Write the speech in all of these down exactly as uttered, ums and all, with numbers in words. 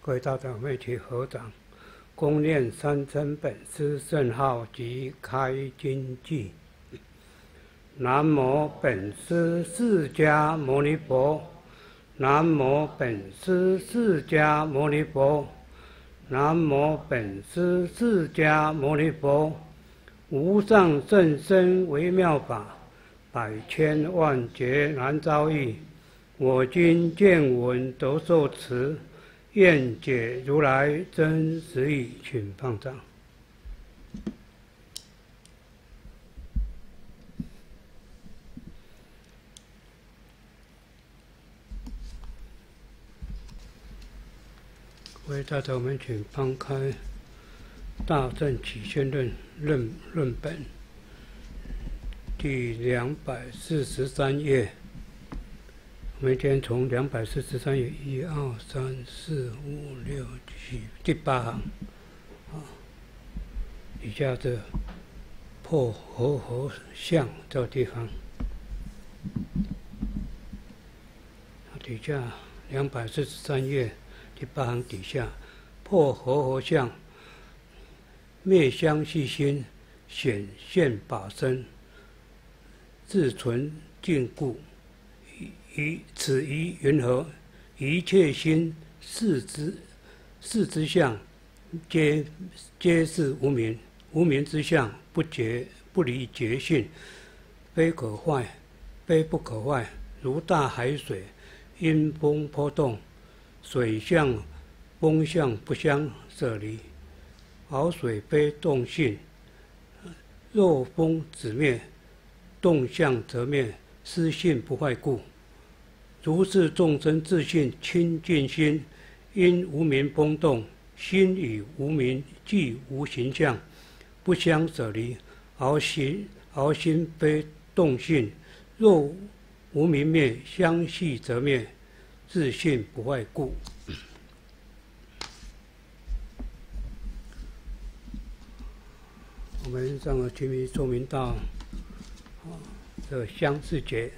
各位道长，我们一起合掌，恭念三真本师圣号及开经偈。南无本师释迦牟尼佛，南无本师释迦牟尼佛，南无本师释迦牟尼佛。无上甚深微妙法，百千万劫难遭遇。我今见闻得受持，愿解如来真实义。请放掌。各位大德，我们请翻开《大乘起信论》论论本第两百四十三页。我们今天从两百四十三页一二三四五六七第八行啊，底下这破和合相这个地方，底下两百四十三页第八行底下破和合相，灭相续心，显现法身，自存禁故。以此一云何？一切心事之事之相，皆皆是无明。无明之相，不觉不离觉性，非可坏，非不可坏。如大海水，因风波动，水相、风相不相舍离。而水非动性，若风止灭，动相则灭，失性不坏故。如是众生自性清净心，因无明风动，心与无明既无形象，不相舍离，而心而心非动性。若无明灭，相续则灭，自性不坏故。我们上个经文说明到，啊，这个相似觉。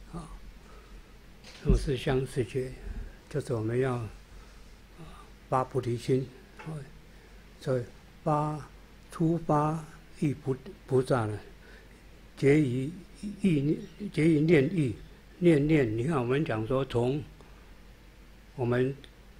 什么是相似觉？就是我们要发菩提心，所以发初发意菩菩萨呢，结于意，结于念意，念念。你看，我们讲说，从我们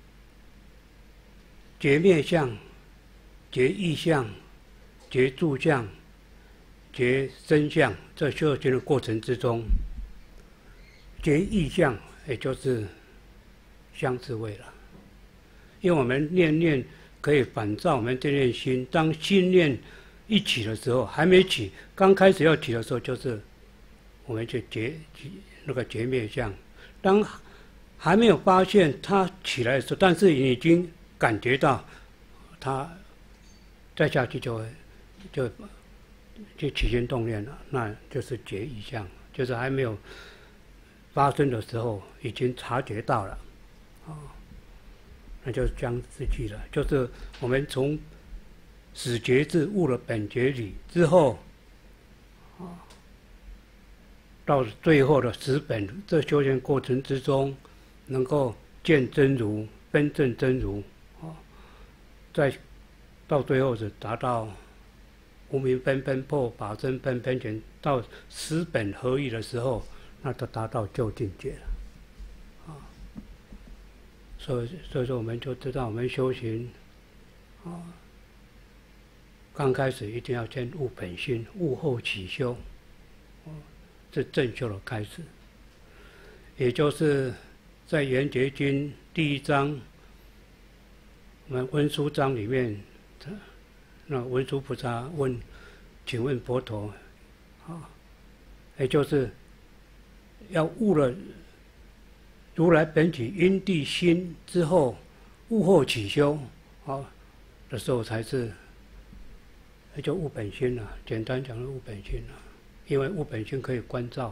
结灭相、结意相、结住相、结真相，这修行的过程之中，结意相。也就是相似位了，因为我们念念可以反照我们这念心。当心念一起的时候，还没起，刚开始要起的时候，就是我们就结那个结灭相。当还没有发现它起来的时候，但是你已经感觉到它再下去就会就就起心动念了，那就是结意相，就是还没有发生的时候已经察觉到了，啊、哦，那就是将自己了。就是我们从始觉智悟了本觉理之后，啊、哦，到最后的十本，这修行过程之中，能够见真如、分证真如，啊、哦，再到最后是达到无明分分破，法身分分全，到十本合一的时候。那就达到究竟界了，啊，所以所以说我们就知道，我们修行，啊，刚开始一定要先悟本心，悟后起修，啊，这正修的开始。也就是在《圆觉经》第一章，我们文殊章里面，那文殊菩萨问，请问佛陀，啊，也就是。要悟了如来本体因地心之后，悟后起修，啊的时候才是，那就悟本心了。简单讲，悟本心了，因为悟本心可以观照。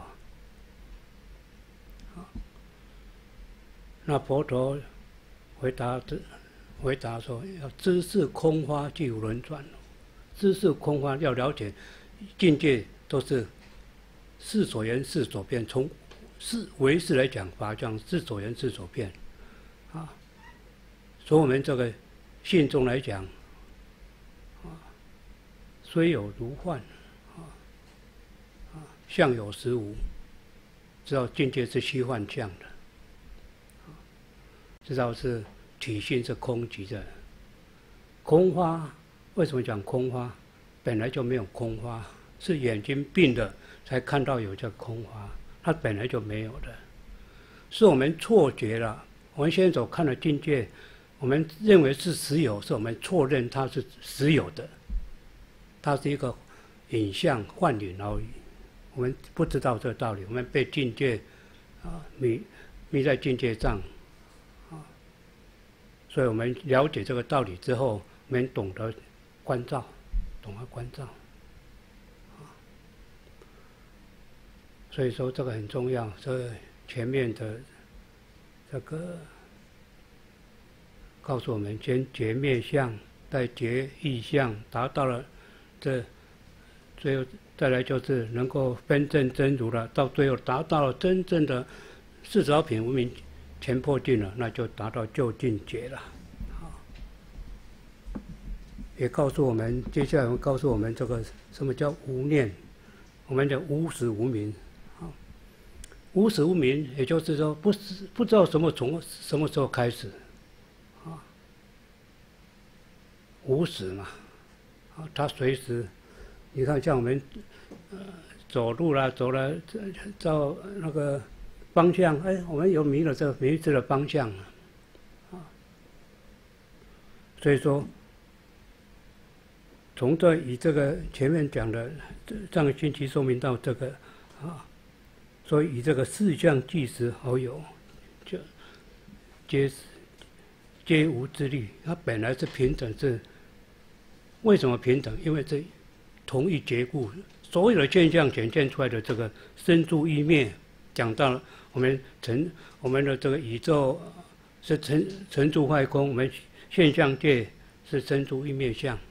啊，那佛陀回答回答说，要知是空花即无轮转，知是空花要了解境界都是是所缘是所变，从是唯识来讲，法讲是所缘是所变，啊， 所以我们这个信中来讲，啊，虽有如幻，啊，啊，相有实无，知道境界是虚幻相的，啊，知道是体性是空寂的。空花为什么讲空花？本来就没有空花，是眼睛病了才看到有这空花，它本来就没有的，是我们错觉了。我们现在所看的境界，我们认为是实有，是我们错认它是实有的，它是一个影像幻影而已。我们不知道这个道理，我们被境界啊迷迷在境界上啊，所以我们了解这个道理之后，我们懂得关照，懂得关照啊。所以说这个很重要，这前面的这个告诉我们，先觉灭相，再觉意相，达到了这最后再来就是能够分证真如了，到最后达到了真正的四十二品无明全破尽了，那就达到究竟觉了。也告诉我们，接下来会告诉我们这个什么叫无念，我们的无始无明。无始无明，也就是说不是不知道什么从什么时候开始，啊，无始嘛，啊，它随时，你看像我们呃走路啦，走了照那个方向，哎，我们有迷了这个迷失了方向，啊，所以说。从这以这个前面讲的上个星期说明到这个啊，所以以这个四相即实好有，就皆皆无之力。它本来是平等，是为什么平等？因为这同一结故，所有的现象显现出来的这个生住异灭，讲到了我们成我们的这个宇宙是成成住坏空，我们现象界是生住异灭相。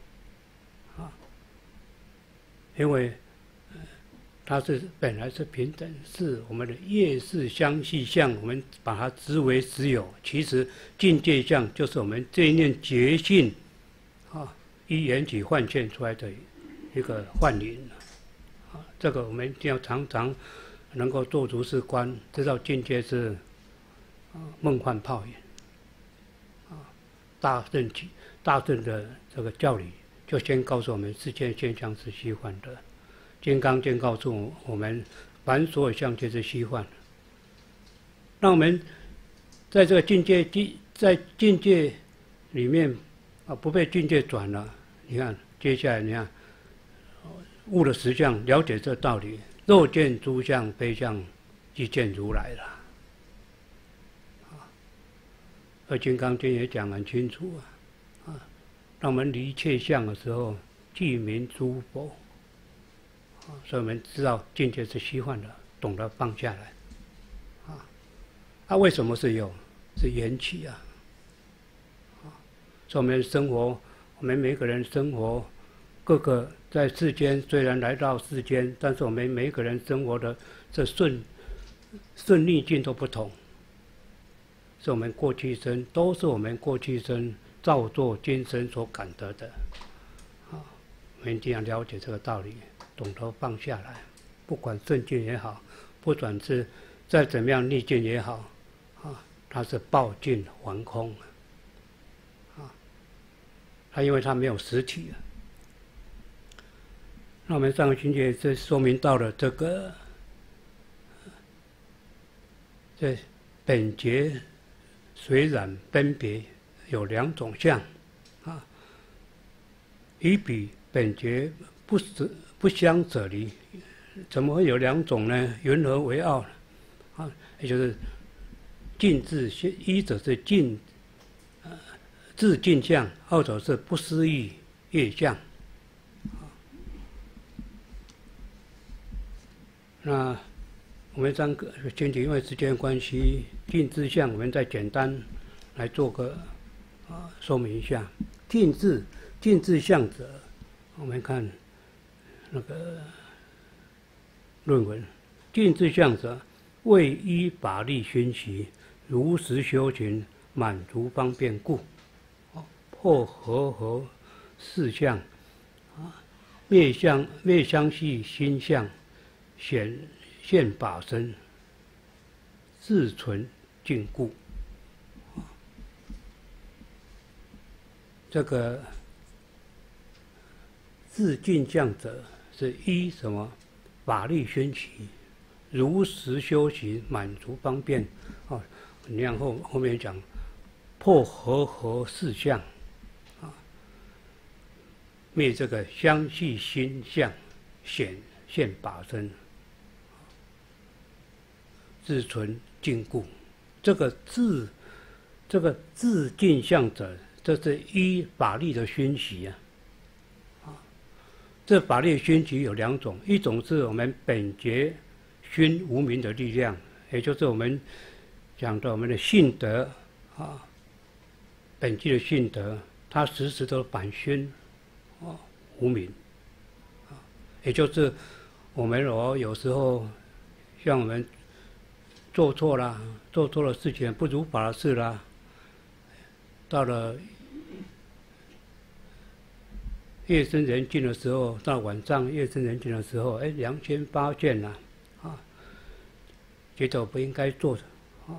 因为它是本来是平等，是我们的业识相续相，我们把它执为实有。其实境界相就是我们这一念觉性啊，依缘起幻现出来的一个幻影啊。这个我们一定要常常能够做如是观，知道境界是啊梦幻泡影啊。大圣起大圣的这个教理。就先告诉我们，世间现象是虚幻的。金刚经告诉我们，凡所有相皆是虚幻的。那我们在这个境界，在境界里面啊，不被境界转了。你看，接下来你看，悟了实相，了解这道理，若见诸相非相，即见如来了。啊，而金刚经也讲很清楚啊。当我们离一切相的时候，即名诸佛。所以我们知道境界是虚幻的，懂得放下来。啊，啊，为什么是有？是缘起啊。啊，所以我们生活，我们每个人生活，各个在世间虽然来到世间，但是我们每个人生活的这顺顺逆境都不同。是我们过去生，都是我们过去生。造作今生所感得的，啊，我们一定要了解这个道理，懂得放下来。不管顺境也好，不管是再怎么样逆境也好，啊，它是报尽还空，啊，它因为它没有实体。那我们上个星期这说明到了这个，这本觉随染分别。有两种相，啊，以彼本觉不舍不相舍离，怎么会有两种呢？云何为傲呢？啊，也就是尽自一者是尽呃自尽相，二者是不思议业相。那我们三个前提因为时间关系，尽自相我们再简单来做个。啊，说明一下，尽自尽自相者，我们看那个论文，尽自相者，为依法力熏习，如实修行，满足方便故。 破和合四相，啊，灭相灭相续心相，显现法身，自存禁故。这个自尽相者是依什么法力熏习，如实修习，满足方便。哦，你看后后面讲破和合四相，啊，灭这个相续心相，显现法身，自存禁故。这个自这个自尽相者，这是依法力的熏习啊。啊，这法力熏习有两种，一种是我们本觉熏无明的力量，也就是我们讲的我们的性德啊，本具的性德，它时时都反熏啊无明啊，也就是我们哦有时候像我们做错啦，做错了事情不如法的事啦，到了夜深人静的时候，到晚上夜深人静的时候，哎，良心发现了，啊，觉得我不应该做的，啊，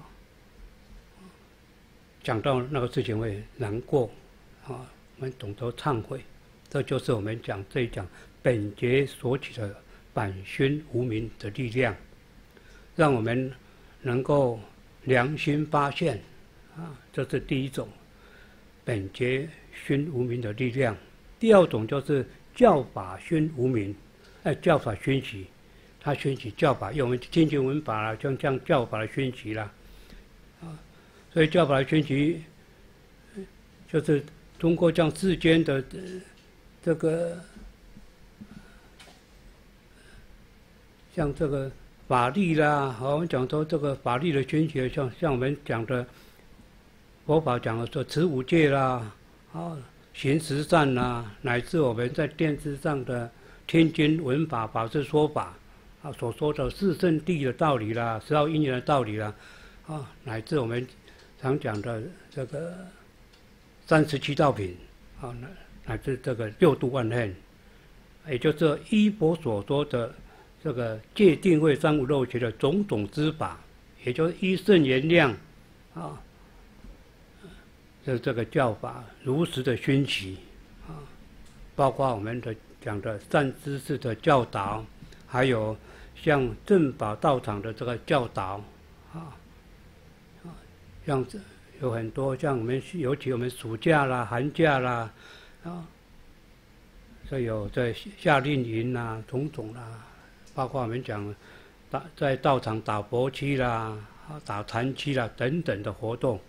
讲到那个事情会难过，啊，我们懂得忏悔，这就是我们讲这一讲本觉所起的反熏无明的力量，让我们能够良心发现，啊，这是第一种本觉熏无明的力量。第二种就是教法熏无明，哎，教法熏习，他熏习教法，用我们听经闻法啦，像这样教法的熏习啦，啊，所以教法的熏习，就是通过这样世间的这个，像这个法力啦，好，我们讲说这个法力的熏习，像像我们讲的佛法讲的说持五戒啦，啊。行十善啦，乃至我们在电视上的听经闻法、法师说法啊，所说的四圣谛的道理啦、十号因缘的道理啦，啊，乃至我们常讲的这个三十七道品啊，乃乃至这个六度万恨，也就是依佛所说的这个戒定慧三无漏学的种种之法，也就是依圣言量啊。这这个教法如实的熏习啊，包括我们的讲的善知识的教导，还有像正法道场的这个教导啊，啊，像有很多像我们尤其我们暑假啦、寒假啦啊，这有在夏令营啦、种种啦，包括我们讲打在道场打佛七啦、打禅七啦等等的活动。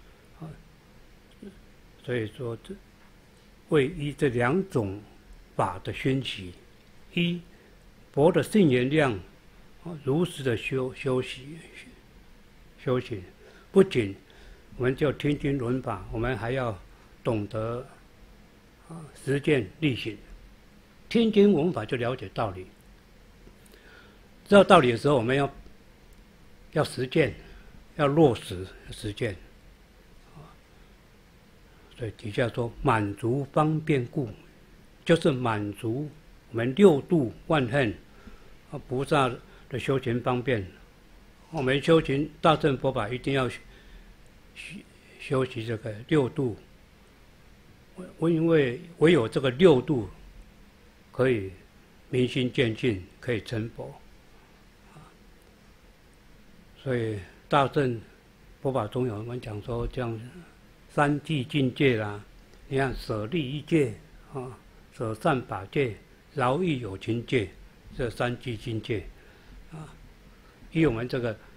所以说，这为依这两种法的熏习，一佛的圣言量，如实的修修习修行，不仅我们就听经闻法，我们还要懂得啊实践力行。听经闻法就了解道理，知道道理的时候，我们要要实践，要落实实践。所以底下说满足方便故，就是满足我们六度万恨啊菩萨的修行方便。我们修行大乘佛法一定要修习这个六度，因为唯有这个六度可以明心见性，可以成佛。所以大乘佛法中有我们讲说这样。三际境界啦，你看舍利一戒啊，舍善法戒、饶益有情戒，这三际境界啊，以我们这个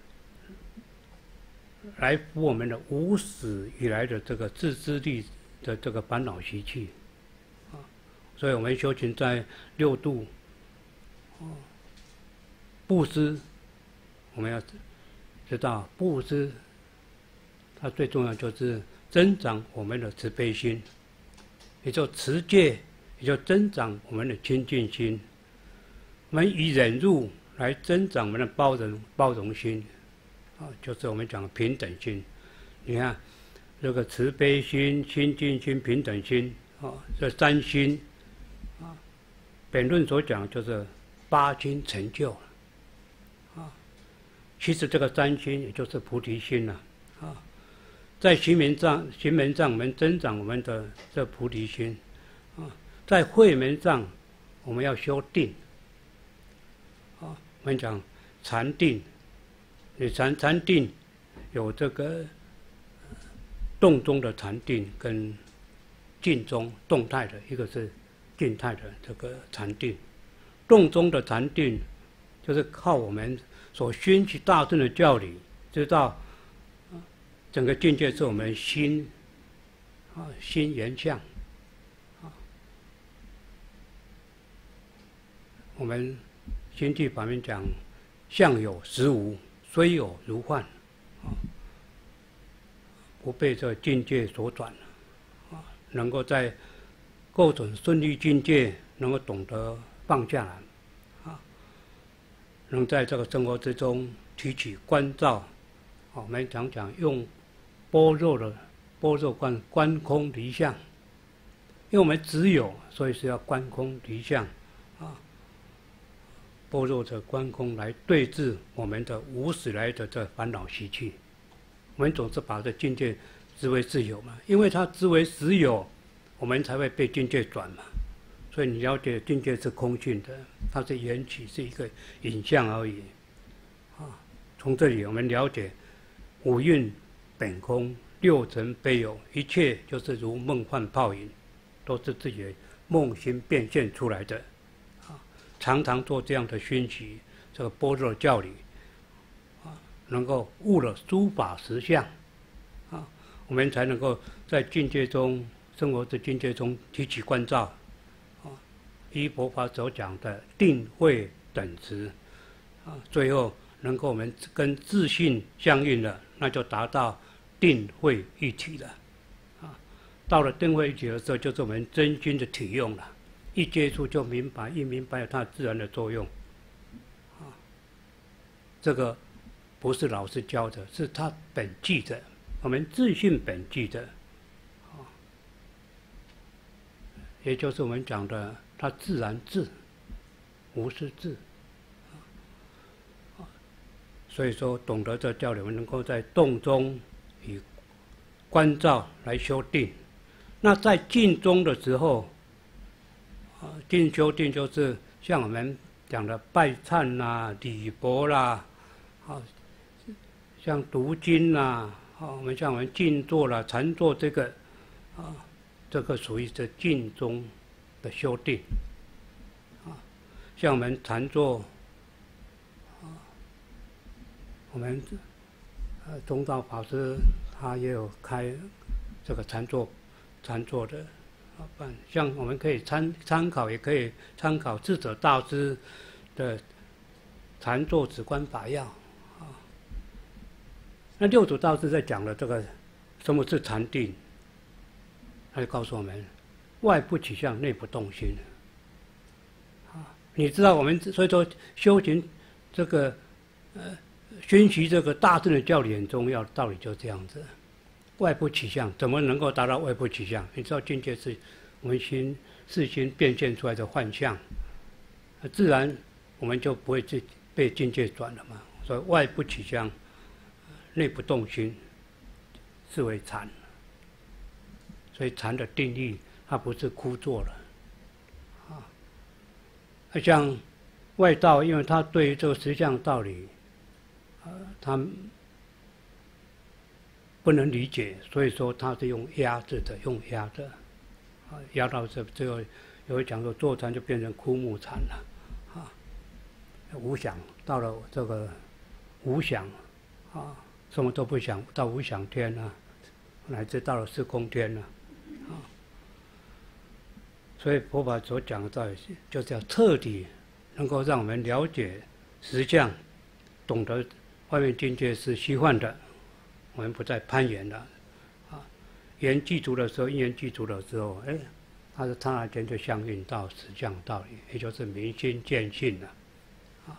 来服我们的无始以来的这个自知力的这个烦恼习气啊，所以我们修行在六度啊，布施，我们要知道布施，它最重要就是增长我们的慈悲心，也就持戒，也就增长我们的清净心。我们以忍辱来增长我们的包容包容心，啊，就是我们讲的平等心。你看， 这个慈悲心、清净心、平等心啊，这三心啊，本论所讲就是八心成就啊。其实这个三心也就是菩提心了啊。在行门上，行门上我们增长我们的这菩提心啊，在慧门上我们要修定啊。我们讲禅定，你禅禅定有这个动中的禅定跟静中动态的，一个是静态的这个禅定。动中的禅定就是靠我们所熏习大乘的教理，知道整个境界是我们心啊心原相啊。我们心地法门讲，相有实无，虽有如幻啊，不被这境界所转啊，能够在构成顺利境界，能够懂得放下来啊，能在这个生活之中提起关照。我们讲讲用般若的般若观观空离相，因为我们只有，所以是要观空离相啊。般若的观空来对治我们的无始来的这烦恼习气。我们总是把这境界知为自有嘛，因为它知为实有，我们才会被境界转嘛。所以你了解境界是空性的，它是缘起，是一个影像而已啊。从这里我们了解五蕴本空，六尘非有，一切就是如梦幻泡影，都是自己的梦心变现出来的啊。常常做这样的熏习，这个般若教理啊，能够悟了诸法实相啊，我们才能够在境界中生活的境界中提起关照啊。依佛法所讲的定慧等持啊，最后能够我们跟自信相应了，那就达到定慧一体了啊。到了定慧一体的时候，就是我们真心的体用了，一接触就明白，一明白它自然的作用啊。这个不是老师教的，是他本具的，我们自信本具的啊，也就是我们讲的它自然智，无是智。所以说，懂得这教理，我们能够在动中以关照来修定。那在静中的时候，啊，静修定就是像我们讲的拜忏啦、礼佛啦，啊，像读经啦，啊，我们像我们静坐啦、禅坐这个，啊，这个属于这静中的修定，啊，像我们禅坐。我们呃中道法师他也有开这个禅坐禅坐的啊办，像我们可以参参考，也可以参考智者大师的禅坐止观法要啊。那六祖大师在讲的这个什么是禅定，他就告诉我们：外不起相，内不动心。啊，你知道我们所以说修行这个呃。熏习这个大乘的教理很重要，道理就这样子。外不起相，怎么能够达到外不起相？你知道境界是我们心事心变现出来的幻象，自然我们就不会去被境界转了嘛。所以外不起相，内不动心，是为禅。所以禅的定义，它不是枯坐了啊。像外道，因为他对于这个实相道理。他不能理解，所以说他是用压制的，用压的，啊，压到这最后，有人讲说坐禅就变成枯木禅了，啊，无想到了这个无想，啊，什么都不想，到无想天了，乃至到了四空天了，啊，所以佛法所讲的道理，就是要彻底能够让我们了解实相，懂得。外面境界是虚幻的，我们不再攀缘了，啊，缘具足的时候，因缘具足的时候，哎，它是刹那间就相应到实相道理，也就是明心见性了，啊，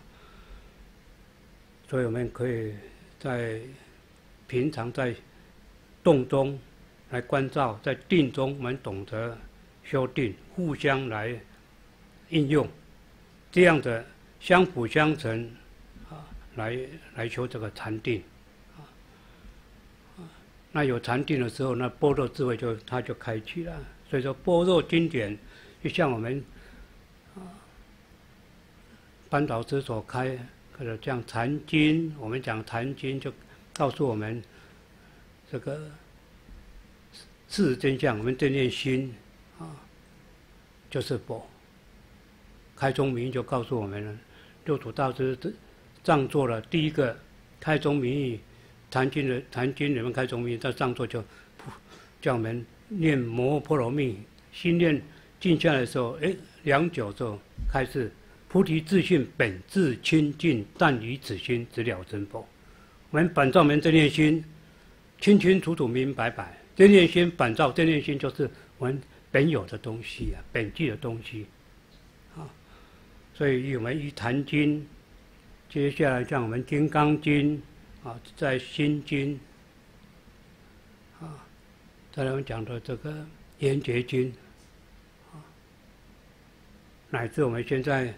所以我们可以在平常在动中来关照，在定中我们懂得修定，互相来应用，这样的相辅相成啊，来来修这个禅定啊。那有禅定的时候，那般若智慧就它就开启了。所以说，般若经典就像我们啊班导师所开，或者像禅经，我们讲禅经就告诉我们这个事实真相。我们这念心啊，就是佛。开宗明义就告诉我们了，六祖大师上座了第一个开宗明义，禅经的禅经里面开宗明义，在上座就叫我们念摩诃罗蜜，心念静下来的时候，哎，良久之后开始菩提自性本自清净，但以此心直了真佛。我们反照我们这念心，清清楚楚、明明白白。这念心反照，这念心就是我们本有的东西啊，本具的东西啊。所以我们以坛经，接下来像我们金刚经啊，在心经啊，再来我们讲的这个圆觉经啊，乃至我们现在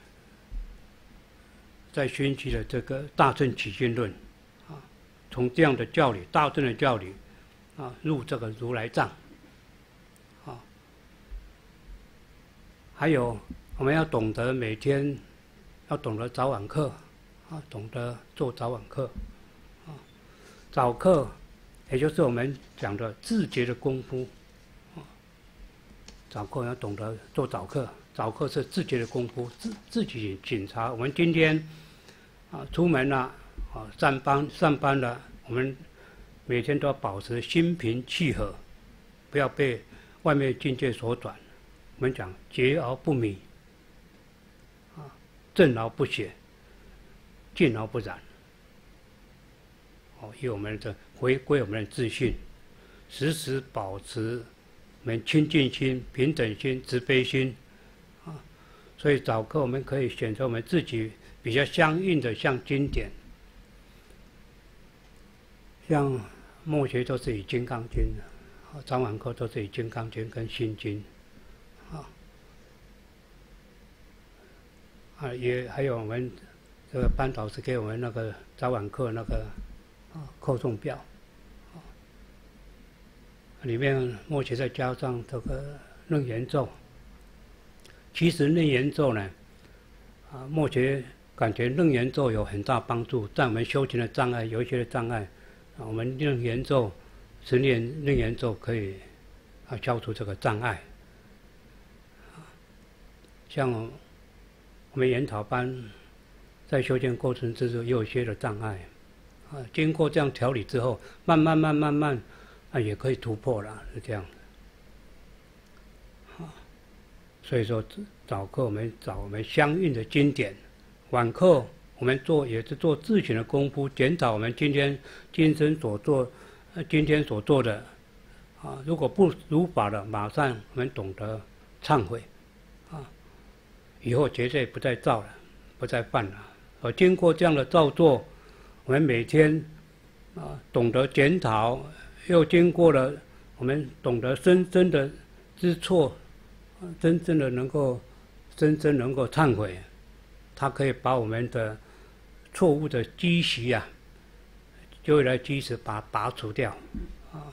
在熏习的这个大乘起心论啊，从这样的教理，大乘的教理啊，入这个如来藏啊，还有我们要懂得每天要懂得早晚课啊，懂得做早晚课啊，早课也就是我们讲的自觉的功夫啊，早课要懂得做早课，早课是自觉的功夫，自自己检查。我们今天啊出门了啊上班上班了，我们每天都要保持心平气和，不要被外面境界所转。我们讲觉而不迷，啊，正而不邪，静而不染。哦，以我们的回归我们的自信，时时保持我们清净心、平等心、慈悲心，啊，所以早课我们可以选择我们自己比较相应的，像经典，像末学都是以《金刚经》的，早晚课都是以《金刚经》跟《心经》。啊，也还有我们这个班导师给我们那个早晚课那个啊课诵表，啊，里面目前再加上这个楞严咒。其实楞严咒呢，啊，目前感觉楞严咒有很大帮助，在我们修行的障碍有一些的障碍，啊，我们楞严咒十念楞严咒可以啊消除这个障碍。像我们研讨班在修建过程之中也有一些的障碍，啊，经过这样调理之后，慢慢慢慢慢啊也可以突破了，是这样的。啊，所以说早课我们找我们相应的经典，晚课我们做也是做自省的功夫，检讨我们今天今生所做，呃，今天所做的，啊，如果不如法的，马上我们懂得忏悔，啊。以后绝对不再造了，不再犯了。而经过这样的造作，我们每天啊懂得检讨，又经过了我们懂得深深的知错，真正的能够真正能够忏悔，它可以把我们的错误的积习啊，就会来积习把它拔除掉啊。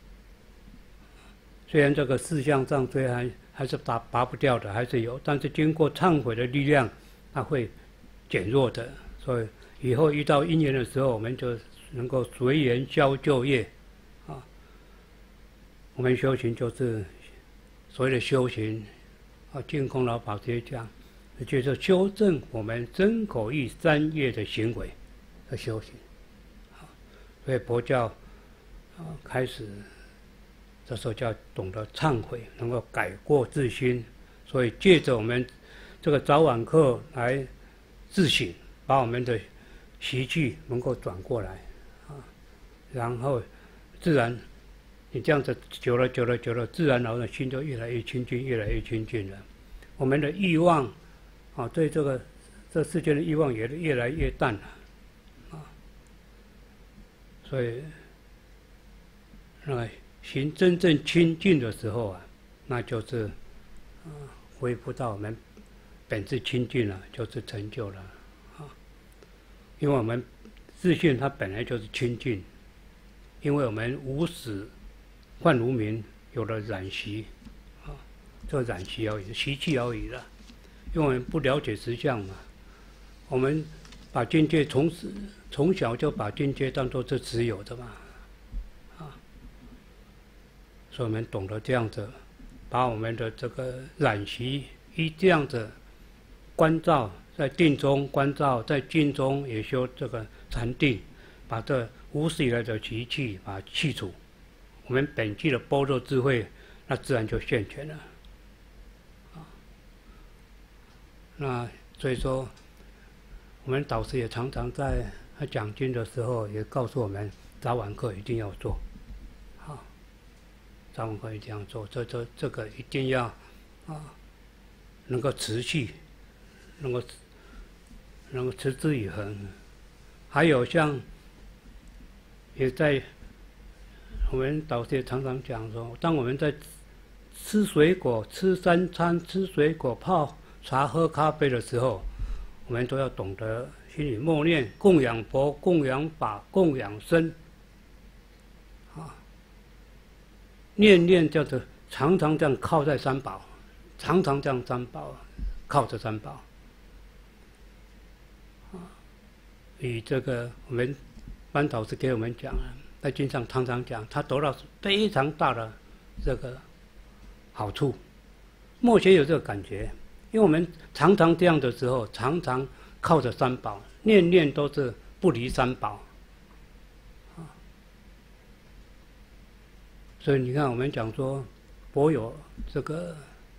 虽然这个事项上虽然还是拔拔不掉的，还是有，但是经过忏悔的力量，它会减弱的。所以以后遇到因缘的时候，我们就能够随缘消旧业，啊，我们修行就是所谓的修行，啊，净空老法师讲，就是修正我们身口意三业的行为的修行，啊，所以佛教啊开始。这时候就要懂得忏悔，能够改过自新，所以借着我们这个早晚课来自省，把我们的习气能够转过来，啊，然后自然你这样子久了久了久了，自然然后心就越来越清净，越来越清净了。我们的欲望啊，对这个这世间的欲望也越来越淡了，啊，所以那个行真正清净的时候啊，那就是，啊，恢复到我们本质清净了，就是成就了，啊，因为我们自信它本来就是清净，因为我们无始幻无明有了染习，啊，这染习而已，习气而已了，因为我们不了解实相嘛，我们把境界从从小就把境界当作是只有的嘛。所以我们懂得这样子，把我们的这个染习依这样子关照，在定中关照，在静中也修这个禅定，把这无始以来的习气把它去除，我们本具的般若智慧，那自然就现前了。啊，那所以说，我们导师也常常在他讲经的时候，也告诉我们，早晚课一定要做。早晚课一定要做，这这这个一定要啊，能够持续，能够能够持之以恒。还有像也在我们导师也常常讲说，当我们在吃水果、吃三餐、吃水果、泡茶、喝咖啡的时候，我们都要懂得心里默念供养佛、供养法、供养僧。念念叫做常常这样靠在三宝，常常这样三宝靠着三宝。啊，以这个我们班导师给我们讲了，在经上常常讲，他得到非常大的这个好处。目前有这个感觉，因为我们常常这样的时候，常常靠着三宝，念念都是不离三宝。所以你看，我们讲说，佛有这个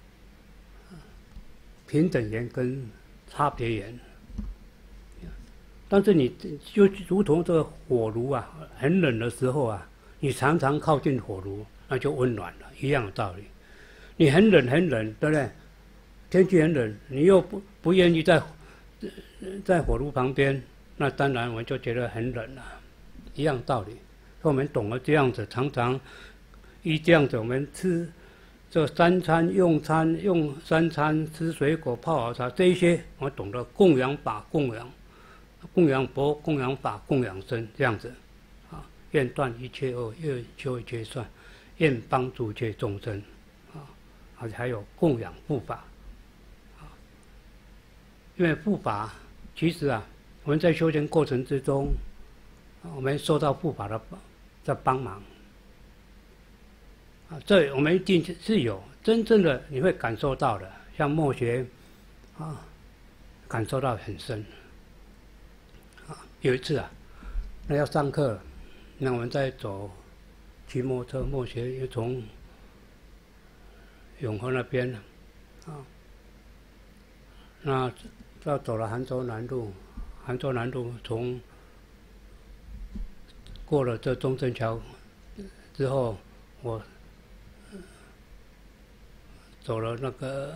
平等言跟差别言，但是你就如同这个火炉啊，很冷的时候啊，你常常靠近火炉，那就温暖了，一样的道理。你很冷很冷，对不对？天气很冷，你又不不愿意在在火炉旁边，那当然我就觉得很冷了，一样道理。所以我们懂得这样子，常常。依这样子，我们吃这三餐用餐用三餐吃水果泡好茶，这一些我懂得供养法供养供养佛供养法供养僧这样子啊，愿断一切恶，愿修一切善，愿帮助一切众生啊，而且还有供养护法啊，因为护法其实啊，我们在修行过程之中，我们受到护法的的帮忙。啊，这我们一定是有真正的，你会感受到的。像默学，啊，感受到很深。啊，有一次啊，那要上课，那我们在走骑摩托车，默学又从永和那边，啊，那要走了杭州南路，杭州南路从过了这中正桥之后，我。走了那个，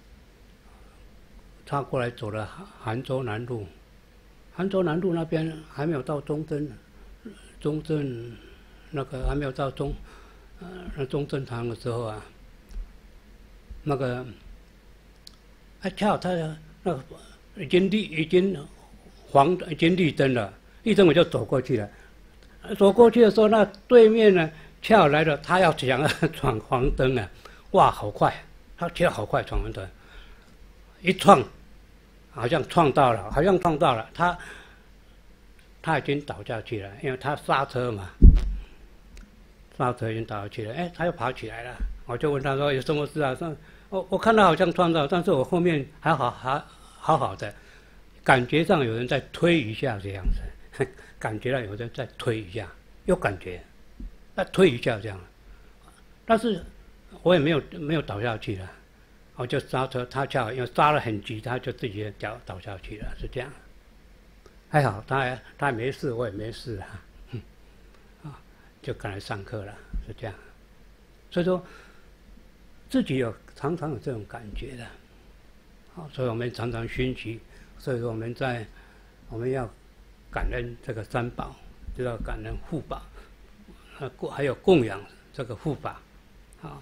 他过来走了杭州南路，杭州南路那边还没有到中正，中正那个还没有到中，呃，那中正堂的时候啊，那个，啊，恰好他那个已经绿已经黄已经绿灯了，绿灯我就走过去了，走过去的时候，那对面呢恰好来了，他要想要闯黄灯啊，哇，好快！他跳好快，闯完灯，一撞，好像撞到了，好像撞到了他，他已经倒下去了，因为他刹车嘛，刹车已经倒下去了，哎，他又跑起来了，我就问他说有什么事啊？说，我我看到好像撞到，但是我后面还好还好好的，感觉上有人在推一下这样子，感觉到有人在推一下，有感觉，那推一下这样，但是。我也没有没有倒下去了，我就刹车，他恰好因为刹得很急，他就自己倒倒下去了，是这样。还好他还他也没事，我也没事啊，嗯，啊，就赶来上课了，是这样。所以说，自己有常常有这种感觉的，啊，所以我们常常熏习，所以说我们在我们要感恩这个三宝，就要感恩护法，啊，还有供养这个护法，啊，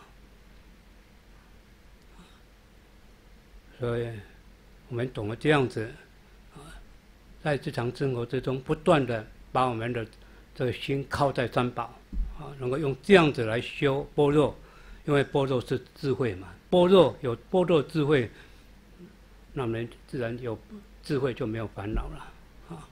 所以我们懂得这样子，啊，在日常生活之中，不断的把我们的这个心靠在三宝，啊，能够用这样子来修般若，因为般若是智慧嘛，般若有般若智慧，那么自然有智慧就没有烦恼了，啊，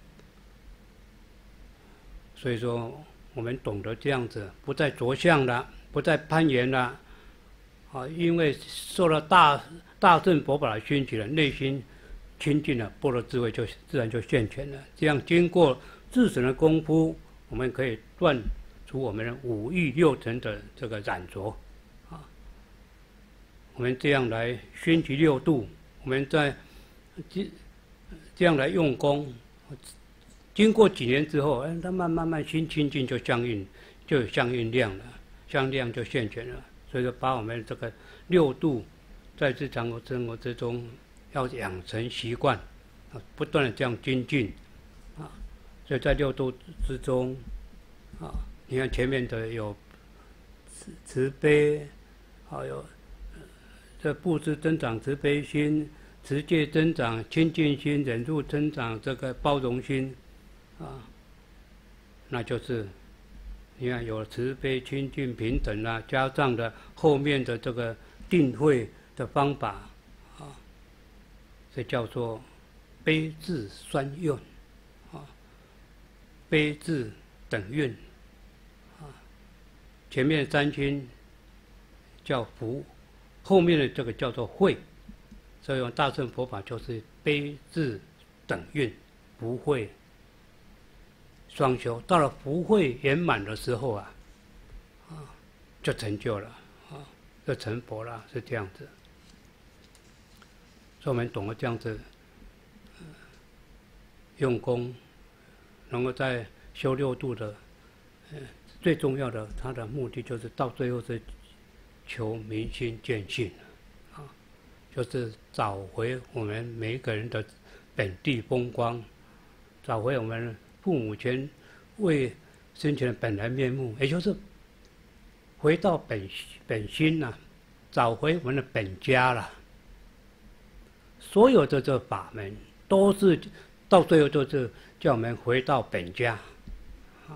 所以说我们懂得这样子，不再着相了，不再攀岩了，啊，因为受了大大乘佛法的熏习了，内心清净了，般若智慧就自然就现前了。这样经过自省的功夫，我们可以断除我们的五欲六尘的这个染着，啊，我们这样来熏习六度，我们在这这样来用功，经过几年之后，哎，它慢慢慢心清净就相应，就有相应量了，相应量就现前了。所以说，把我们这个六度在日常生活之中要养成习惯，啊，不断的这样精进，啊，所以在六度之中，啊，你看前面的有慈慈悲，还有这布施增长慈悲心，持戒增长清净心，忍辱增长这个包容心，啊，那就是你看有慈悲、清净、平等啊，加上的后面的这个定慧的方法啊，这叫做悲智双运啊，悲智等运啊，前面三清叫福，后面的这个叫做慧，所以用大乘佛法就是悲智等运，福慧双修。到了福慧圆满的时候啊，啊，就成就了啊，就成佛了，是这样子。所以我们懂得这样子、呃、用功，能够在修六度的，呃，最重要的，它的目的就是到最后是求明心见性，啊，就是找回我们每一个人的本地风光，找回我们父母亲为生前的本来面目，也就是回到本本心呐、啊，找回我们的本家了。所有的这法门都是到最后都是叫我们回到本家，啊，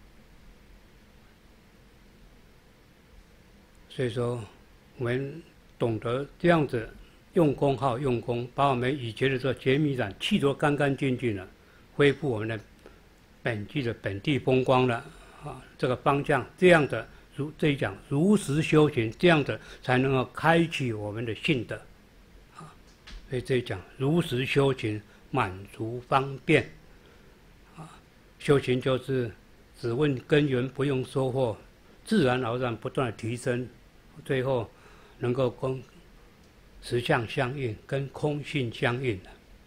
所以说我们懂得这样子用功好用功，把我们以前的这结迷染去得干干净净了，恢复我们的本地的本地风光了啊！这个方向这样的如这一讲如实修行，这样的才能够开启我们的性德啊！所以这一讲如实修行，满足方便啊！修行就是只问根源，不用收获，自然而然不断的提升，最后能够跟实相相应，跟空性相应的。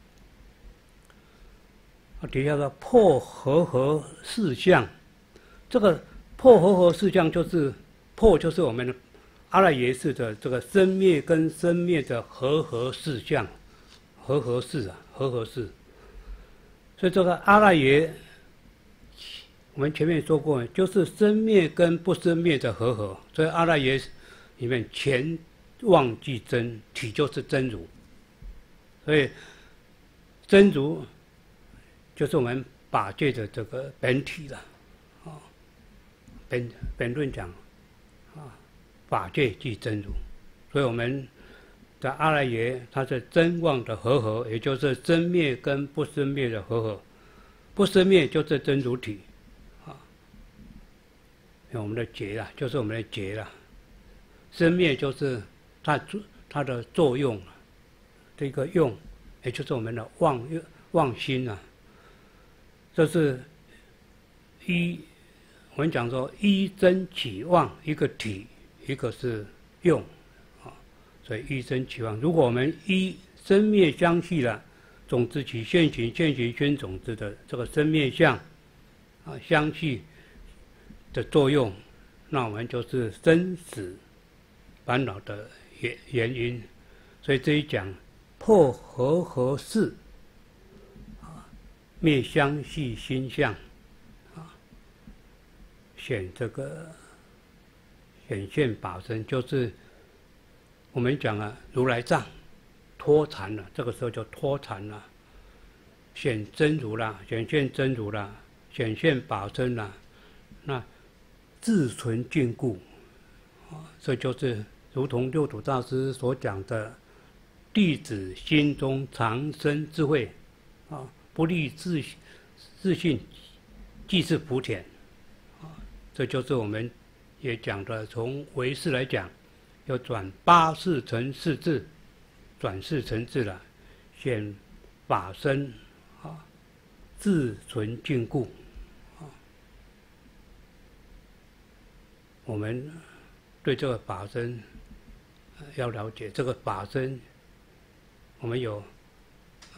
底下的破和合四相，这个破和合四相就是破，就是我们的阿赖耶识的这个生灭跟生灭的和合四相，和合四啊，和合四。所以这个阿赖耶，我们前面说过，就是生灭跟不生灭的和合。所以阿赖耶里面前妄即真，体就是真如。所以真如就是我们法界的这个本体了，啊，本本论讲，啊，法界即真如，所以我们的阿赖耶，它是真妄的和合，也就是生灭跟不生灭的和合，不生灭就是真如体，啊，我们的觉啦，就是我们的觉啦，生灭就是它它的作用，这个用，也就是我们的妄妄心啊。这是一，我们讲说一真起妄，一个体，一个是用，啊，所以一真起妄。如果我们一生灭相续了，种子起现行，现行宣种子的这个生灭相，啊，相续的作用，那我们就是生死烦恼的原原因。所以这一讲破和合四。灭相续心相，啊，显这个显现法身，就是我们讲了如来藏脱禅了，这个时候就脱禅了，显真如啦，显现真如啦，显现法身啦，那自存禁固，啊，这就是如同六祖大师所讲的，弟子心中常生智慧，啊，不立自自信，即是福田，啊，这就是我们也讲的，从唯识来讲，要转八识成四智，转世成智了，显法身啊，自存禁固啊。我们对这个法身要了解，这个法身我们有呃，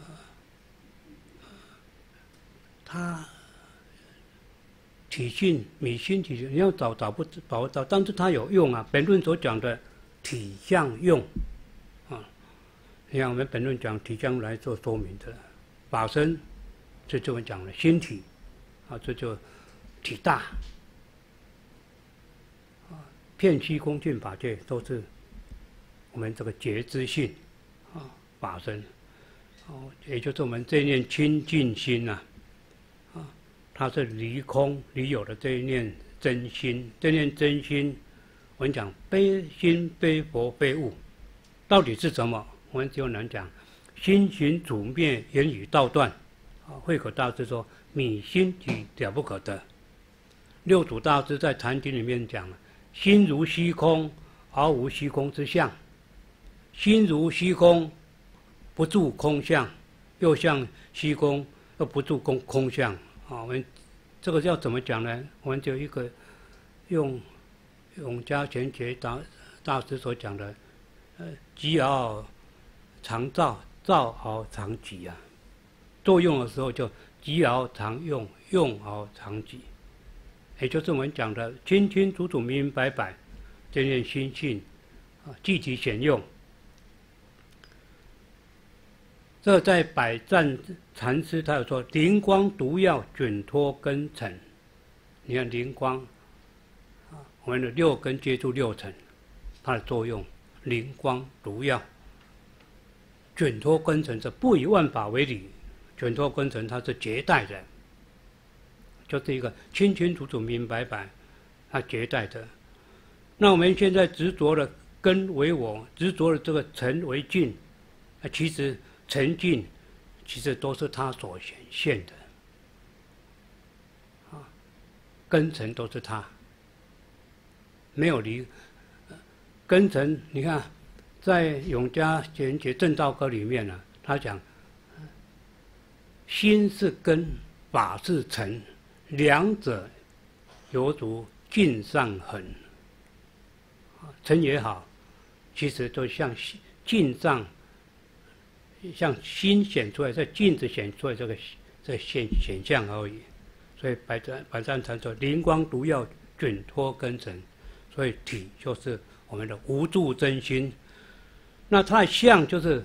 它体性、米心体性，你要找找不找不到，但是它有用啊。本论所讲的体相用啊，你看我们本论讲体相来做说明的，法身这就我们讲的心体啊，这就体大啊，遍虚空尽法界都是我们这个觉知性啊，法身哦，也就是我们这一念清净心呐、啊，啊，它是离空离有的这一念真心，这念真心，我们讲非心非佛非物，到底是什么？我们就能讲心行主灭，言语道断。啊，慧可大师说：“米心体了不可得。”六祖大师在《禅经》里面讲了：“心如虚空，而无虚空之相；心如虚空，不住空相，又像虚空，又不住空空相。”啊，我们这个要怎么讲呢？我们就一个用永嘉贤觉大大师所讲的：“呃，寂而常照，照而常寂啊。”作用的时候就寂而常用，用而常寂，也就是我们讲的清清楚楚、明明白白，这念心性啊，具体显用。这在百赞禅师他有说：“灵光毒药，卷脱根尘。”你看灵光啊，我们的六根接触六尘，它的作用，灵光毒药，卷脱根尘，是不以万法为理。卷脱根尘，它是绝代的，就是一个清清楚楚、明明白白，它绝代的。那我们现在执着的根为我，执着的这个尘为境，啊，其实尘境其实都是它所显现的，啊，根尘都是它，没有离根尘。你看，在永嘉贤觉正道歌里面呢、啊，他讲。心是根，法是尘，两者犹如镜上痕。尘也好，其实都像镜上，像心显出来，在镜子显出来这个这显显象而已。所以百赞百赞禅说：“灵光毒药，卷脱根尘。”所以体就是我们的无住真心，那它的相就是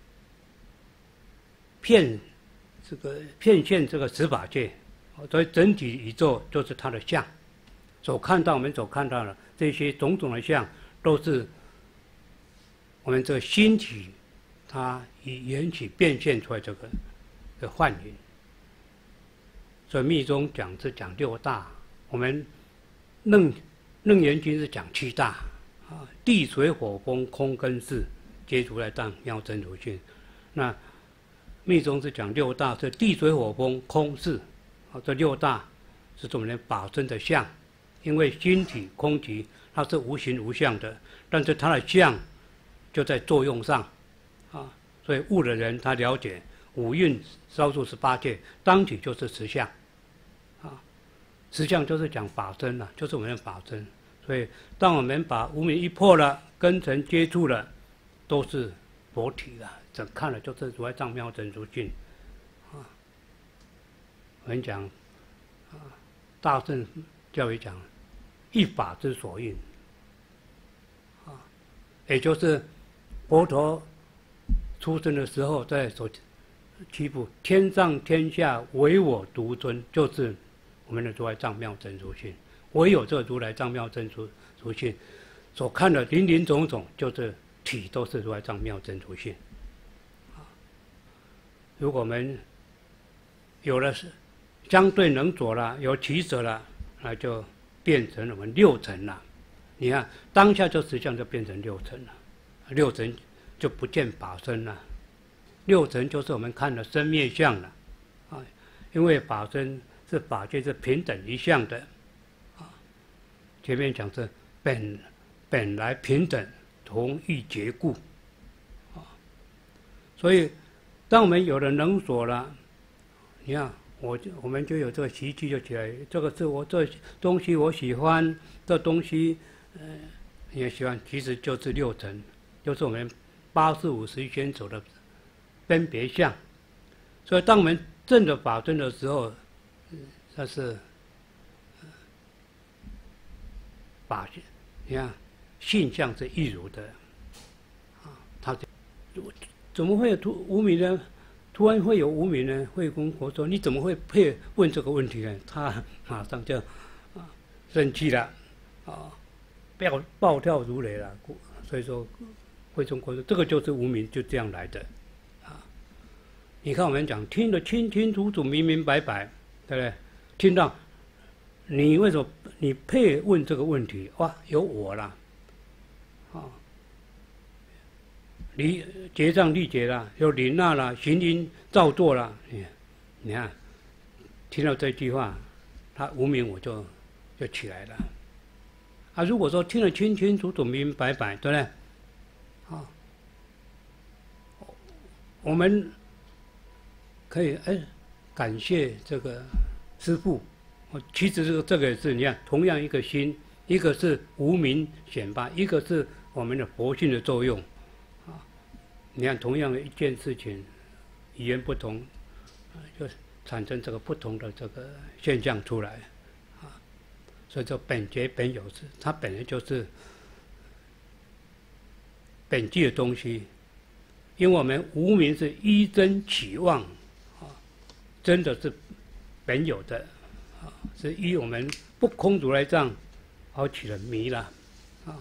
片。这个片现这个十法界，所以整体宇宙就是它的相。所看到我们所看到的这些种种的相，都是我们这个心体它以缘起变现出来这个的幻影。所以密宗讲是讲六大，我们楞楞严经是讲七大啊，地水火风空跟识，皆如来藏妙真如性。那密宗是讲六大，是地水火风空识，啊，这六大是我们法身的相。因为心体空寂它是无形无相的，但是它的相就在作用上，啊，所以悟的人他了解五蕴少数十八界，当体就是实相，啊，实相就是讲法身了，就是我们的法身。所以当我们把无明一破了，根尘接触了，都是佛体了。整看了就是如来藏妙真如性，啊，我们讲啊，大乘教育讲一法之所应，啊，也就是佛陀出生的时候在所祈福天上天下唯我独尊，就是我们的如来藏妙真如性。 唯有这如来藏妙真如如性，所看的林林总总，就是体都是如来藏妙真如性。如果我们有了相对能所了，有取舍了，那就变成我们六尘了。你看当下就实相就变成六尘了，六尘就不见法身了。六尘就是我们看的生灭相了，啊，因为法身是法界是平等一相的，啊，前面讲是本本来平等，同一结故，啊，所以当我们有了能所了，你看我就我们就有这个习气就起来，这个是我这东西我喜欢，这东西呃你也喜欢，其实就是六尘，就是我们八四五十一先走的分别相。所以当我们证的法身的时候，它是法，你看性相是一如的，啊，他怎么会有突无明呢？突然会有无明呢？会跟佛说：“你怎么会配问这个问题呢？”他马上就啊生气了，啊，暴暴跳如雷了。所以说，慧中国说这个就是无明，就这样来的，啊！你看我们讲听得清清楚楚、明明白白，对不对？听到你为什么你配问这个问题？哇，有我啦，啊！离结障力结啦，有临那啦，行因造作啦，你你看，听到这句话，他无明我就就起来了。啊，如果说听得清清楚楚、明明白白，对不对？啊，我们可以哎感谢这个师父。其实这个这个也是你看，同样一个心，一个是无明显发，一个是我们的佛性的作用。你看，同样的一件事情，语言不同，就产生这个不同的这个现象出来，啊，所以说本觉本有是，它本来就是本具的东西，因为我们无明是依真起妄，啊，真的是本有的，啊，是依我们不空如来藏而起了迷了，啊，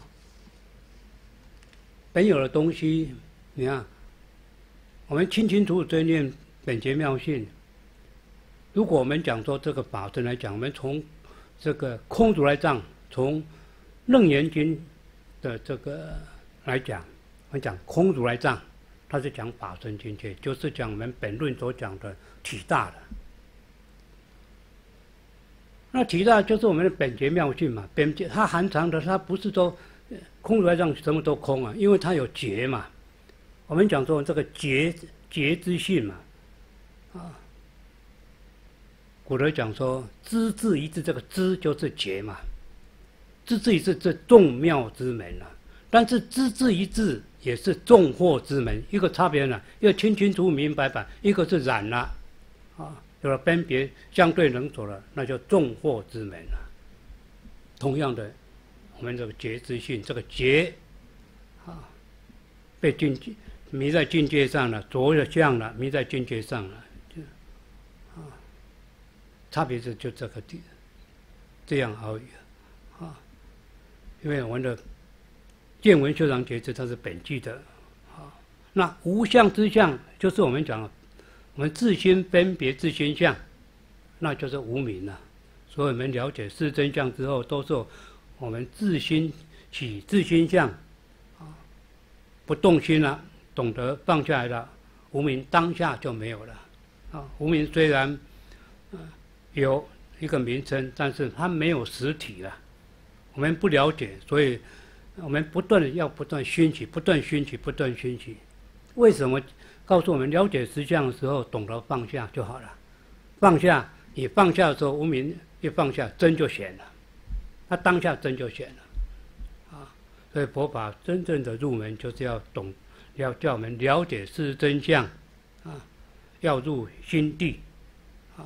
本有的东西。你看，我们清清楚楚在念本觉妙性。如果我们讲说这个法身来讲，我们从这个空如来藏，从楞严经的这个来讲，我们讲空如来藏，它是讲法身境界，就是讲我们本论所讲的体大的。那体大就是我们的本觉妙性嘛，本觉它含藏的，它不是说空如来藏什么都空啊，因为它有觉嘛。我们讲说这个觉觉之性嘛，啊，古人讲说知字一字，这个知就是觉嘛，知字一字这众妙之门啊。但是知字一字也是众惑之门，一个差别呢，一个清清楚楚明白白，一个是染了，啊，有了分别相对能所了，那叫众惑之门了。同样的，我们这个觉之性，这个觉，啊，被境界。迷在境界上了，着了相了，迷在境界上了，就啊，差别是就这个地，这样而已啊。因为我们的见闻修常觉知，它是本具的啊。那无相之相，就是我们讲我们自心分别自心相，那就是无明了。所以我们了解是真相之后，都是我们自心起自心相啊，不动心了。懂得放下来了，无明当下就没有了，啊，无明虽然、呃、有一个名称，但是它没有实体了。我们不了解，所以我们不断的要不断熏习，不断熏习，不断熏习。为什么告诉我们了解实相的时候，懂得放下就好了？放下，你放下的时候，无明一放下，真就显了。它当下真就显了，啊，所以佛法真正的入门就是要懂。要叫我们了解事实真相，啊，要入心地，啊，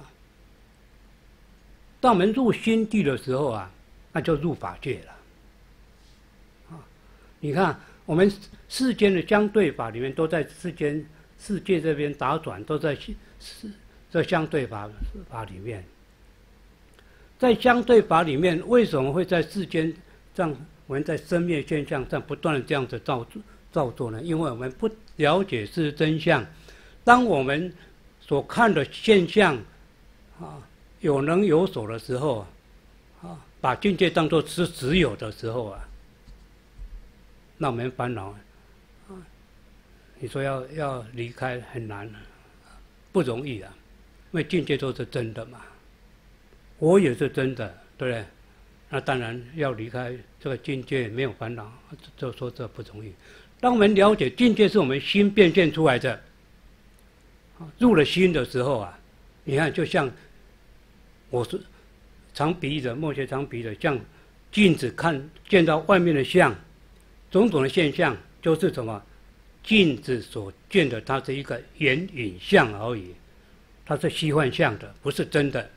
当我们入心地的时候啊，那就入法界了，啊，你看我们世间的相对法里面，都在世间世界这边打转，都在世这相对法法里面。 在相对法里面，为什么会在世间上，我们在生灭现象上不断的这样子造造作呢？因为我们不了解是真相。当我们所看的现象啊有能有所的时候啊，把境界当作是实有的时候啊，那我们烦恼啊，你说要要离开很难，不容易啊，因为境界都是真的嘛。我也是真的，对不对？那当然要离开这个境界，没有烦恼，就说这不容易。当我们了解境界是我们心变现出来的，入了心的时候啊，你看，就像我是常比喻的，末学常比喻的，像镜子看见到外面的相，种种的现象，就是什么？镜子所见的，它是一个眼影像而已，它是虚幻相的，不是真的。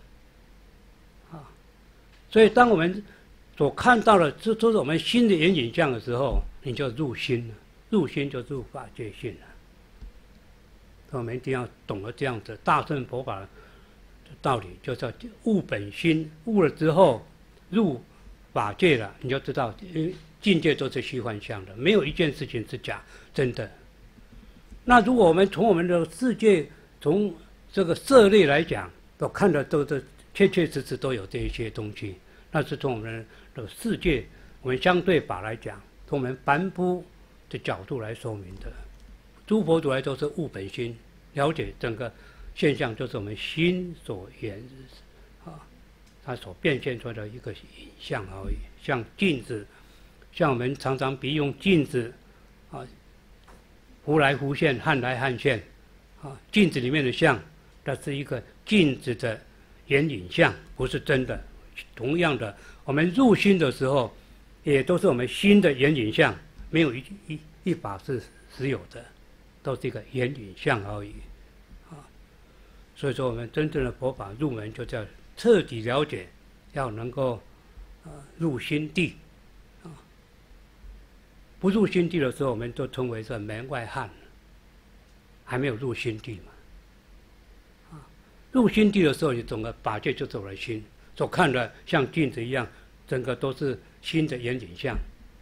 所以，当我们所看到的这都是我们心的眼影像的时候，你就入心了。入心就入法界性了。我们一定要懂得这样子大乘佛法的道理，就是要悟本心，悟了之后入法界了，你就知道，境界都是虚幻相的，没有一件事情是假真的。那如果我们从我们的世界，从这个色类来讲，都看的都是确确实实都有这一些东西。那是从我们的世界，我们相对法来讲，从我们凡夫的角度来说明的。诸佛如来都是悟本心，了解整个现象就是我们心所言啊，它所变现出来的一个影像而已。像镜子，像我们常常比用镜子啊，忽来忽现，撼来撼现啊，镜子里面的像，它是一个镜子的眼影像，不是真的。同样的，我们入心的时候，也都是我们心的眼影像，没有一一一法是实有的，都是一个眼影像而已，啊。所以说，我们真正的佛法入门，就叫彻底了解，要能够啊入心地，啊。不入心地的时候，我们就称为是门外汉，还没有入心地嘛。啊，入心地的时候，你整个法界就走了心。所看的像镜子一样，整个都是心的眼影像。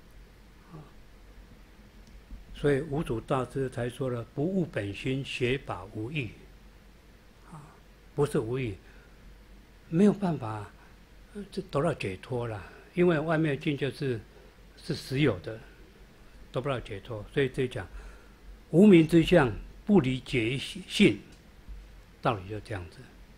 所以五祖大师才说了：“不悟本心，学法无益。”啊，不是无益，没有办法，这得到解脱了。因为外面的境界是是实有的，得不到解脱。所以这讲无明之相，不离觉性，道理就这样子。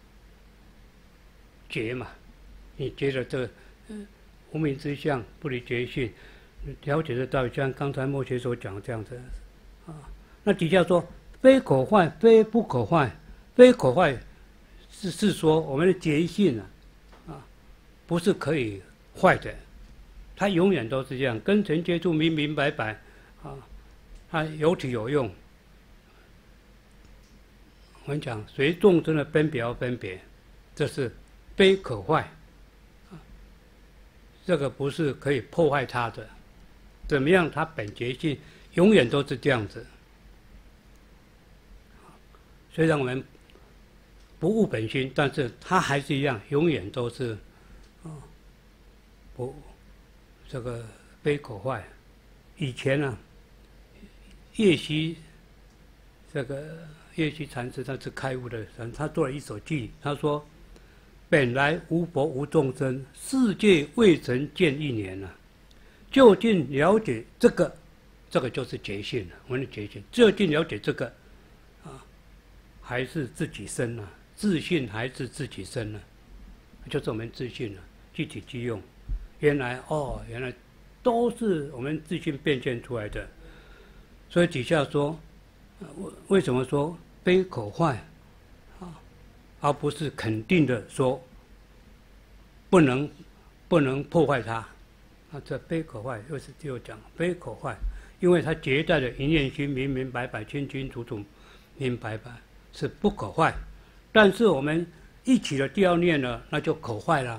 觉嘛。你觉得这个无明之相不离觉性，了解得到，像刚才末学所讲的这样子啊。那底下说非可坏，非不可坏，非可坏是是说我们的觉性啊啊不是可以坏的，它永远都是这样，跟尘接触明明白白啊，它有体有用。我们讲随众生的分别而分别，这是非可坏。这个不是可以破坏它的，怎么样？它本觉性永远都是这样子。虽然我们不悟本心，但是它还是一样，永远都是啊，不这个非可坏。以前呢、啊，叶虚这个叶虚禅师他是开悟的人，他做了一首偈，他说。本来无佛无众生，世界未曾见一年啊！究竟了解这个，这个就是觉性了。我们的觉性，究竟了解这个，啊，还是自己生啊？自信还是自己生呢？就是我们自信了，具体具用。原来哦，原来都是我们自信变现出来的。所以底下说，为什么说非可坏？而不是肯定的说不能不能破坏它，啊，这非可坏又是又讲非可坏，因为它结在的一念心明明白白、清清楚楚、明明白白是不可坏，但是我们一起的第二念呢，那就可坏了。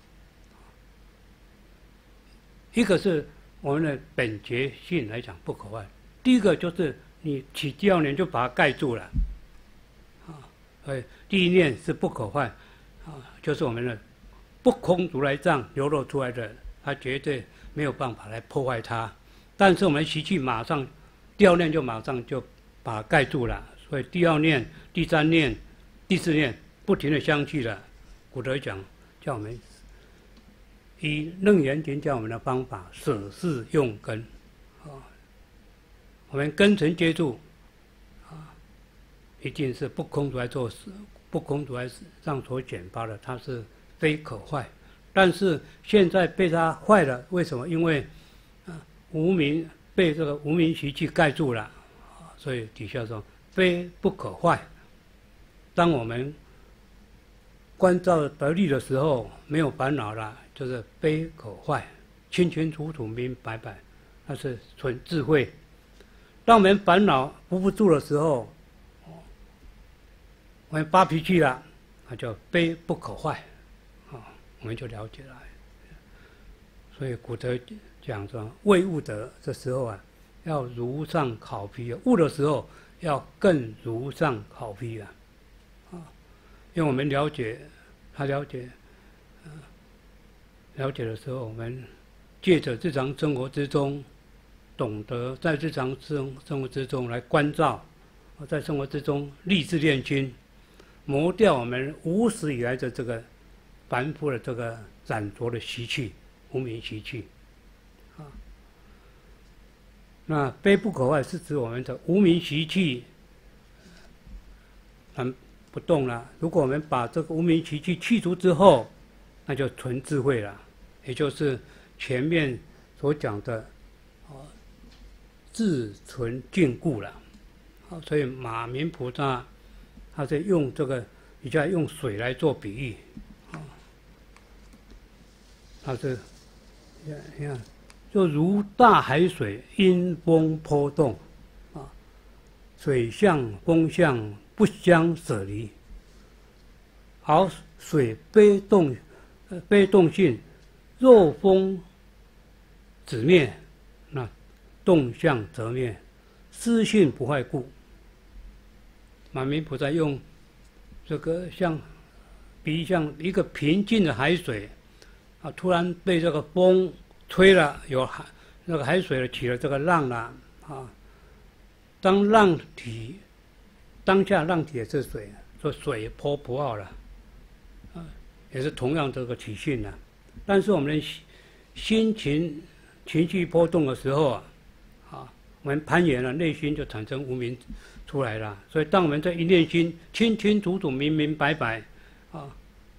一个是我们的本觉性来讲不可坏，第一个就是你起第二念就把它盖住了。哎，第一念是不可坏，啊，就是我们的不空如来藏流露出来的，它绝对没有办法来破坏它。但是我们习气马上第二念就马上就把它盖住了，所以第二念、第三念、第四念不停的相续了。古德讲叫我们以楞严经教我们的方法舍事用根，啊，我们根尘接触，啊，一定是不空如来做事，不空如来上所显发的，它是非可坏。但是现在被它坏了，为什么？因为啊无明被这个无明习气盖住了，啊，所以底下说非不可坏。当我们观照得力的时候，没有烦恼了，就是非可坏，清清楚楚、明明白白，那是纯智慧。当我们烦恼扶不住的时候，我们发脾气了，那叫非不可坏，啊，我们就了解了。所以古德讲说，未悟得的时候啊，要如上考批；悟的时候要更如上考批啊。因为我们了解，他了解，呃，了解的时候，我们借着日常生活之中，懂得在日常生生活之中来关照，在生活之中立志练心，磨掉我们无始以来的这个凡夫的这个染浊的习气、无明习气，啊，那非不可坏是指我们的无明习气，嗯。不动了。如果我们把这个无明习气去除之后，那就纯智慧了，也就是前面所讲的，哦，自纯净故了。好，所以马明菩萨他是用这个，比较用水来做比喻，啊，他是，你看，就如大海水因风波动，啊，水相风相不相舍离，而水非动，呃，非动性，若风止灭，那动相则灭，思性不坏故。马明菩萨用这个像，比喻像一个平静的海水，啊，突然被这个风吹了，有海那个海水起了这个浪了，啊，当浪体。当下浪体也是水，说水波不傲了，啊，也是同样这个体性的。但是我们的心情情绪波动的时候啊，啊，我们攀缘了，内心就产生无明出来了。所以当我们这一念心清清楚楚、明明白白，啊，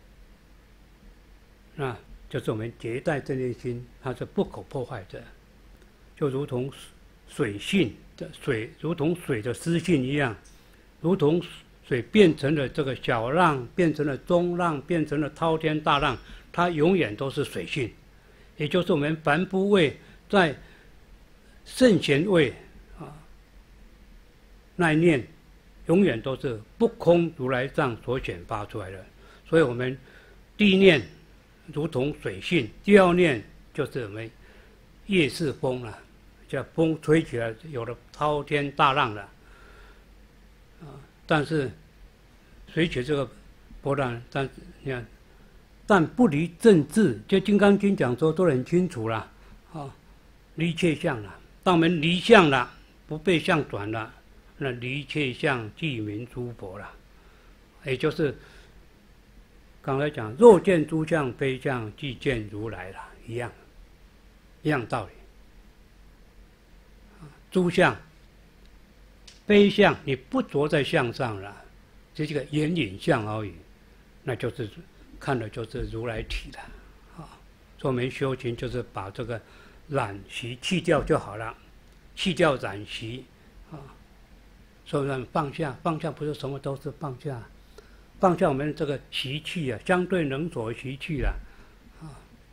那就是我们结带这念心，它是不可破坏的，就如同水性的水，如同水的湿性一样。如同水变成了这个小浪，变成了中浪，变成了滔天大浪，它永远都是水性，也就是我们凡夫位在圣贤位啊那一念，永远都是不空如来藏所显发出来的。所以我们第一念如同水性，第二念就是我们夜是风了，叫风吹起来，有了滔天大浪了。啊，但是随起这个波浪，但你看，但不离正智，就《金刚经》讲说都很清楚了，啊，离切相了。当我们离相了，不被相转了，那离切相即名诸佛了，也就是刚才讲，若见诸相非相，即见如来了，一样，一样道理。诸相。非相，你不着在相上了，这是个眼影相而已，那就是看的就是如来体了，啊，所以我们修行就是把这个染习去掉就好了，去掉染习，啊，所以说放下，放下不是什么都是放下，放下我们这个习气啊，相对能所习气啊，啊，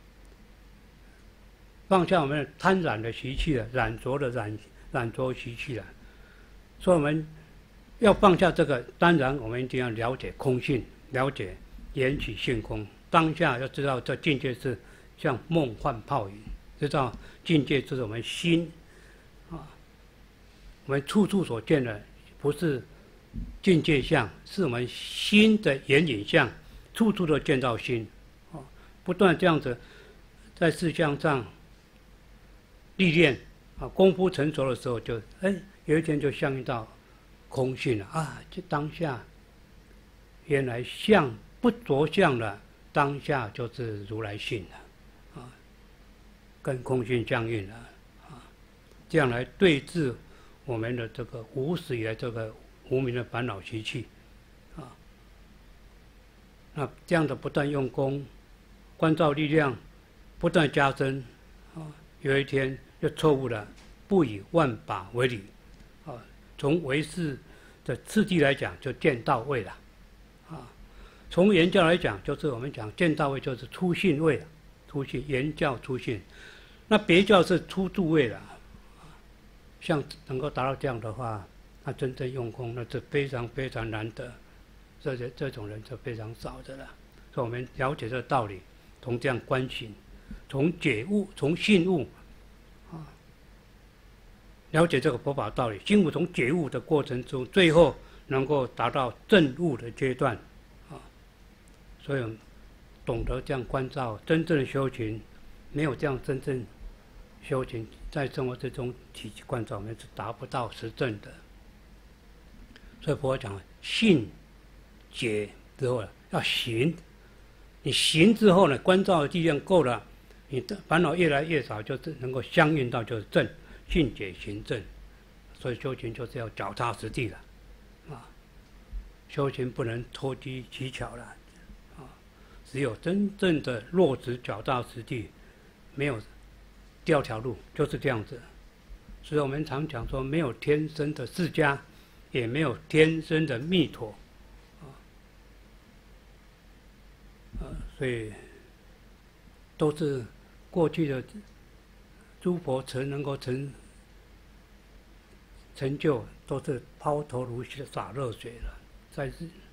放下我们贪染的习气了，染浊的染染浊习气了。所以我们要放下这个，当然我们一定要了解空性，了解缘起性空。当下要知道这境界是像梦幻泡影，知道境界就是我们心啊，我们处处所见的不是境界相，是我们心的眼影相，处处都见到心啊， 不断这样子在事项上历练啊，功夫成熟的时候就，哎，有一天就相应到空性了啊！就当下，原来相不着相了，当下就是如来性了，啊，跟空性相应了啊，这样来对治我们的这个无始以来这个无明的烦恼习气，啊，那这样的不断用功，观照力量不断加深，啊，有一天就错误了，不以万法为理，啊，从唯识的次第来讲，就见到位了，啊，从言教来讲，就是我们讲见到位就是出性位了，出性言教出性，那别教是出住位了，像能够达到这样的话，那真正用功那是非常非常难得，这些这种人是非常少的了。所以我们了解这个道理，从这样观行，从觉悟，从信悟。了解这个佛法道理，心悟从觉悟的过程中，最后能够达到证悟的阶段，啊，所以懂得这样关照，真正的修行，没有这样真正修行，在生活之中体系关照，我们是达不到实证的。所以佛讲信、解之后要行，你行之后呢，关照的力量够了，你的烦恼越来越少，就是能够相应到就是正。信解行正，所以修行就是要脚踏实地了，啊，修行不能投机取巧了，啊，只有真正的落实脚踏实地，没有第二条路，就是这样子。所以我们常讲说，没有天生的释迦，也没有天生的弥陀，啊，啊，所以都是过去的。诸佛曾能够成成就，都是抛头颅洒热水了，在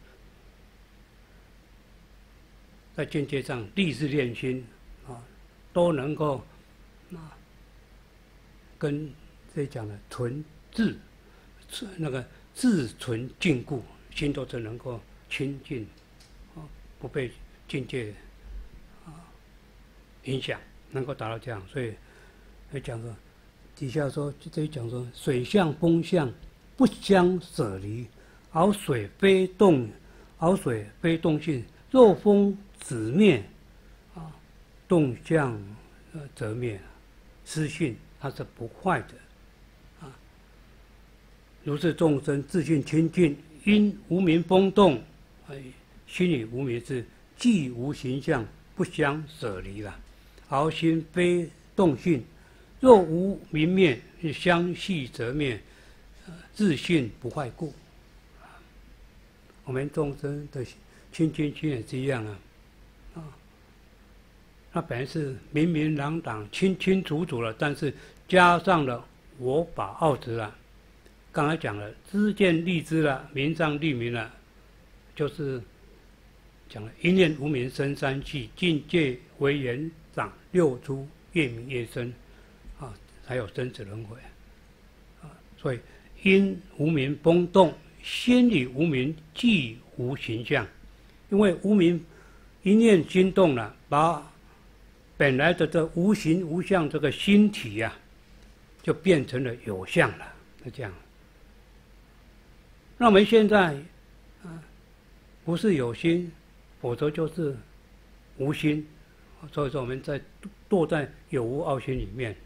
在境界上立志练心啊，都能够啊，跟这讲的纯自那个自纯净故，心都是能够清净啊，不被境界啊影响，能够达到这样，所以。还讲说，底下说这里讲说，水相风相不相舍离，而水非动，而水非动性。若风止灭，啊，动相呃则灭，失性它是不坏的，啊。如是众生自性清净，因无明风动，哎，心里无明是既无形象，不相舍离了，而心非动性。若无明灭，相续则灭，自性不坏故。我们众生的清净心也是一样啊，啊，那本来是明明朗朗、清清楚楚了，但是加上了我法奥执了。刚才讲了，知见立知了，明障立明了，就是讲了一念无明生三气，境界为缘长六出，越明越深。啊，才有生死轮回啊！所以因无明风动，心里无明即无形象，因为无明一念心动了，把本来的这无形无相这个心体呀、啊，就变成了有相了，是这样。那我们现在啊，不是有心，否则就是无心，所以说我们在堕在有无二心里面。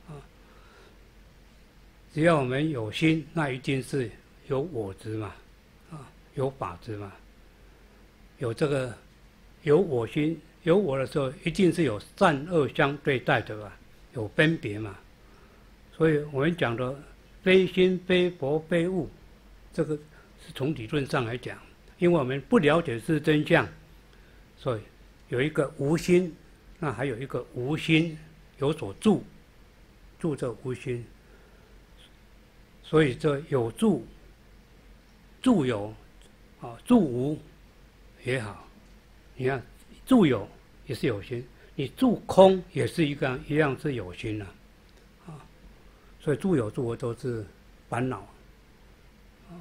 只要我们有心，那一定是有我执嘛，啊，有法执嘛，有这个有我心，有我的时候，一定是有善恶相对待的吧，有分别嘛。所以我们讲的非心、非佛、非物，这个是从理论上来讲，因为我们不了解是真相，所以有一个无心，那还有一个无心有所住，住这无心。所以这有住、住有啊，住无也好，你看住有也是有心，你住空也是一个一样是有心的，啊，所以住有住无都是烦恼，啊，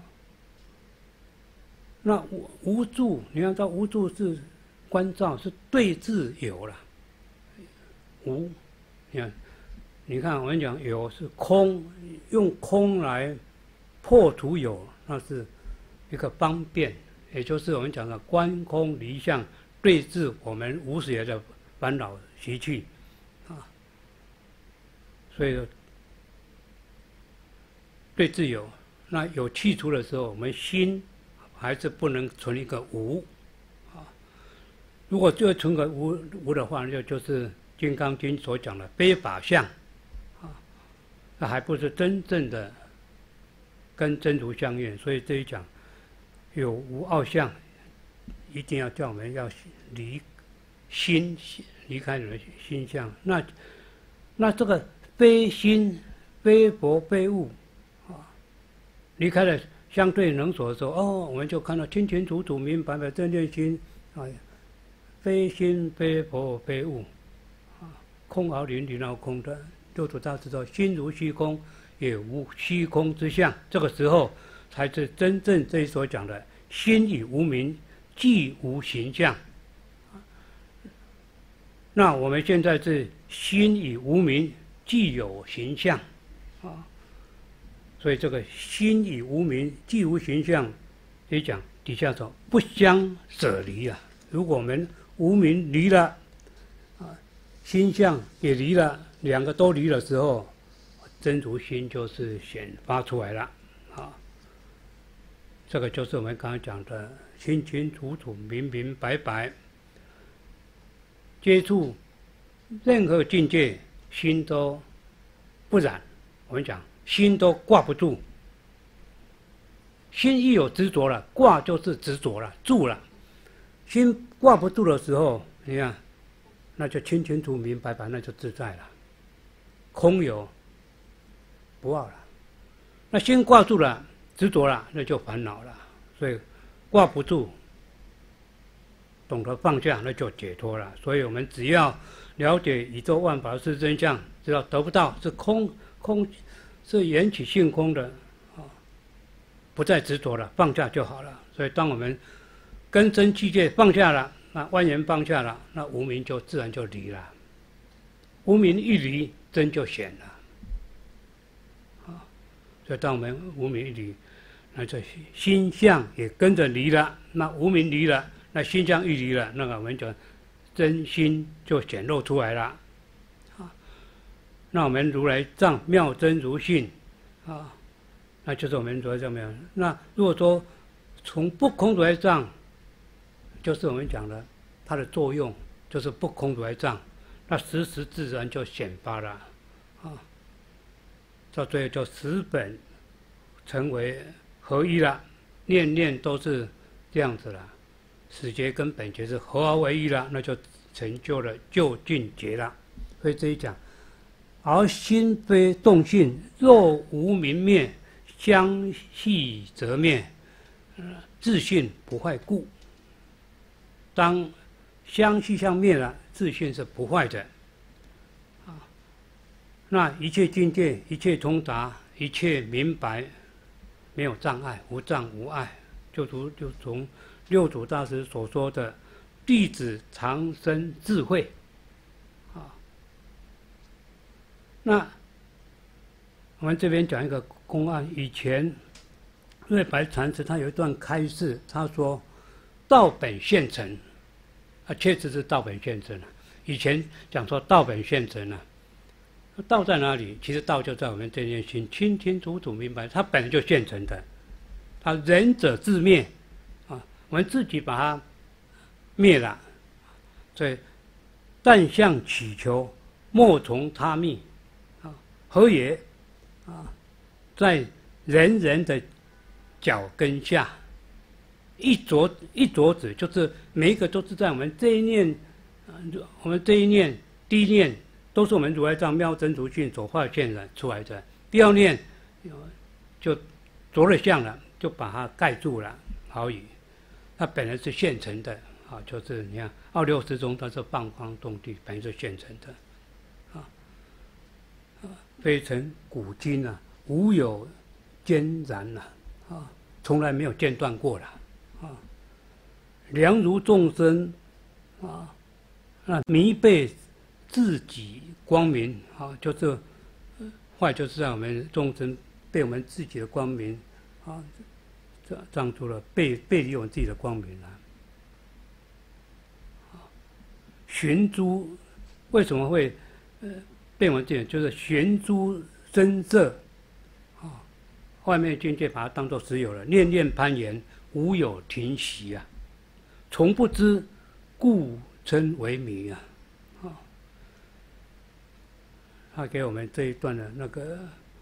那无无住，你看这无住是关照是对治有了， 无，你看，你看我们讲有是空，用空来破除有，那是一个方便，也就是我们讲的观空离相，对治我们无始以来的烦恼习气啊。所以对治有，那有去除的时候，我们心还是不能存一个无啊。如果就存个无无的话，那就就是《金刚经》所讲的非法相啊，那还不是真正的跟真如相应。所以这一讲有无二相，一定要叫我们要离心，离开你的心相。那那这个非心、非佛、非物啊，离开了相对能所的时候，哦，我们就看到清清楚楚、明白白正念心啊，非心、非佛、非物啊，空而灵，灵而空的。六祖大师说：“心如虚空，也无虚空之相。”这个时候才是真正这里所讲的心已无明，即无形象。那我们现在是心已无明，即有形象啊。所以这个心已无明，即无形象，也讲底下说不相舍离啊。如果我们无明离了啊，心相也离了，两个都离的时候，真如心就是显发出来了啊。这个就是我们刚才讲的清清楚楚、明明白白。接触任何境界，心都不染。我们讲心都挂不住，心一有执着了，挂就是执着了，住了。心挂不住的时候，你看，那就清清楚明白白，那就自在了。空有不二了。那心挂住了，执着了，那就烦恼了。所以挂不住，懂得放下，那就解脱了。所以我们只要了解宇宙万法是真相，知道得不到是空，空是缘起性空的啊，不再执着了，放下就好了。所以当我们根真器界放下了，那万缘放下了，那无明就自然就离了。无明一离，真就显了啊。所以当我们无明一离，那这心相也跟着离了，那无明离了，那心相一离了，那个我们就真心就显露出来了啊。那我们如来藏妙真如性啊，那就是我们如来藏妙。那如果说从不空如来藏，就是我们讲的它的作用，就是不空如来藏，那时时自然就显发了啊。到最后就十本成为合一了，念念都是这样子了。始觉跟本觉是合而为一了，那就成就了究竟觉了。所以这一讲，而心非动性，若无明灭，相续则灭，自性不坏故。当相续相灭了，自性是不坏的啊。那一切境界，一切通达，一切明白，没有障碍，无障无碍，就如就从六祖大师所说的弟子常生智慧啊。那我们这边讲一个公案，以前瑞白禅师他有一段开示，他说道本现成啊，确实是道本现成了。以前讲说道本现成了，道在哪里？其实道就在我们这念心，清清楚楚明白，它本来就现成的。它仁者自灭啊，我们自己把它灭了。所以但向祈求，莫从他觅啊，何也？啊，在人人的脚跟下，一着一着子，就是每一个都是在我们这一念，我们这一念第一念都是我们如来藏妙真如性所化现的出来的。第二念就着了相了，就把它盖住了。好语，它本来是现成的啊，就是你看二六之中，它是放光动地，本来是现成的啊啊，非成古今啊，无有间然了啊，从来没有间断过了啊。良如众生啊，那迷背自己光明啊，就是坏，就是让我们众生被我们自己的光明啊，这障住了，背背离我们自己的光明了。寻诸为什么会呃被我们这样？就是寻诸声色啊，外面境界把它当作实有了，念念攀缘，无有停息啊，从不知，故称为迷啊。啊，他给我们这一段的那个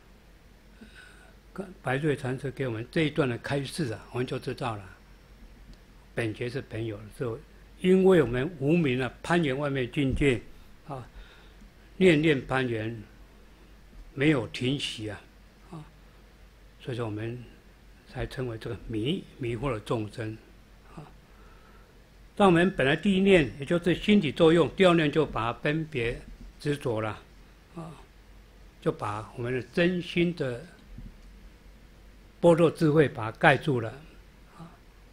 白瑞禅师给我们这一段的开示啊，我们就知道了。本觉是朋友的时候，因为我们无明啊，攀缘外面境界啊，念念攀缘，没有停息啊，啊，所以说我们才称为这个迷迷惑了众生啊。当我们本来第一念，也就是心体作用，第二念就把它分别执着了啊，就把我们的真心的般若智慧把它盖住了啊。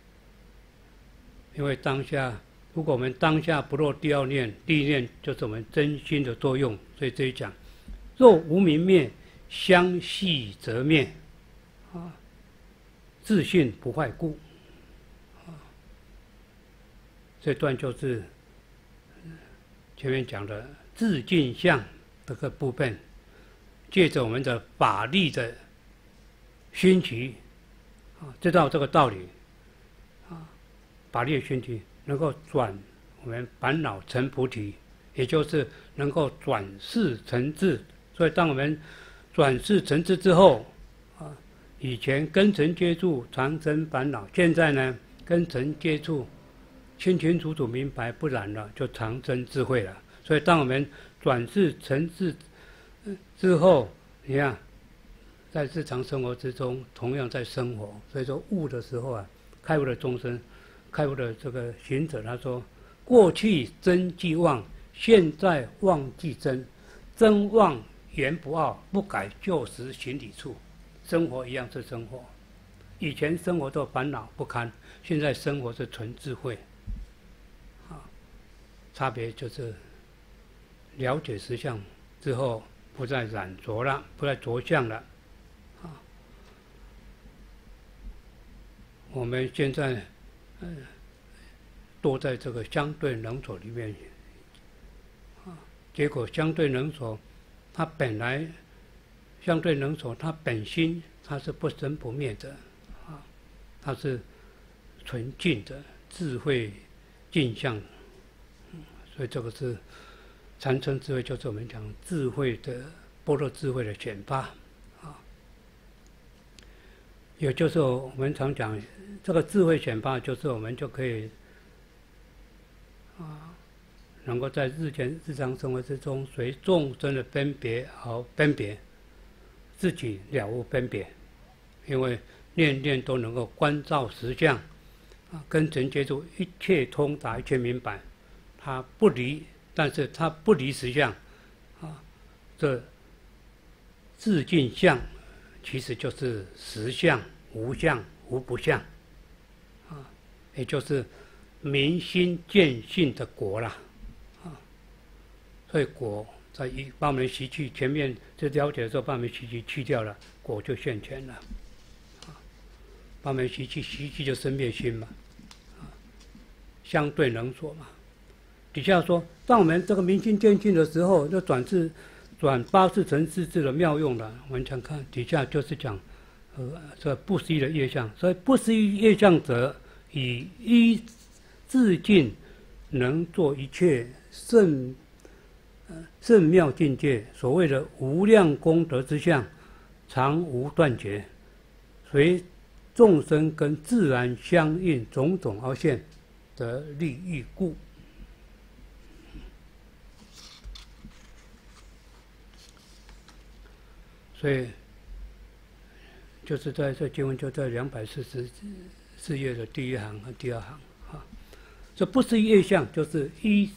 因为当下，如果我们当下不落第二念，第一念就是我们真心的作用，所以这一讲，若无明灭，相续则灭，啊，自信不坏故，啊，这段就是前面讲的自净相这个部分，借着我们的法力的熏习，啊，知道这个道理，啊，法力的熏习能够转我们烦恼成菩提，也就是能够转世成智。所以当我们转世成智之后，啊，以前跟尘接触常生烦恼，现在呢跟尘接触清清楚楚明白不然了，就常生智慧了。所以当我们转世成智之后，你看在日常生活之中同样在生活。所以说悟的时候啊，开悟的众生，开悟的这个行者，他说过去真即妄，现在妄即真，真妄言不傲，不改旧时行理处。生活一样是生活，以前生活都烦恼不堪，现在生活是纯智慧，啊，差别就是了解实相之后，不再染着了，不再着相了，啊，我们现在，呃，都在这个相对能所里面，啊，结果相对能所，它本来相对能所，它本心它是不生不灭的，啊，它是纯净的智慧镜像，嗯，所以这个是禅称智慧，就是我们讲智慧的般若智慧的显发，啊，也就是我们常讲这个智慧显发，就是我们就可以啊，能够在日间日常生活之中，随众生的分别而分别，自己了悟分别，因为念念都能够观照实相，啊，跟尘接触，一切通达，一切明白，他不离，但是他不离实相，啊，这自净相其实就是实相、无相、无不相，啊，也就是明心见性的果啦，啊，所以果在一把我们习气前面就了解的时候，把我们习气去掉了，果就现前了，啊，把我们习气习气就生灭心嘛，啊，相对能所嘛。底下说，当我们这个明心见性的时候，就转至转八识成四智的妙用了。我们想看底下就是讲，呃，这不思议的业相。所以不思议业相者，以一自净能做一切圣呃圣妙境界，所谓的无量功德之相，常无断绝，随众生跟自然相应，种种而现，得利益故。所以，就是在这经文就在两百四十四页的第一行和第二行啊。这不是业相，就是一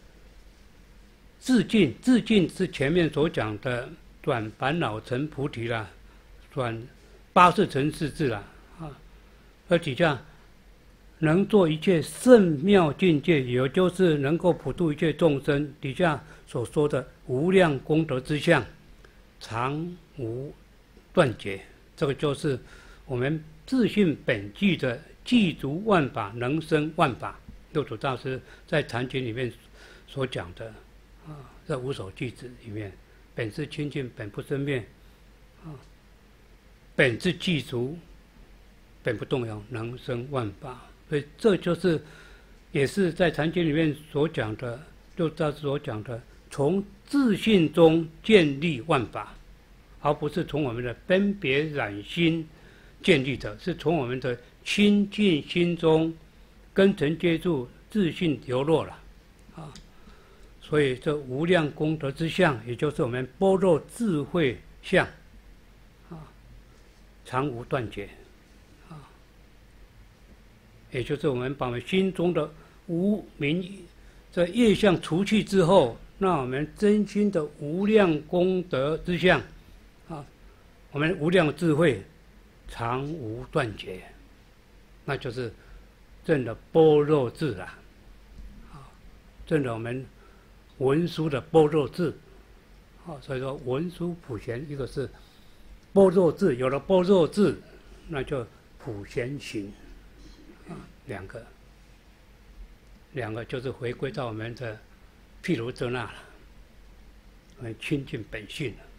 自净。自净是前面所讲的转烦恼成菩提啦，转八识成四智啦啊。而底下能做一切圣妙境界，也就是能够普度一切众生。底下所说的无量功德之相，常无断绝，这个就是我们自性本具的具足万法，能生万法。六祖大师在《禅经》里面所讲的啊，这五首句子里面，本自清净，本不生灭，啊，本自具足，本不动摇，能生万法。所以这就是也是在《禅经》里面所讲的，六祖大师所讲的，从自性中建立万法，而不是从我们的分别染心建立的，是从我们的清净心中根尘接触，自性流落了啊。所以这无量功德之相，也就是我们般若智慧相啊，常无断绝啊。也就是我们把我们心中的无明这业相除去之后，那我们真心的无量功德之相啊，我们无量智慧常无断绝，那就是证了般若智了啊，证了我们文殊的般若智啊。所以说文殊普贤，一个是般若智，有了般若智，那就普贤行啊，两个两个就是回归到我们的毗卢遮那了，我们清净本性了。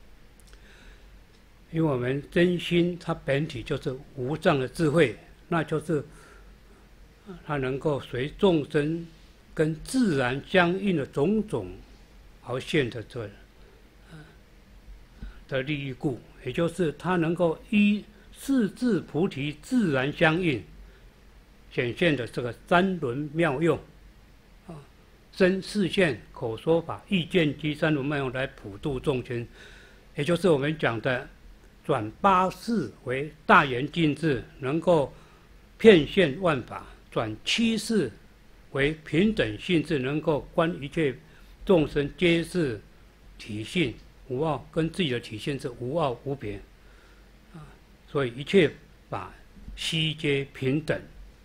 因为我们真心它本体就是无障的智慧，那就是它能够随众生跟自然相应的种种而现的这的利益故，也就是它能够依四智菩提自然相应显现的这个三轮妙用啊，身视现口说法意见及三轮妙用来普度众生，也就是我们讲的转八识为大圆镜智，能够遍现万法；转七识为平等性智，能够观一切众生皆是体性无傲，跟自己的体性是无傲无别啊。所以一切法悉皆平等，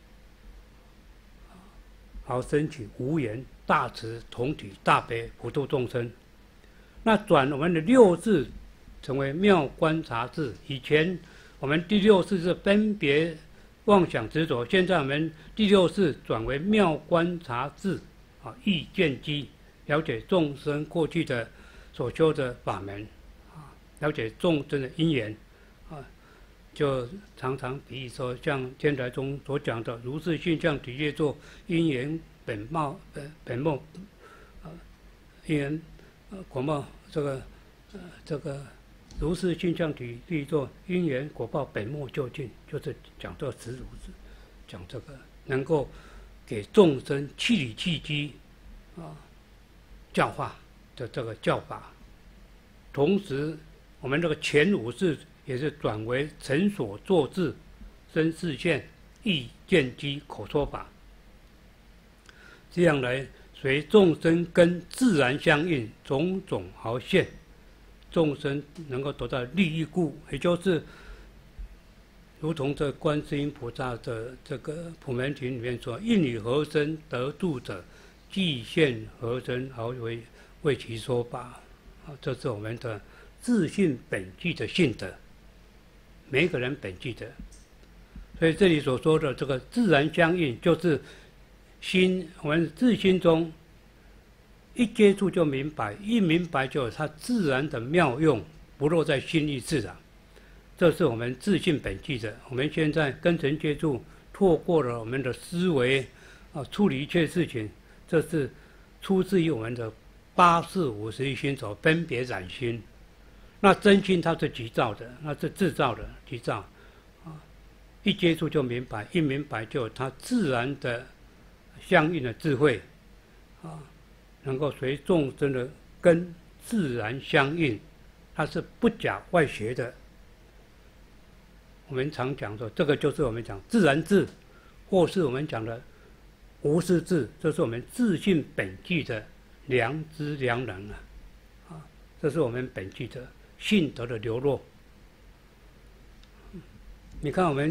好升起无言大慈同体大悲普度众生。那转我们的六智成为妙观察智，以前我们第六识是分别妄想执着，现在我们第六识转为妙观察智啊，意见机，了解众生过去的所修的法门啊，了解众生的因缘啊，就常常比喻说，像天台宗所讲的如是性相体业作因缘本貌呃本末啊因缘呃果貌这个呃这个。如是性相体立作因缘果报本末究竟，就是讲这十如是，讲这个能够给众生气理气机啊教化的这个教法。同时，我们这个前五识也是转为成所作智、身视现、意见机、口说法，这样来随众生跟自然相应，种种而现。众生能够得到利益故，也就是如同这观世音菩萨的这个普门品里面说：“应以何身得度者，即现何身而为为其说法。”啊，这是我们的自性本具的性德，每一个人本具的。所以这里所说的这个自然相应，就是心我们自心中。一接触就明白，一明白就有它自然的妙用，不落在心意自然。这是我们自性本具的。我们现在跟尘接触，透过了我们的思维啊，处理一切事情，这是出自于我们的八识五十一心所分别染心。那真心它是急躁的，那是自造的急躁啊。一接触就明白，一明白就有它自然的相应的智慧啊。能够随众生的根自然相应，它是不假外学的。我们常讲说，这个就是我们讲自然智，或是我们讲的无师智，这是我们自性本具的良知良能啊！啊，这是我们本具的性德的流露。你看，我们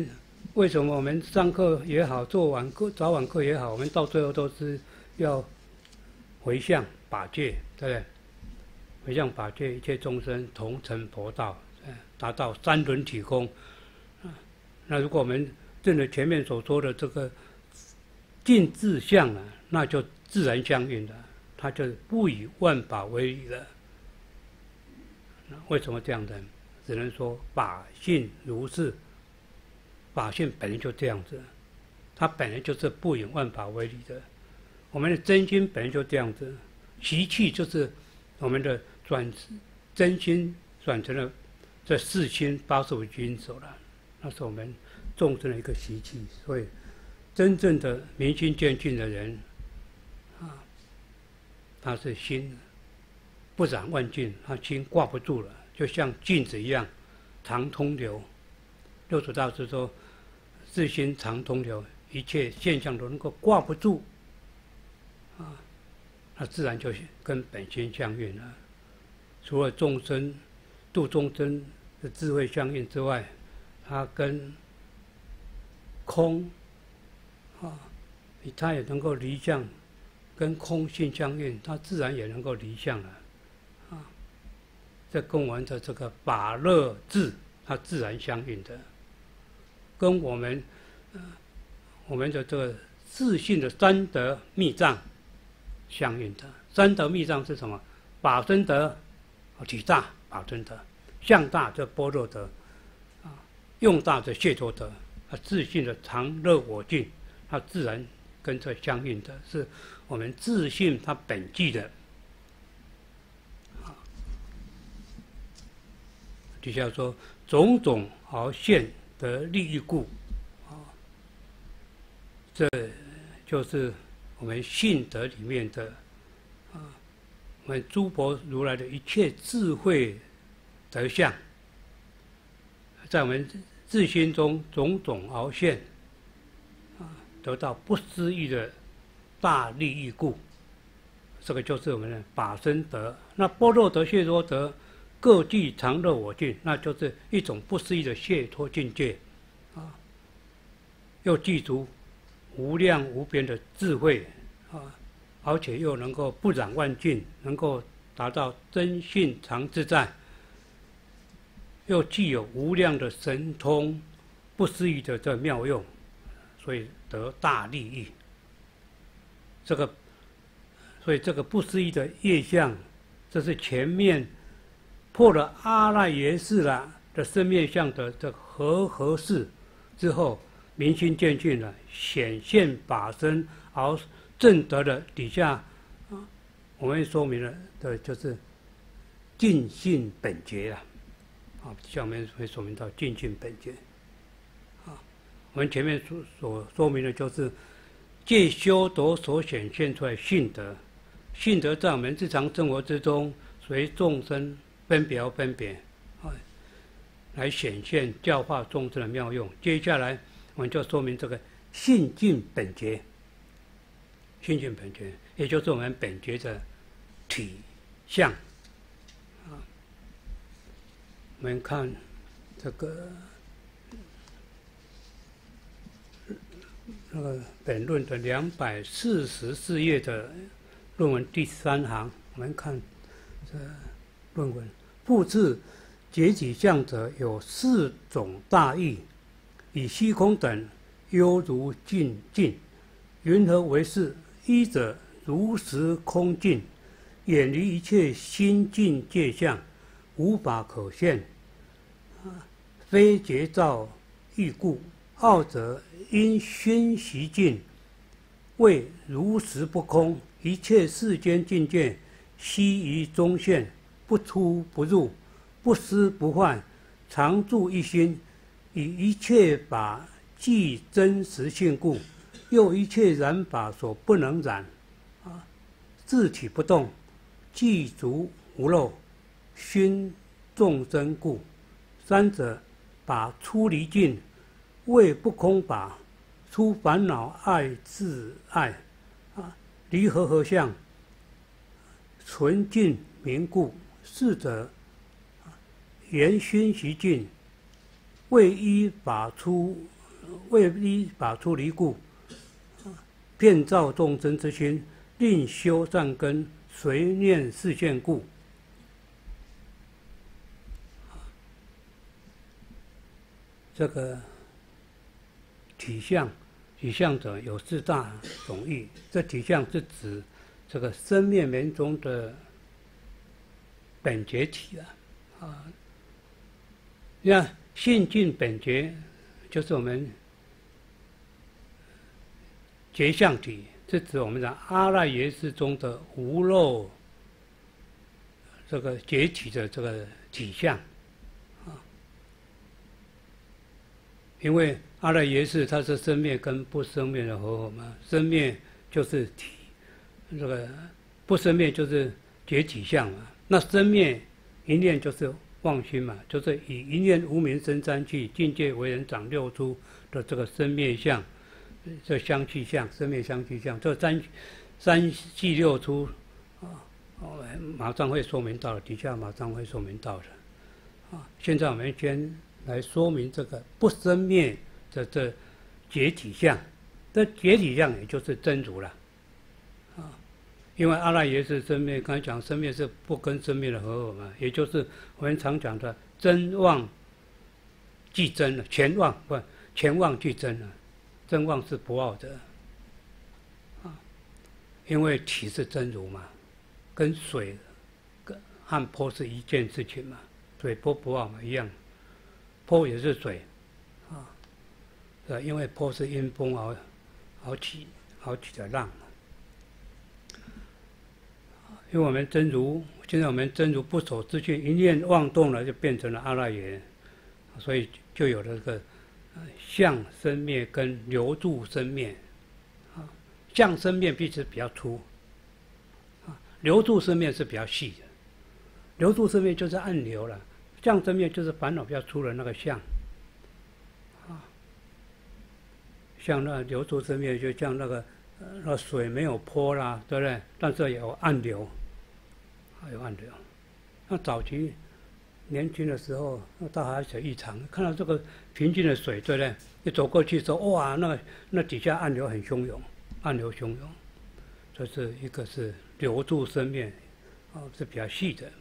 为什么我们上课也好，做晚课、早晚课也好，我们到最后都是要回向法界，对不对？回向法界，一切众生同成佛道，达到三轮体空。那如果我们证了前面所说的这个尽自相了，那就自然相应了，它就不以万法为理了。为什么这样的？只能说法性如是，法性本来就这样子，它本来就是不以万法为理的。我们的真心本来就这样子，习气就是我们的转真心转成了这四心八十五心所了，那是我们众生的一个习气。所以，真正的明心见性的人，啊，他是心不染万境，他心挂不住了，就像镜子一样，常通流。六祖大师说：“自心常通流，一切现象都能够挂不住。”啊，那自然就跟本心相应了。除了众生度众生的智慧相应之外，它跟空啊，它也能够离相，跟空性相应，它自然也能够离相了。啊，这跟我们的这个法乐智，它自然相应的，跟我们呃我们的这个自信的三德密藏相应的。三德密藏是什么？法身德、体大法身德，相大这般若德，啊，用大的解脱德，啊，自信的常乐我净，它自然跟这相应的，是我们自信它本具的。啊，底下说种种而现得利益故，啊，这就是我们信德里面的。我们诸佛如来的一切智慧德相，在我们自心中种种而现，啊，得到不思议的大利益故。这个就是我们的法身德。那般若德、解脱德各具常乐我净，那就是一种不思议的解脱境界，啊，又具足无量无边的智慧，啊。而且又能够不染万境，能够达到真性常自在，又具有无量的神通，不思议的这妙用，所以得大利益。这个，所以这个不思议的业相，这是前面破了阿赖耶识了的生灭相的这和合式之后，明心见性了，显现法身而正德的底下，啊，我们说明了的就是尽性本觉啊，啊，下面会说明到尽性本觉，啊，我们前面所所说明的就是借修德所显现出来性德，性德在我们日常生活之中，随众生分别而分别，啊，来显现教化众生的妙用。接下来我们就说明这个性尽本觉。性尽本觉，也就是我们本觉的体相。啊，我们看这个那个本论的两百四十四页的论文第三行，我们看这论文：复次，解体相者有四种大义，以虚空等犹如镜镜，云何为是？一者如实空境，远离一切心境界相，无法可现，非觉照欲故；二者因熏习境，为如实不空，一切世间境界悉于中现，不出不入，不思不坏，常住一心，以一切法即真实性故。又一切染法所不能染，啊，自体不动，具足无漏，熏众生故。三者把出离境，为不空法，出烦恼爱自爱，啊，离合合相，纯净明故。四者言熏习境，为依法出为利拔出离故，遍照众生之心，令修善根，随念示现故。这个体相，体相者有四大种义。这体相是指这个生灭门中的本觉体啊，啊，你看性净本觉，就是我们觉相体，是指我们的阿赖耶识中的无漏这个觉体的这个体相。因为阿赖耶识它是生灭跟不生灭的和合嘛，生灭就是体，这个不生灭就是觉体相嘛。那生灭一念就是妄心嘛，就是以一念无明生三气，境界为人长六出的这个生灭相，这相气相，生灭相气相，这三三气六出啊，哦，马上会说明到了，底下马上会说明到的啊。现在我们先来说明这个不生灭的这觉体相，这觉体相也就是真如了，啊，因为阿赖耶识生灭，刚才讲生灭是不跟生灭的合合嘛，也就是我们常讲的真妄即真了，全妄不全妄即真了，真妄是不二的，啊，因为体是真如嘛，跟水跟和波是一件事情嘛，水波不二嘛一样。波也是水，啊，呃，因为波是因风而而起而起的浪，因为我们真如，现在我们真如不守之心，一念妄动了，就变成了阿赖耶，所以就有了这个相生灭跟流住生灭，啊，相生灭必是比较粗，啊，流住生灭是比较细的，流住生灭就是暗流了。相生灭就是烦恼比较粗的那个相，啊，像那流出生灭，就像那个呃那水没有波啦，对不对？但是有暗流，有暗流。那早期年轻的时候，到海水浴场，看到这个平静的水，对不对？一走过去说，哇，那个那底下暗流很汹涌，暗流汹涌。这是一个是流住生灭，啊，是比较细的。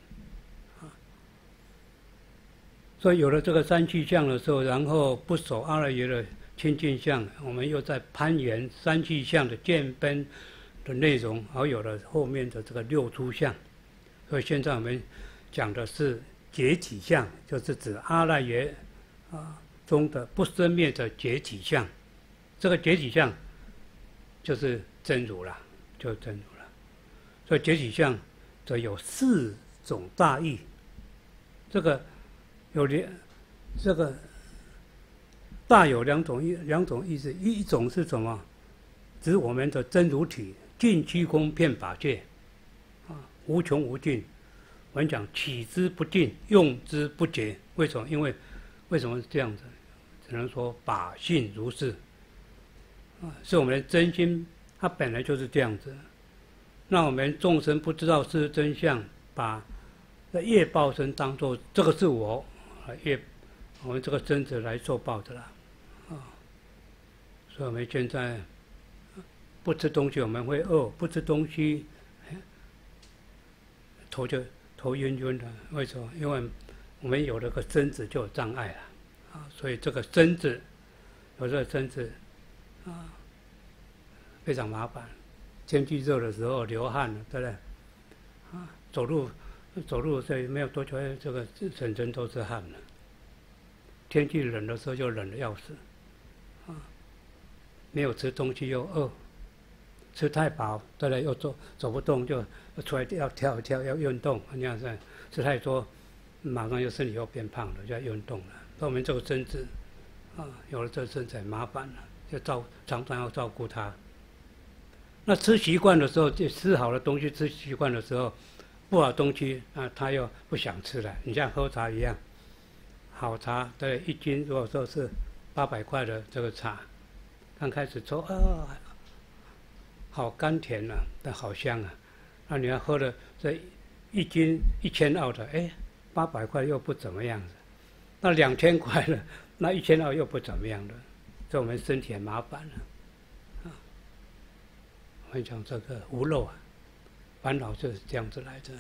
所以有了这个三气相的时候，然后不守阿赖耶的清净相，我们又在攀缘三气相的见分的内容，而有了后面的这个六出相。所以现在我们讲的是觉体相，就是指阿赖耶啊中的不生灭的觉体相。这个觉体相就是真如了，就是真如了。所以觉体相则有四种大义，这个。有两，这个大有两种意，两种意思。一种是什么？指我们的真如体，尽虚空遍法界，啊，无穷无尽。我们讲起之不尽，用之不竭。为什么？因为为什么是这样子？只能说法性如是，啊，是我们的真心，它本来就是这样子。那我们众生不知道是真相，把这业报身当作这个是我。业，我们这个真子来受报的啦，啊，所以我们现在不吃东西我们会饿，不吃东西头就头晕晕的，为什么？因为我们有了个身子就有障碍了，啊，所以这个身子有这个身子啊非常麻烦，天气热的时候流汗了，对不对？啊，走路。走路这没有多久，这个全身都是汗了。天气冷的时候就冷得要死，啊，没有吃东西又饿，吃太饱，对了又走走不动，就出来要跳一跳，要运动，这样子吃太多，马上又身体又变胖了，就要运动了。那我们这个身子，啊，有了这个身子很麻烦了，就照常常要照顾它。那吃习惯的时候，就吃好的东西吃习惯的时候。不好东西啊，他又不想吃了。你像喝茶一样，好茶对一斤，如果说是八百块的这个茶，刚开始抽啊，好甘甜啊，但好香啊。那你要喝了这一斤一千澳的，哎，八百块又不怎么样子。那两千块的，那一千澳又不怎么样的。 对我们身体很麻烦了。啊，我们讲这个无漏啊，烦恼就是这样子来的。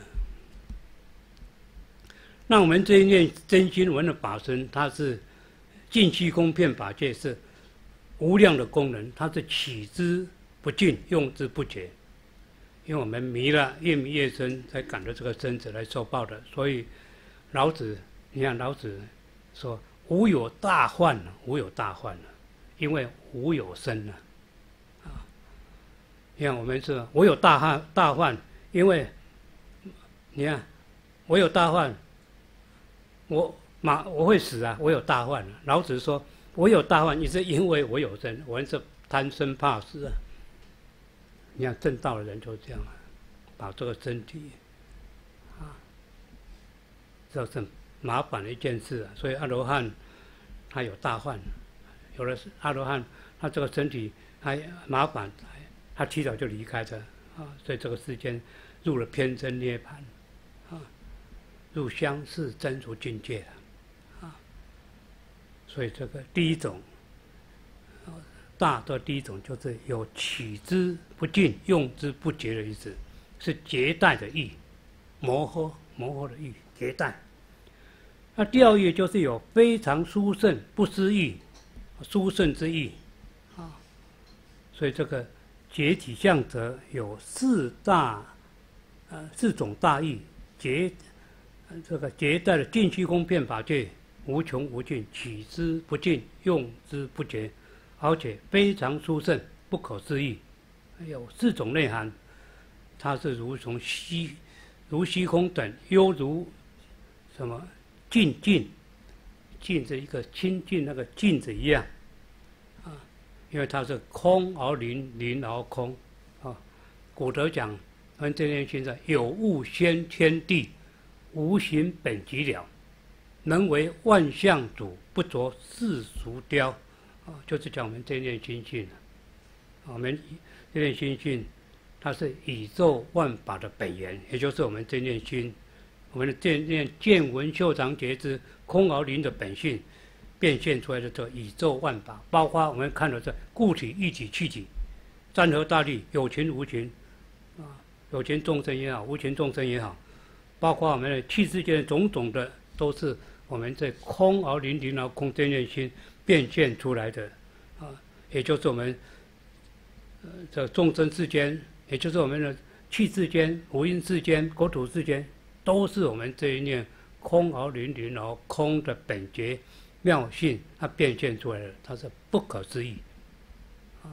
那我们这一念真心闻的法身，它是尽虚空遍法界，是无量的功能，它是起之不尽，用之不竭。因为我们迷了，越迷越深，才赶着这个身子来受报的。所以老子，你看老子说：“无有大患，无有大患了，因为无有生了。”啊，你看我们是我有大患，大患，因为你看我有大患，我马我会死啊，我有大患。老子说：“我有大患，也是因为我有生，我们是贪生怕死啊。”你看正道的人就这样啊，把这个身体啊，这是麻烦的一件事啊。所以阿罗汉他有大患，有的是阿罗汉，他这个身体还麻烦，他提早就离开了啊。所以这个世间入了偏真涅槃啊，入相似真如境界了啊。所以这个第一种。大的第一种就是有起之不尽、用之不竭的意思，是结带的意，模糊模糊的意，结带。那第二义就是有非常殊胜、不思议、殊胜之意啊。所以这个结体相则有四大呃四种大义，结这个结带的尽虚空遍法界，无穷无尽，起之不尽，用之不竭。而且非常殊胜，不可思议，有四种内涵。它是如从虚如虚空等，犹如什么镜镜，镜子一个清净那个镜子一样啊，因为它是空而灵，灵而空啊。古德讲，我们这念心说：有物先天地，无形本寂了，能为万象主，不着世俗雕。啊，就是讲我们这念心性，我们这念心性，它是宇宙万法的本源，也就是我们这念心，我们的这念见闻嗅尝觉知空而灵的本性，变现出来的这宇宙万法，包括我们看到这固体、一体、气体、山河大地，有情无情，啊，有情众生也好，无情众生也好，包括我们的气世界的种种的，都是我们这空而灵、灵而空这念心变现出来的啊，也就是我们呃这众生世间，也就是我们的气世间、无阴世间、国土世间，都是我们这一念空而灵、灵而空的本觉妙性，它变现出来的，它是不可思议啊。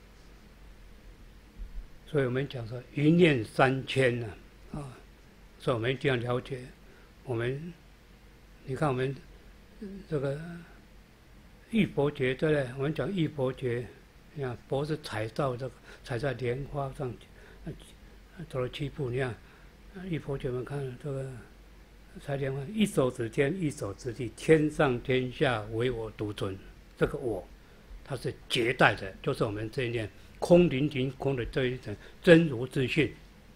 所以我们讲说一念三千呢啊，所以我们一定要了解，我们你看我们这个。玉佛节对不对？我们讲玉佛节，你看佛是踩到这个，踩在莲花上，走了七步。你看玉佛节，我们看这个踩莲花，一手指天，一手指地，天上天下唯我独尊。这个我，它是结带的，就是我们这一念空灵灵空的这一层真如自性。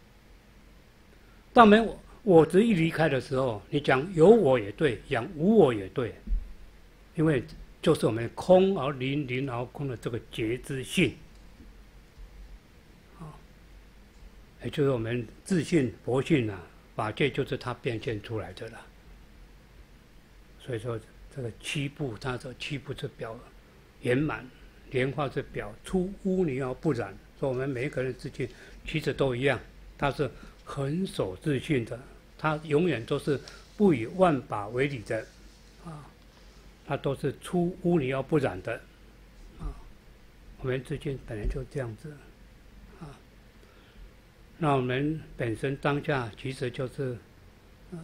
当我们我执一离开的时候，你讲有我也对，讲无我也对，因为。就是我们空而灵，灵而空的这个觉知性，啊，也就是我们自信佛性啊，法界就是它变现出来的了。所以说，这个七步，它说七步是表圆满，莲花是表出污泥而不染。说我们每一个人自信其实都一样，它是恒守自信的，它永远都是不以万法为理的，啊。它都是出污泥而不染的，啊，我们自信本来就这样子，啊，那我们本身当下其实就是，呃，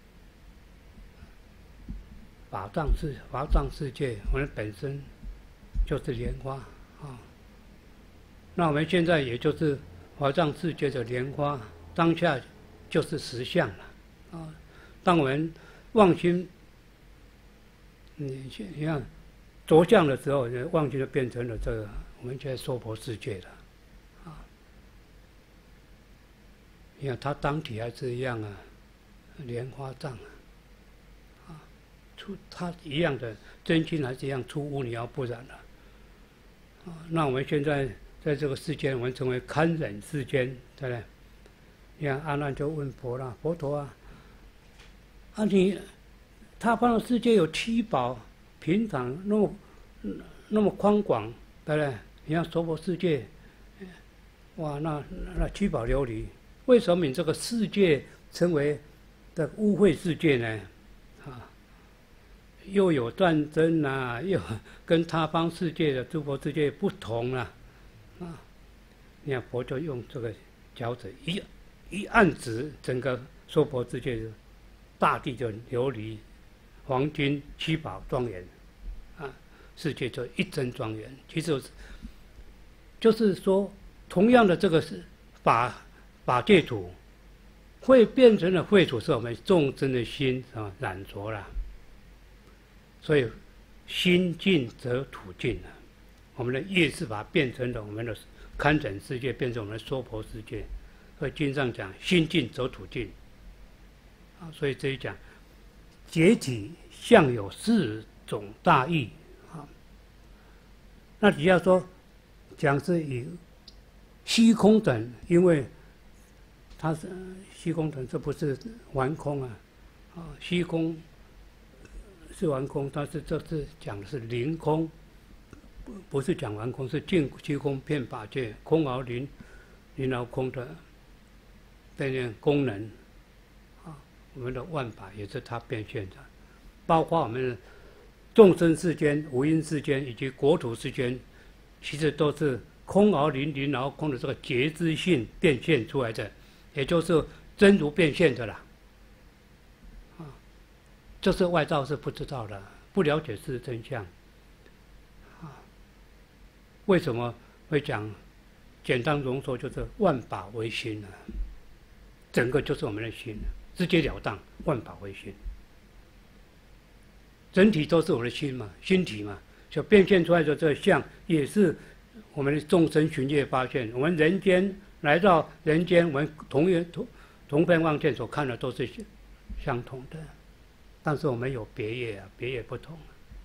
法藏世法藏世界，我们本身就是莲花啊。那我们现在也就是法藏世界的莲花，当下就是实相了，啊，当我们妄心。你你看，着相的时候，妄心就变成了这个我们现在娑婆世界了，啊！你看它当体还是一样啊，莲花藏啊，啊，出它一样的真心还是一样出污泥而不染了， 那我们现在在这个世间，我们成为堪忍世间，对不对？你看阿难就问佛了，佛陀啊，啊你他方的世界有七宝平常那么那么宽广，对不对？你看娑婆世界，哇，那那七宝琉璃，为什么你这个世界称为的污秽世界呢？啊，又有战争啊，又跟他方世界的诸佛世界不同啊，啊，你看佛就用这个脚趾一一按指，整个娑婆世界大地就琉璃、黄金、七宝庄严，啊，世界就一真庄严。其实就是说，同样的这个是法法界土，会变成了秽土，是我们众生的心啊染着了。所以心净则土净了，我们的业是把它变成了我们的堪忍世界，变成我们的娑婆世界。所以经上讲心净则土净，啊，所以这一讲解体相有四种大义啊。那底下说讲是以虚空等，因为它是虚空等，这不是完空啊，啊，虚空是完空，但是这次讲的是凌空，不是讲完空，是净虚空遍法界，空而凌，凌而空的这些功能啊，我们的万法也是它变现的，包括我们的众生世间、无因世间以及国土世间，其实都是空而凌，凌而空的这个觉知性变现出来的，也就是真如变现的啦。啊，这是外道是不知道的，不了解事实真相。啊，为什么会讲？简单容说，就是万法唯心啊。整个就是我们的心，直截了当，万法唯心，整体都是我们的心嘛，心体嘛，就变现出来的这个相，也是我们的众生寻业发现。我们人间来到人间，我们同源同同分望见所看的都是相同的，但是我们有别业啊，别业不同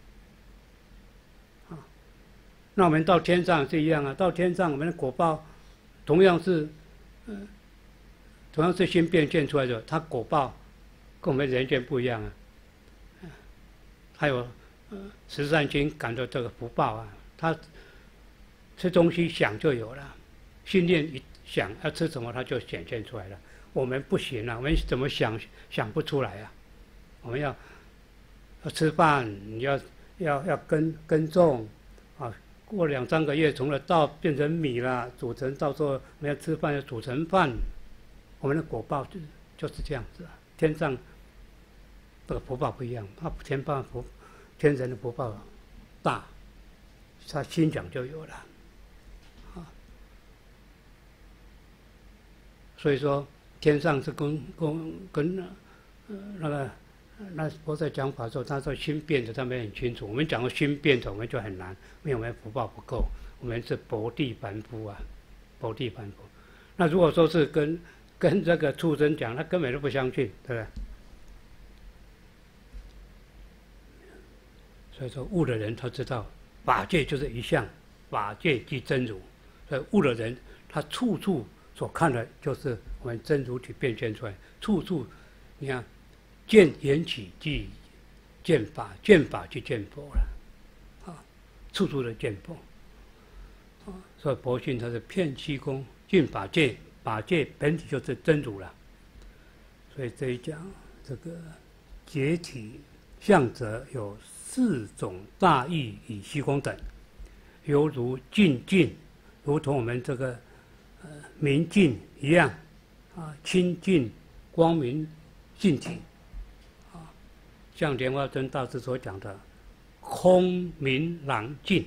啊。那我们到天上是一样啊，到天上我们的果报同样是，嗯、呃。同样是心变现出来的，它果报跟我们人间不一样啊。还有十善心感的这个福报啊，它吃东西想就有了，心念一想要吃什么，它就显现出来了。我们不行啊，我们怎么想想不出来啊？我们要要吃饭，你要要要耕耕种啊，过两三个月，从了稻变成米了，煮成到时候我们要吃饭要煮成饭。我们的果报就就是这样子啊，天上这个福报不一样，他天报福，天人的福报大，他心想就有了，啊，所以说天上是跟跟跟呃那个那佛在讲法的时候，他说心变的，他们很清楚。我们讲到心变的，我们就很难，因为我们福报不够，我们是薄地凡夫啊，薄地凡夫。那如果说是跟跟这个畜生讲，他根本都不相信，对不对？所以说悟的人他知道法界就是一相，法界即真如。所以悟的人他处处所看的就是我们真如体变现出来，处处你看见缘起即见法，见法即见佛了，啊，处处的见佛。啊，所以佛性它是遍虚空尽法界。法界本体就是真如了，所以这一讲这个解体相者有四种大义与虚空等，犹如净净，如同我们这个呃明镜一样啊，清净光明净体啊，像莲花生大师所讲的空明朗净。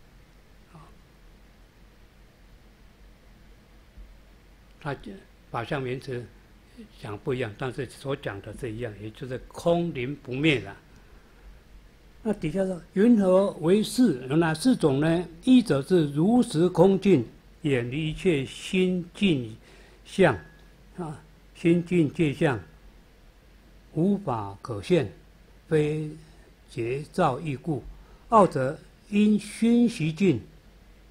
他法相名词讲不一样，但是所讲的是一样，也就是空灵不灭了。那底下说云何为四？哪四种呢？一者是如实空净，远离一切心境相啊，心境界相无法可现，非觉照异故。二者因熏习境，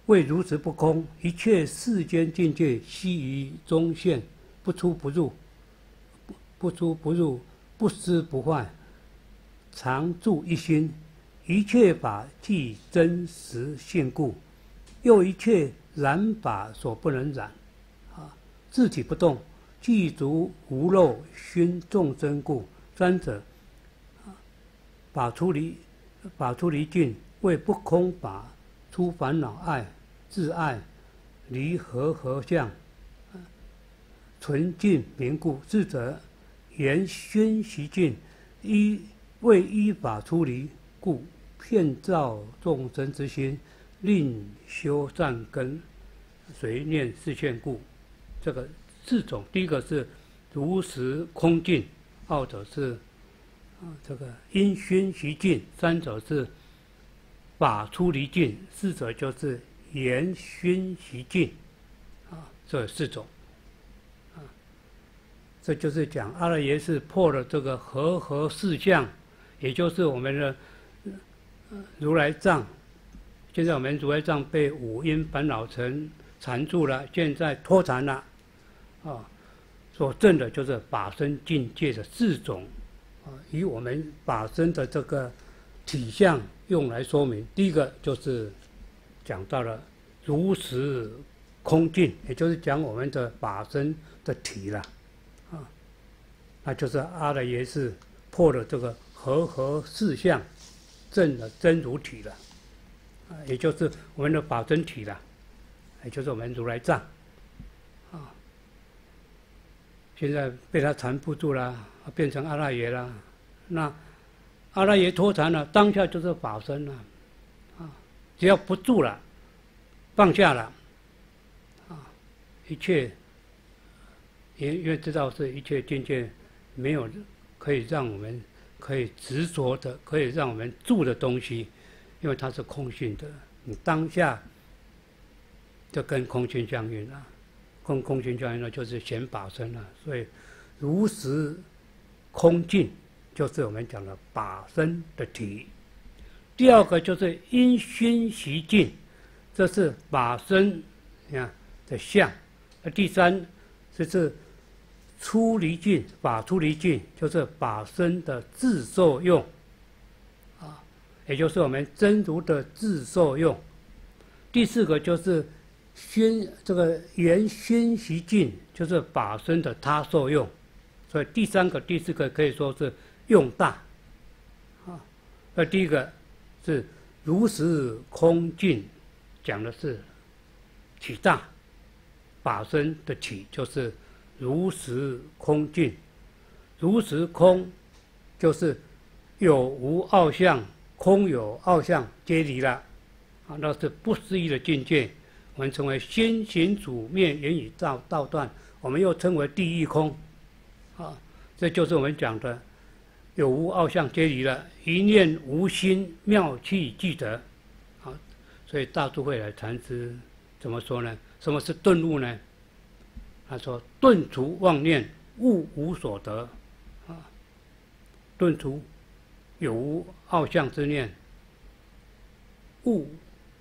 谓如实不空，一切世间境界悉于中现，不出不入，不不出不入，不思不坏，常住一心。一切法即真实性故，又一切染法所不能染，啊，自体不动，即足无漏熏众生故。三者，法出离，法出离境，为不空法出烦恼爱。自爱离合合相，纯净明故。智者言宣习境，依为依法出离故，遍照众生之心，令修善根，随念示现故。这个四种，第一个是如实空境，二者是啊这个因宣习境，三者是法出离境，四者就是言熏习境，啊，这四种，啊，这就是讲阿赖耶识破了这个和合四相，也就是我们的如来藏。现在我们如来藏被五阴烦恼尘缠住了，现在脱缠了，啊，所证的就是法身境界的四种，啊，以我们法身的这个体相用来说明。第一个就是讲到了如实空境，也就是讲我们的法身的体了，啊，那就是阿赖耶识破了这个和合四相，证了真如体了，啊，也就是我们的法身体了，也就是我们如来藏，啊，现在被他缠不住了，变成阿赖耶了，那阿赖耶脱缠了，当下就是法身了，啊，只要不住了。放下了，啊，一切，因因为知道是一切境界没有可以让我们可以执着的，可以让我们住的东西，因为它是空性的，你当下就跟空性相应了，跟空性相应了就是显法身了，所以如实空境就是我们讲的法身的体。第二个就是因熏习境。这是法身啊的相，那第三就是出离境，法出离境就是法身的自受用，啊，也就是我们真如的自受用。第四个就是宣这个言宣习境，就是法身的他受用。所以第三个、第四个可以说是用大，啊，那第一个是如实空境。讲的是体大，法身的体就是如实空境，如实空就是有无二相，空有二相皆离了，啊，那是不思议的境界。我们称为先行主灭言语道道断，我们又称为第一空，啊，这就是我们讲的有无二相皆离了，一念无心，妙气即得。所以大智慧来禅师怎么说呢？什么是顿悟呢？他说：顿除妄念，悟无所得，啊，顿除有无二相之念，悟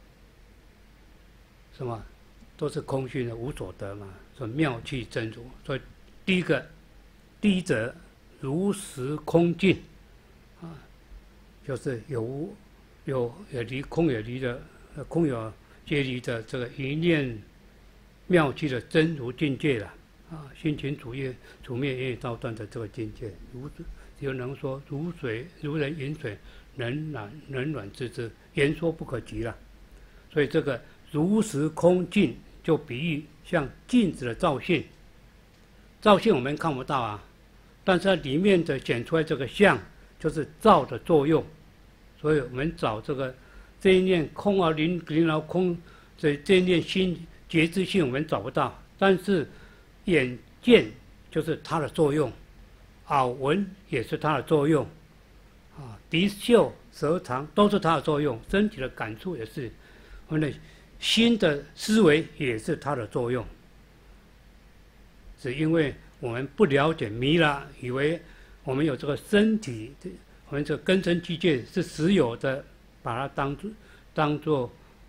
什么都是空虚的，无所得嘛。说妙气真如。所以第一个，第一者如实空境，啊，就是有无有也离，空也离的。空有皆离的这个一念妙气的真如境界了，啊，心情主业主灭业道断的这个境界，如有能说如水如人饮水，冷暖冷暖自知，言说不可及了。所以这个如实空境就比喻像镜子的照性，照性我们看不到啊，但是它里面的显出来这个相就是照的作用，所以我们找这个。这一念空而灵灵而空，这这一念心觉知性我们找不到，但是眼见就是它的作用，耳闻也是它的作用，啊，鼻嗅舌尝都是它的作用，身体的感触也是，我们的心的思维也是它的作用，是因为我们不了解迷了，以为我们有这个身体，我们这根尘机界是实有的。把它当作当做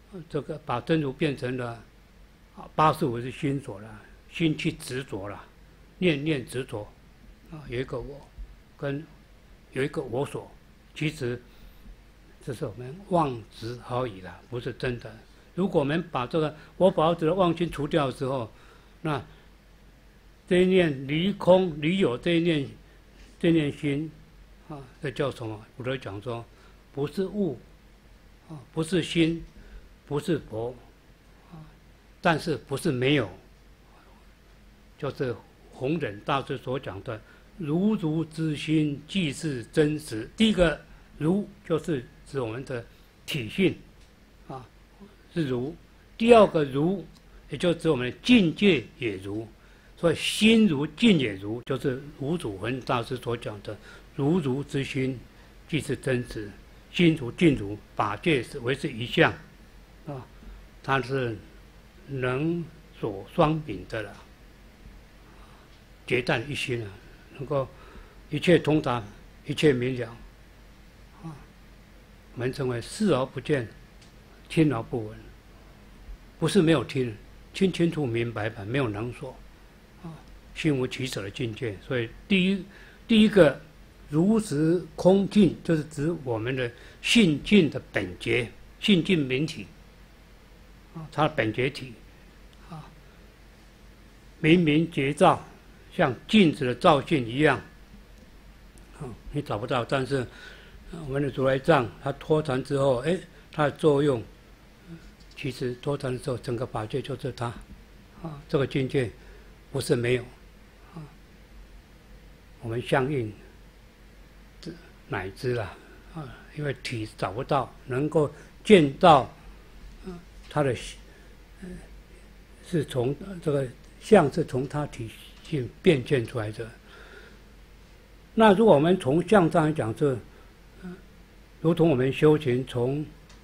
这个把真如变成了八十五是心所了，心去执着了，念念执着啊，有一个我，跟有一个我所，其实这是我们妄执而已啦，不是真的。如果我们把这个我把这个妄心除掉之后，那这一念离空离有这一念这一念心啊，这叫什么？古德讲说，不是物啊，不是心，不是佛啊，但是不是没有，就是弘忍大师所讲的如如之心即是真实。第一个如就是指我们的体性啊，是如；第二个如，也就指我们的境界也如。所以心如境也如，就是五祖弘大师所讲的如如之心即是真实。心如境如，法界是为是一相啊，它是能所双秉的了，结淡一心啊，能够一切通达，一切明了啊。我们称为视而不见，听而不闻，不是没有听，清清楚明白白，没有能所啊，心无取舍的境界。所以第一第一个如实空境，就是指我们的性境的本觉，性境明体啊，它的本觉体啊，明明觉照，像镜子的照性一样啊，你找不到，但是我们的如来藏它脱禅之后，哎，它的作用其实脱禅的时候，整个法界就是它啊，这个境界不是没有啊，我们相应乃知了啊，因为体找不到，能够见到，呃、它的，呃，是从这个相是从它体性变现出来的。那如果我们从相上来讲，是，呃，如同我们修行从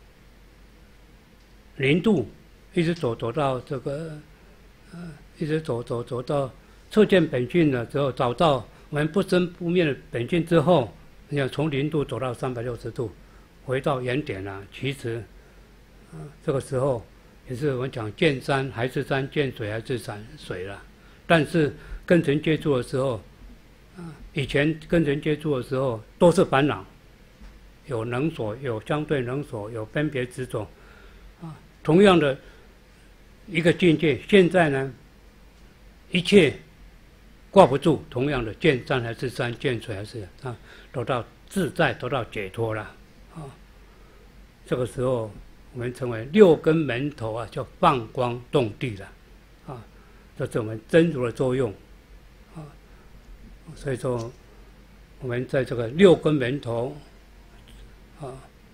零度一直走走到这个，呃，一直走走走到彻见本性了之后，找到我们不生不灭的本性之后。你看，从零度走到三百六十度，回到原点了。其实，呃，这个时候也是我们讲见山还是山，见水还是山水了。但是跟人接触的时候，啊，以前跟人接触的时候都是烦恼，有能所，有相对能所，有分别执着，啊，同样的一个境界。现在呢，一切挂不住，同样的见山还是山，见水还是啊。得到自在，得到解脱了啊！这个时候，我们称为六根门头啊，叫放光动地了啊！这是我们真如的作用啊！所以说，我们在这个六根门头啊，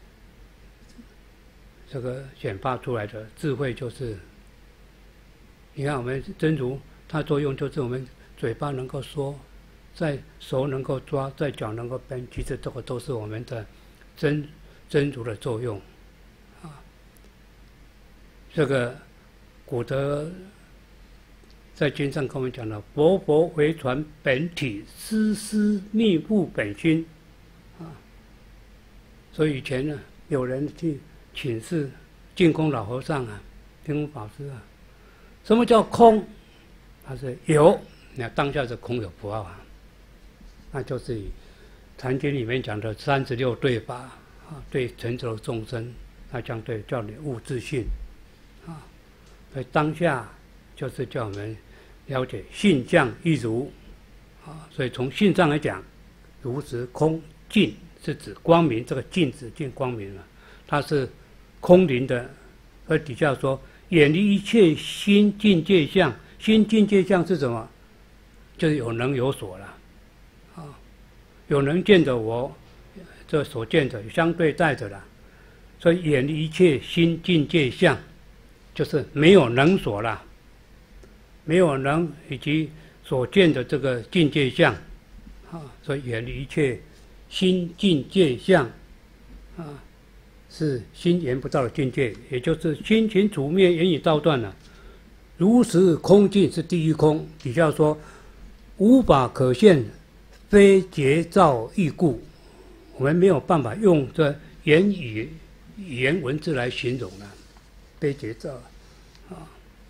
这个显发出来的智慧，就是你看我们真如，它作用就是我们嘴巴能够说。在手能够抓，在脚能够奔，其实这个都是我们的真真如的作用啊。这个古德在经上跟我们讲了，佛佛为传本体，丝丝密布本心啊。所以以前呢，有人去请示净空老和尚啊，净空法师啊，什么叫空？他说有，那当下是空有不二啊。那就是以《禅经》里面讲的三十六对法啊，对成熟的众生，那将对叫你悟自性啊。所以当下就是叫我们了解性相亦如啊。所以从性上来讲，如实空净是指光明，这个净指净光明了，它是空灵的。而底下说远离一切心境界相，心境界相是什么？就是有能有所了。有能见的我，这所见的相对待着了，所以远离一切心境界相，就是没有能所了，没有能以及所见的这个境界相，啊，所以远离一切心境界相，啊，是心言不到的境界，也就是心情处灭，言语道断了。如实空境是第一空，底下说无法可现。非觉照异故，我们没有办法用这言语、语言文字来形容了。 悲觉照啊。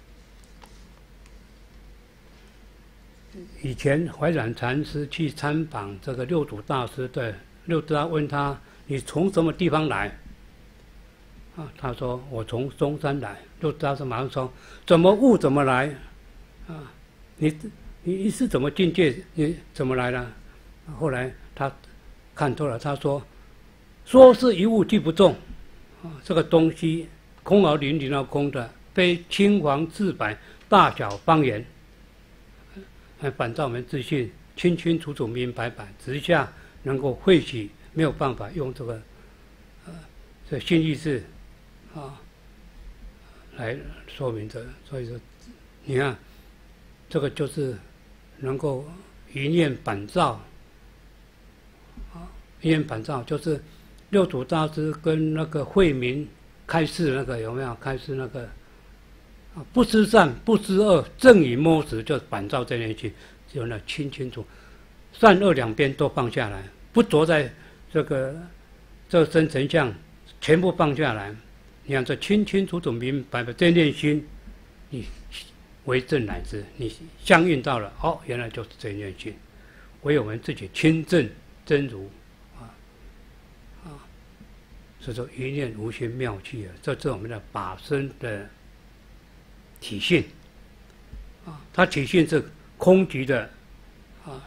以前怀远禅师去参访这个六祖大师的，六祖大问他：“你从什么地方来？”啊，他说：“我从中山来。”六祖大师马上说：“怎么悟怎么来？啊，你你你是怎么境界？你怎么来的？”后来他看透了，他说：“说是一物即不中，啊，这个东西空而灵，灵而空的，非青黄赤白大小方圆。”反照我们自信清清楚楚、明明白白，直下能够汇起，没有办法用这个呃这心意识啊来说明的。所以说，你看这个就是能够一念反照啊，一念反照就是六祖大师跟那个慧明开示那个有没有开示那个？啊，不知善，不知恶，正以摸实，就反照这件事，就那清清楚，善恶两边都放下来，不着在这个这生成相，全部放下来。你看这清清楚楚、明明白白，这念心，你为正乃知，你相应到了，哦，原来就是这念心，唯有我们自己亲证真如，啊啊，所以说一念无心妙趣啊，这是我们的法身的体性啊，它体性是空寂的啊。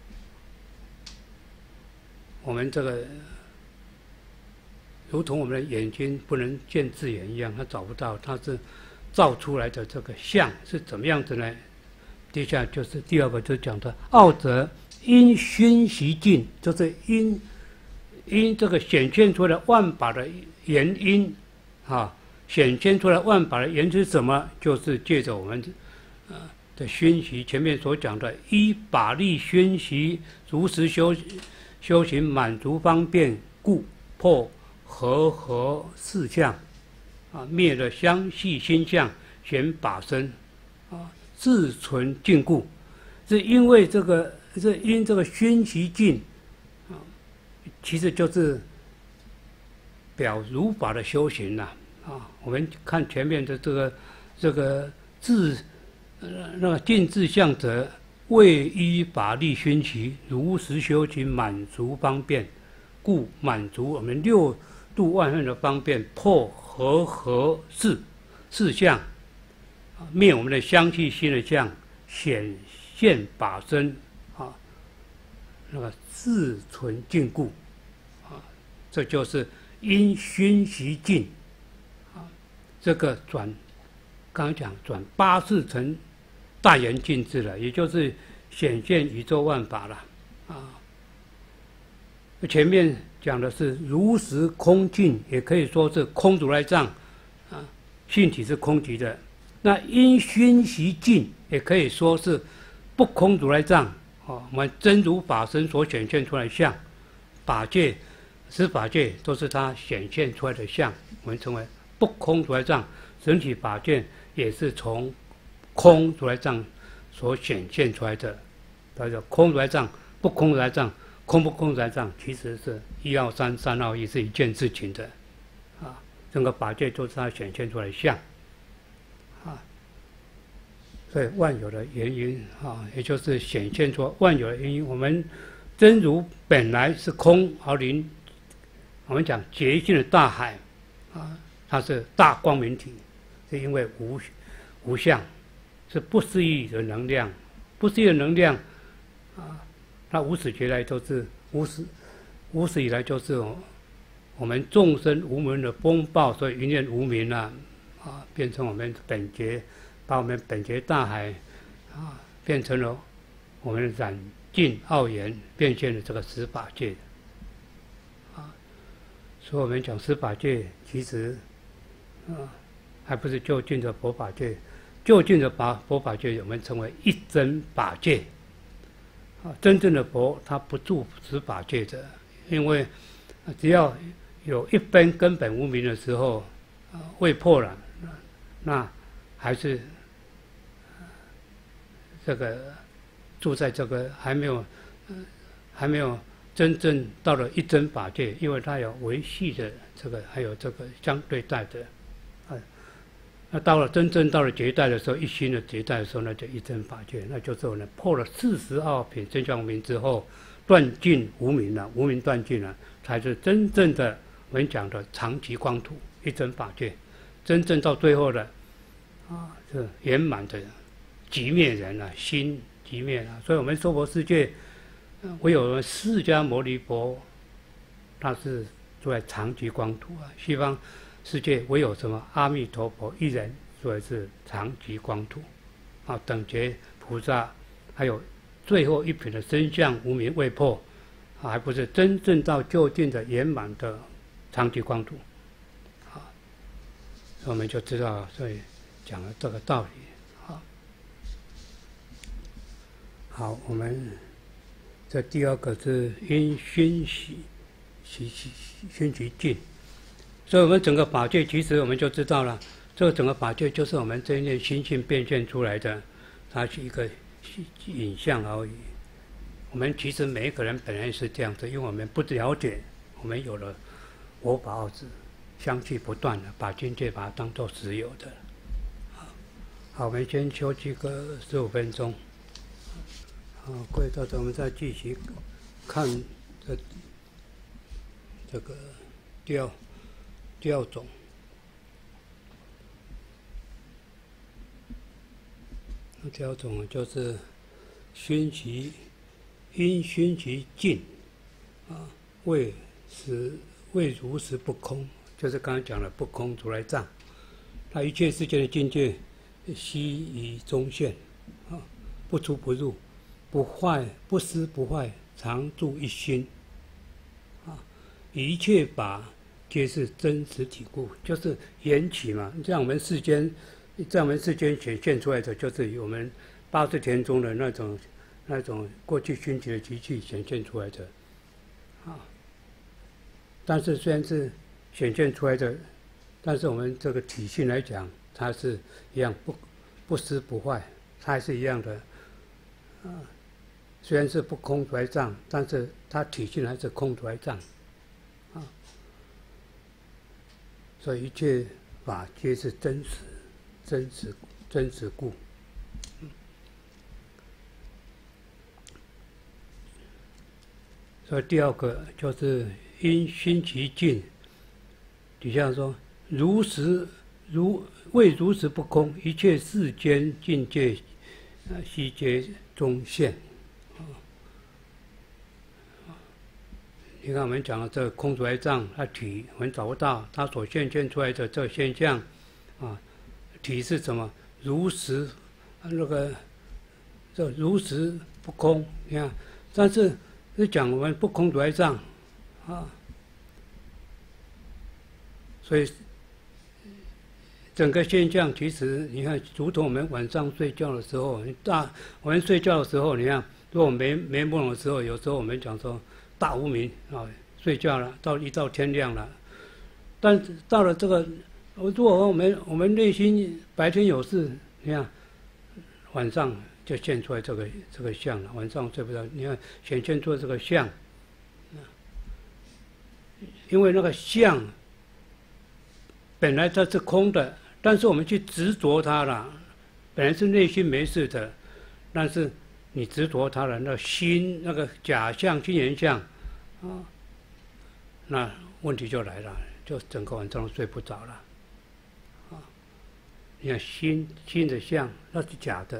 我们这个如同我们的眼睛不能见字眼一样，它找不到，它是照出来的这个相是怎么样子呢？接下来就是第二个，就讲的二者因熏习境，就是因因这个显现出来万法的原因啊。显现出来万法的原因是什么？就是借着我们呃的熏习，前面所讲的依法力熏习，如实修修行，满足方便故，破和合四相，啊，灭了相系心相，显法身，啊，自存禁锢。是因为这个，是因这个熏习境，啊，其实就是表如法的修行呐。啊，我们看前面的这个这个自呃那个尽自相者，为依法力熏习，如实修行，满足方便，故满足我们六度万恨的方便，破和合四四相，灭我们的相气心的相，显现法身啊，那个自存禁锢啊，这就是因熏习境。这个转，刚刚讲转八识成大圆镜智了，也就是显现宇宙万法了啊。前面讲的是如实空境，也可以说是空如来藏啊，性体是空寂的。那因熏习境，也可以说是不空如来藏啊。我们真如法身所显现出来的相，法界、十法界都是它显现出来的相，我们称为不空如来藏。整体法界也是从空如来藏所显现出来的。它叫空如来藏、不空如来藏，空不空如来藏其实是一奥三、三奥一，是一件事情的啊。整个法界都是它显现出来的相啊。所以万有的原因啊，也就是显现出万有的原因。我们真如本来是空而灵，我们讲觉性的大海啊，它是大光明体。是因为无无相，是不思议的能量，不思议的能量啊，它无始劫来都是无始无始以来就是我们众生无明的风暴，所以一念无明啊啊，变成我们本觉，把我们本觉大海啊变成了我们染净奥元，变现了这个十法界啊，所以我们讲十法界其实啊。还不是就近的佛法界，就近的法佛法界，我们称为一真法界。啊，真正的佛他不住十法界的，因为只要有一分根本无明的时候，啊，未破了，那还是这个住在这个还没有，还没有真正到了一真法界，因为它有维系的这个，还有这个相对待的。 那到了真正到了绝代的时候，一心的绝代的时候，那就一真法界，那就是我们破了四十二品真相无明之后，断尽无明了，无明断尽了，才是真正的我们讲的常寂光土一真法界，真正到最后的啊，是圆满的寂灭人啊，心寂灭啊。所以我们娑婆世界，唯有我们释迦牟尼佛，他是住在常寂光土啊。西方世界唯有什么阿弥陀佛一人，所以是常寂光土啊。等觉菩萨还有最后一品的真相无明未破，啊，还不是真正到究竟的圆满的常寂光土啊。我们就知道，所以讲了这个道理啊。好，我们这第二个是因熏习习习熏习尽，所以我们整个法界其实我们就知道了，这个整个法界就是我们这一念心性变现出来的，它是一个影像而已。我们其实每一个人本来是这样子，因为我们不了解，我们有了我法二执，相继不断的把境界把它当作实有的。好，我们先休息个十五分钟。好，各位到时候我们再继续看这这个第二第二种。第二种就是熏习，因熏习尽啊，未实未如实不空，就是刚才讲的不空如来藏，它一切世界的境界悉于中现啊，不出不入，不坏不失不坏，常住一心啊，一切法皆是真实体故，就是缘起嘛，像我们世间。在我们世间显现出来的，就是我们八识田中的那种、那种过去熏习的机器显现出来的，啊。但是虽然是显现出来的，但是我们这个体性来讲，它是一样不不失不坏，它还是一样的，啊。虽然是不空如来藏，但是它体性还是空如来藏，啊。所以一切法皆是真实。真实真实故，嗯，所以第二个就是因熏习尽，底下说如实如未如实不空，一切世间境界，啊，悉皆中现。啊，你看我们讲的这个空如来藏，它体我们找不到，它所现现出来的这个现象，啊。体是什么？如实，那个这如实不空，你看，但是是讲我们不空如来藏啊，所以整个现象其实你看，如同我们晚上睡觉的时候，大我们睡觉的时候，你看，如果没没梦的时候，有时候我们讲说大无明啊，睡觉了，到一到天亮了，但到了这个。如果我们我们内心白天有事，你看晚上就现出来这个这个相了。晚上睡不着，你看显现出这个相，因为那个相本来它是空的，但是我们去执着它了，本来是内心没事的，但是你执着它了，那心那个假象、心缘相啊，那问题就来了，就整个晚上都睡不着了。你看心心的相那是假的，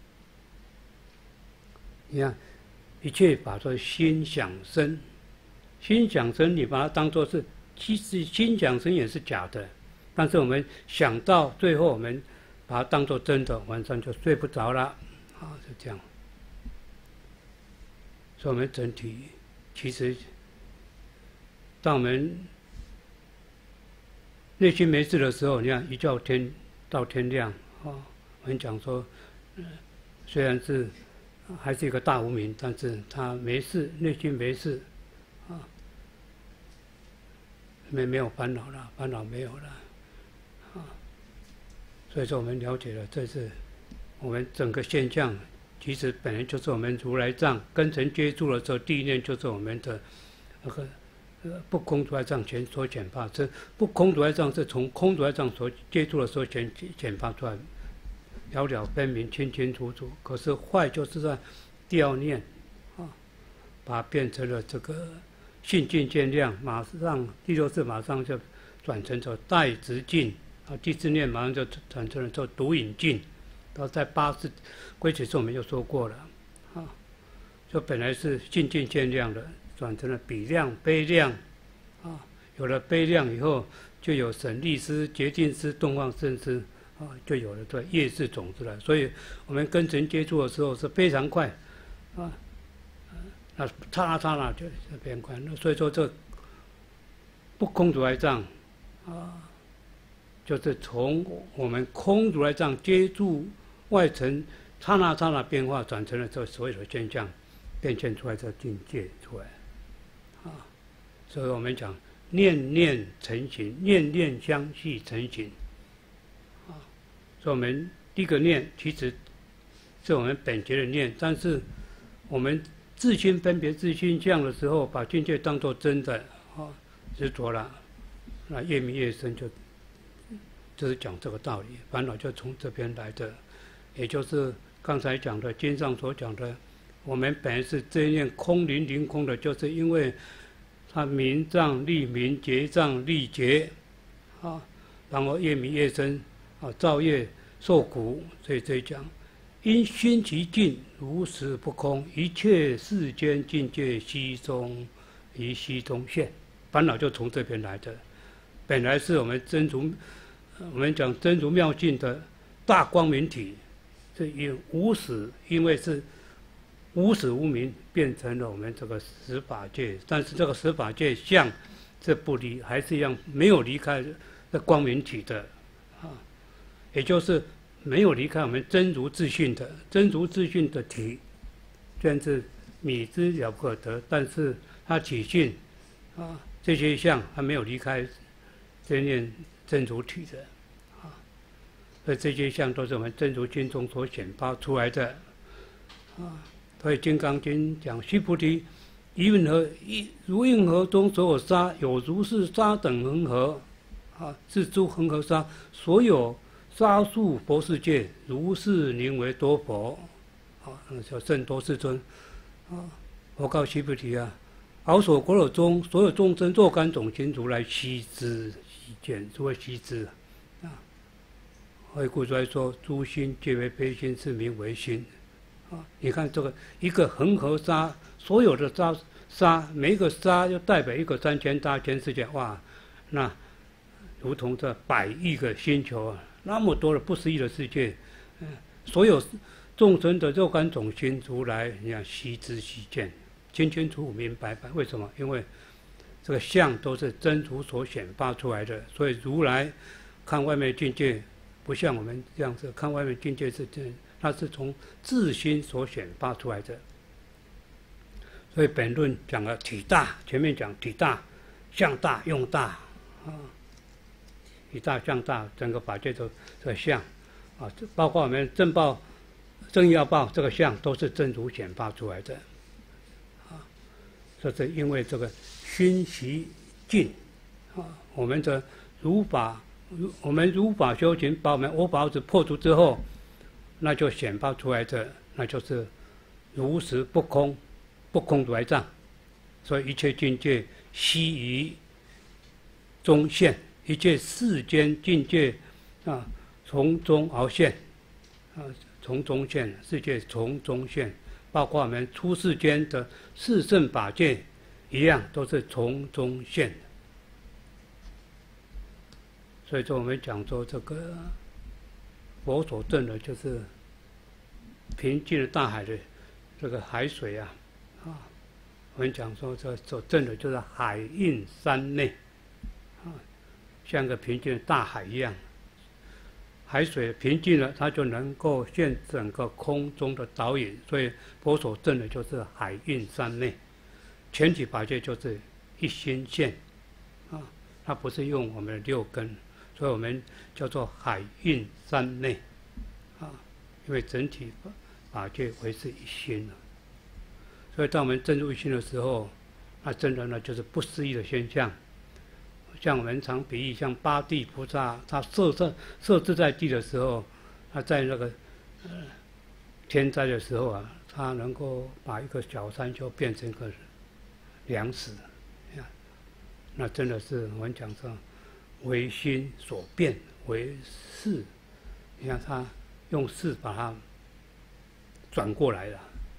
你看一切法都是心想生，心想生你把它当作是，其实心想生也是假的，但是我们想到最后我们把它当作真的，晚上就睡不着了，啊，是这样。所以我们整体其实，当我们内心没事的时候，你看一觉天。到天亮啊，我们讲说，呃，虽然是还是一个大无明，但是他没事，内心没事，啊，没没有烦恼了，烦恼没有了，啊，所以说我们了解了，这是我们整个现象，其实本来就是我们如来藏根尘接触的时候，第一念就是我们的那个呃不空如来藏前所显发，这不空如来藏是从空如来藏所接触的时候显显发出来，了了分明、清清楚楚。可是坏就是在掉念啊，把它变成了这个性境见量，马上第六次马上就转成做带执境啊，第四念马上就转成了做独引境。到在八次归起时我们就说过了啊，就本来是性境见量的。转成了比量、悲量，啊，有了悲量以后，就有神力师、决定师、动妄生师，啊，就有了这业识种子了。所以，我们跟神接触的时候是非常快，啊，那刹那刹那就是变快。那所以说，这不空如来藏，啊，就是从我们空如来藏接触外层，刹那刹那变化，转成了这所有的现象，变现出来这境界出来。啊，所以我们讲念念成形，念念相续成形。啊，所以我们第一个念其实是我们本觉的念，但是我们自心分别自心相的时候，把境界当作真的啊，执着了，那越迷越深就，就是讲这个道理，烦恼就从这边来的，也就是刚才讲的经上所讲的。我们本来是这一念空灵灵空的，就是因为它明障立明，觉障立觉，啊，然后越迷越深，啊，造业受苦，所以这一讲，因心其境如实不空，一切世间境界悉中于悉中现，烦恼就从这边来的。本来是我们真如，我们讲真如妙境的大光明体，是因无始，因为是。无始无明变成了我们这个十法界，但是这个十法界相是不离，还是一样没有离开这光明体的啊，也就是没有离开我们真如自性的真如自性的体，虽然是米之了不可得，但是它体性啊这些相还没有离开这念真如体的啊，所以这些相都是我们真如经中所显发出来的啊。所以《金刚经》讲须菩提，云何如云河中所有沙，有如是沙等恒河，啊，是诸恒河沙，所有沙数佛世界，如是名为多佛，啊，那叫圣多世尊，啊，我告须菩提啊，敖所国土中所有众生若干种心，如来悉知悉见，诸位悉知啊。所以故来说，诸心皆为悲心，是名为心。啊，你看这个一个恒河沙，所有的沙沙，每一个沙就代表一个三千大千世界，哇，那如同这百亿个星球啊，那么多的不思议的世界，嗯，所有众生的若干种心，如来你看悉知悉见，清清楚楚明白白。为什么？因为这个相都是真如所显发出来的，所以如来看外面境界，不像我们这样子看外面境界是真。它是从自心所显发出来的，所以本论讲了体大，前面讲体大、相大、用大，啊，体大、相大，整个法界都这个相，啊，包括我们正报、正要报这个相，都是真如显发出来的，啊，这是因为这个心习境，啊，我们的如法，我们如法修行，把我们我法子破除之后。那就显发出来的，那就是如实不空，不空如来藏，所以一切境界悉于中现，一切世间境界啊，从中而现，啊，从中现，世界从中现，包括我们出世间的四圣法界一样，都是从中现的。所以说，我们讲说这个。佛所证的就是平静的大海的这个海水啊，啊，我们讲说这所证的就是海印山内，啊，像个平静的大海一样，海水平静了，它就能够现整个空中的导引，所以佛所证的就是海印山内，全体法界就是一心现，啊，它不是用我们的六根。所以我们叫做海印山内，啊，因为整体法界为是一心了。所以当我们证入一心的时候， 那真的呢就是不思议的现象。像我们常比喻，像八地菩萨，他设设设置在地的时候，他在那个呃天灾的时候啊，他能够把一个小山丘变成一个粮食，那真的是我们讲说为心所变，为事。你看他用事把它转过来了。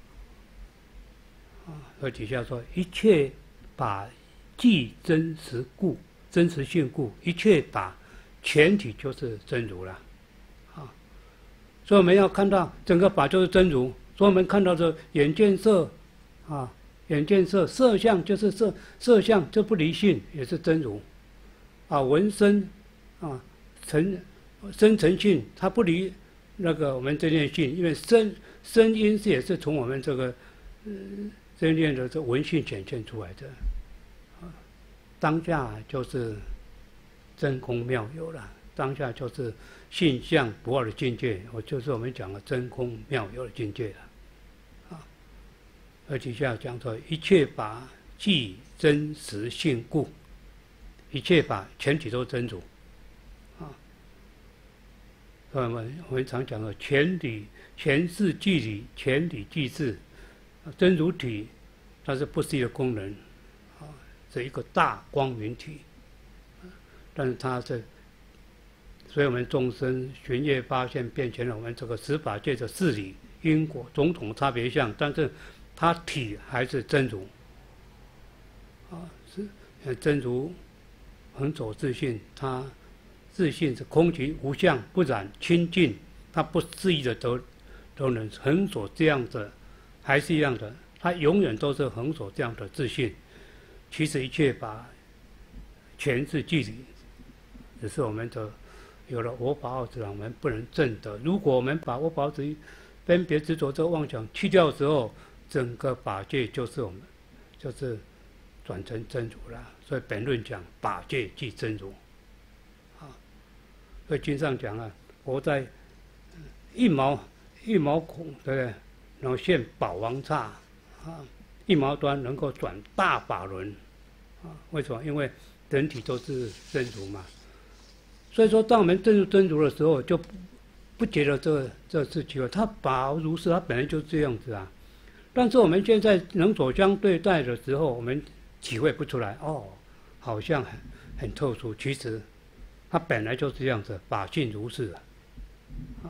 啊，而底下说一切把即真实故。真实性故，一切法全体就是真如了，啊，所以我们要看到整个法就是真如。所以我们看到的眼见色，啊，眼见色，色相就是色，色相就不离性，也是真如，啊，闻声，啊，成声成性，它不离那个我们真念性，因为声声音是也是从我们这个嗯真念的这闻性显现出来的。当下就是真空妙有了，当下就是性相不二的境界，我就是我们讲的真空妙有的境界了。啊，而底下讲说一切法即真实性故，一切法全体都真如。啊，所以我们我们常讲的全理全是即理，全理即智，真如体它是不思议的功能。是一个大光明体，但是它是，所以我们众生寻业发现变成了我们这个十法界的事理因果种种差别相，但是它体还是真如，啊，是真如恒走自性，它自性是空寂无相不染清净，它不思议的都都能恒所这样的，还是一样的，它永远都是恒所这样的自性。其实一切法全是即理，只是我们的有了我法二执，我们不能证得。如果我们把我法二执分别执着这个妄想去掉之后，整个法界就是我们就是转成真如了。所以本论讲法界即真如，啊，所以经上讲啊，佛在一毛一毛孔，对不对？然后现宝王刹啊。一毛端能够转大法轮，啊，为什么？因为人体都是真如嘛，所以说，当我们真如真如的时候，就不不觉得这这是奇怪，它法如是，它本来就这样子啊。但是我们现在能所相对待的时候，我们体会不出来，哦，好像很很特殊，其实它本来就是这样子，法性如是啊，啊，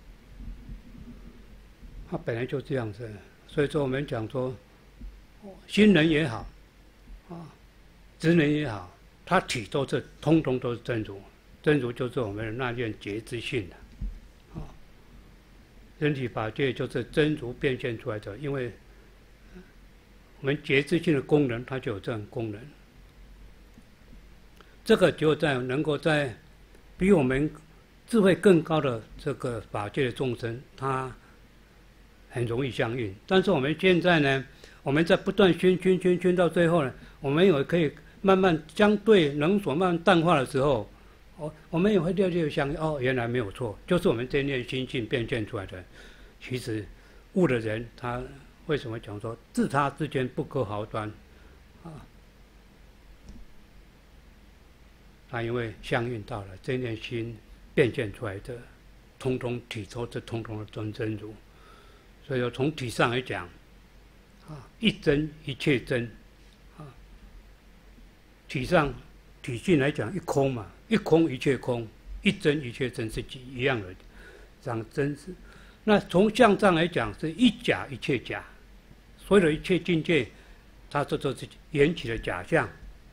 它本来就这样子。所以说，我们讲说。心人也好，啊，知人也好，它体都是通通都是真如，真如就是我们的那念觉知性的，啊，人体法界就是真如变现出来的，因为我们觉知性的功能，它就有这种功能。这个就在能够在比我们智慧更高的这个法界的众生，他很容易相应。但是我们现在呢？我们在不断熏熏熏熏到最后呢，我们也可以慢慢相对能所慢慢淡化的时候，哦，我们也会略略想，哦，原来没有错，就是我们这念心性变现出来的。其实悟的人，他为什么讲说自他之间不可毫端啊？他因为相应到了这念心变现出来的，通通体都是通通的真真如，所以说从体上来讲。啊，一真一切真，啊，体上体性来讲一空嘛，一空一切空，一真一切真是一样的，讲真是。那从相上来讲是一假一切假，所有的一切境界，它这都是缘起的假象。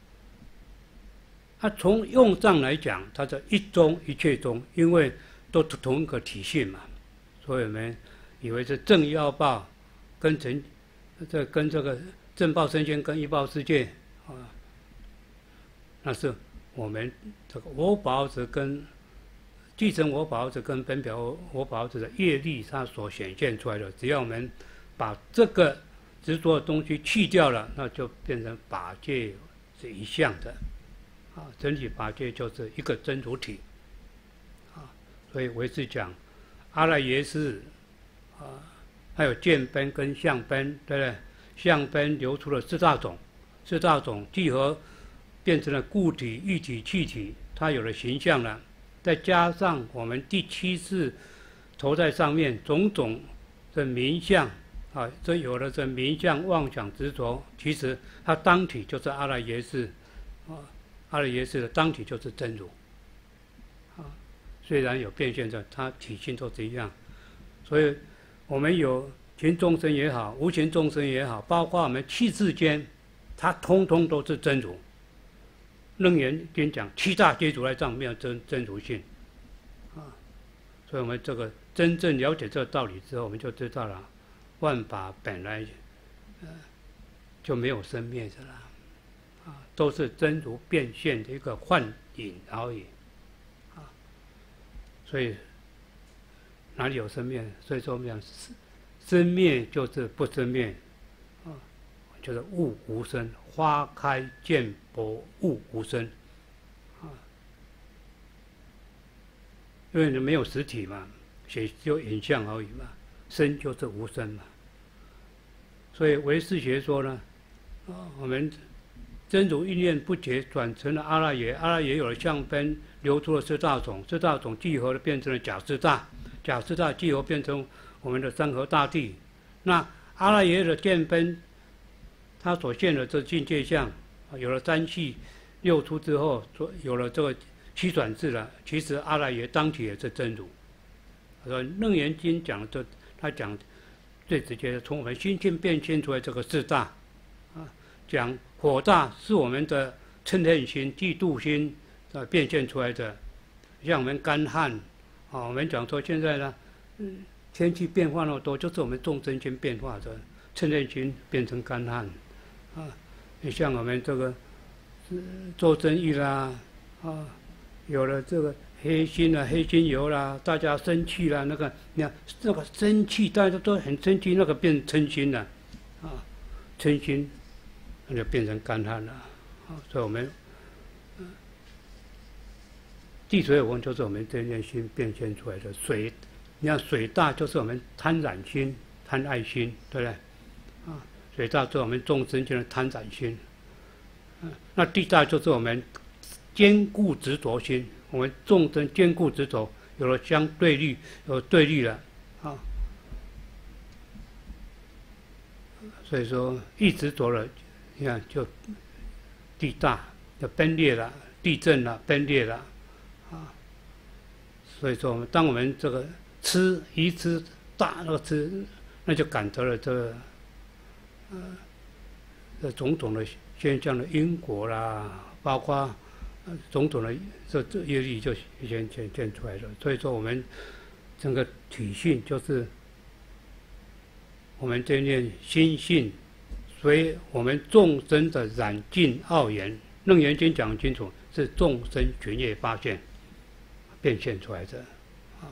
它从用上来讲，它是一中一切中，因为都同一个体性嘛，所以我们以为是正一二报跟成。这跟这个正报身心跟依报世界啊，那是我们这个我法二执跟继承我法二执跟分表我法二执的业力，它所显现出来的。只要我们把这个执着的东西去掉了，那就变成法界是一项的啊，整体法界就是一个真如体啊。所以唯识讲阿赖耶识啊。还有见分跟相分，对不对？相分流出了四大种， 四大种聚合变成了固体、液体、气体，它有了形象了。再加上我们第七世投在上面种种的名相啊，这有了这名相妄想执着，其实它当体就是阿赖耶识啊，阿赖耶识的当体就是真如啊。虽然有变现的，它体性都是一样，所以我们有情众生也好，无情众生也好，包括我们气世间，它通通都是真如。楞严经讲七大皆如来藏，没有真真如性啊。所以我们这个真正了解这个道理之后，我们就知道了，万法本来呃就没有生灭的啦，啊，都是真如变现的一个幻影而已啊。所以哪里有生灭？所以说我们讲生灭就是不生灭啊，就是物无生，花开见薄，物无生啊。因为你没有实体嘛，写就影像而已嘛，生就是无生嘛。所以唯识学说呢，啊，我们真如一念不绝，转成了阿赖耶，阿赖耶有了相分，流出了四大种，四大种聚合了变成了假四大，假四大聚合变成我们的山河大地。那阿赖耶的见分，它所现的这境界相，有了三系六出之后，有了这个七转智了。其实阿赖耶当体也是真如。而《楞严经》讲的，他讲最直接的，从我们心性变现出来这个四大，啊，讲火大是我们的嗔恨心、嫉妒心啊变现出来的。像我们干旱，啊，我们讲说现在呢，嗯，天气变化那么多，就是我们众生心变化的，嗔恨心变成干旱，啊，你像我们这个做生意啦，啊，有了这个黑心啦、黑心油啦，大家生气啦，那个你看那个生气，大家都很生气，那个变嗔心了，啊，嗔心那就变成干旱了，啊，所以我们。地水火风就是我们这念心变现出来的水，你看水大就是我们贪染心、贪爱心，对不对？啊，水大就是我们众生间的贪染心，啊，那地大就是我们坚固执着心，我们众生坚固执着，有了相对立，有对立了，啊，所以说一执着了，你看就地大就分裂了，地震了，分裂了。啊，所以说，当我们这个吃一吃大那个吃，那就感得了这个呃这种种的现象的因果啦，包括呃种种的这这业力就显显现出来了。所以说，我们整个体性就是我们这念心性，所以我们众生的染净奥言，楞严经讲清楚，是众生群业发现。变现出来的，啊，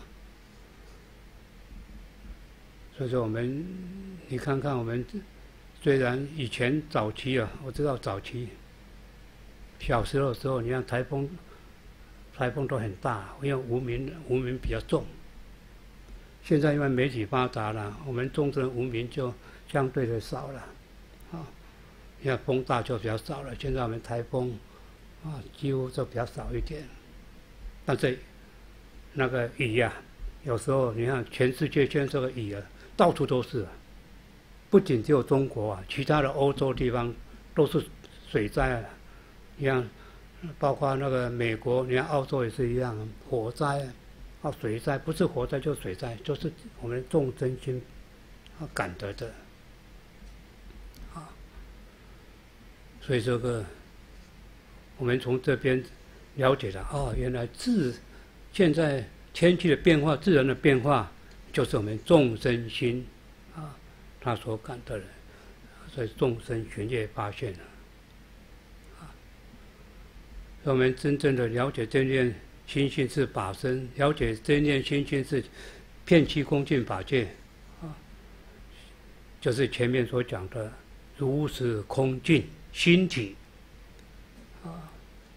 所以说我们，你看看我们，虽然以前早期啊，我知道早期，小时候的时候，你看台风，台风都很大，因为无名无名比较重。现在因为媒体发达了，我们众生无名就相对的少了，啊，因为风大就比较少了。现在我们台风，啊，几乎就比较少一点，但是。那个雨呀、啊，有时候你看全世界现在这个雨啊，到处都是、啊，不仅只有中国啊，其他的欧洲地方都是水灾啊。你看，包括那个美国，你看澳洲也是一样，火灾啊，水灾，不是火灾就是水灾，就是我们众生心啊感得的啊。所以这个我们从这边了解了，哦，原来自现在天气的变化，自然的变化，就是我们众生心啊，他所感得的，所以众生群业发现了啊。我们真正的了解这念心性是法身，了解这念心性是遍虚空尽法界啊，就是前面所讲的如实空尽心体啊。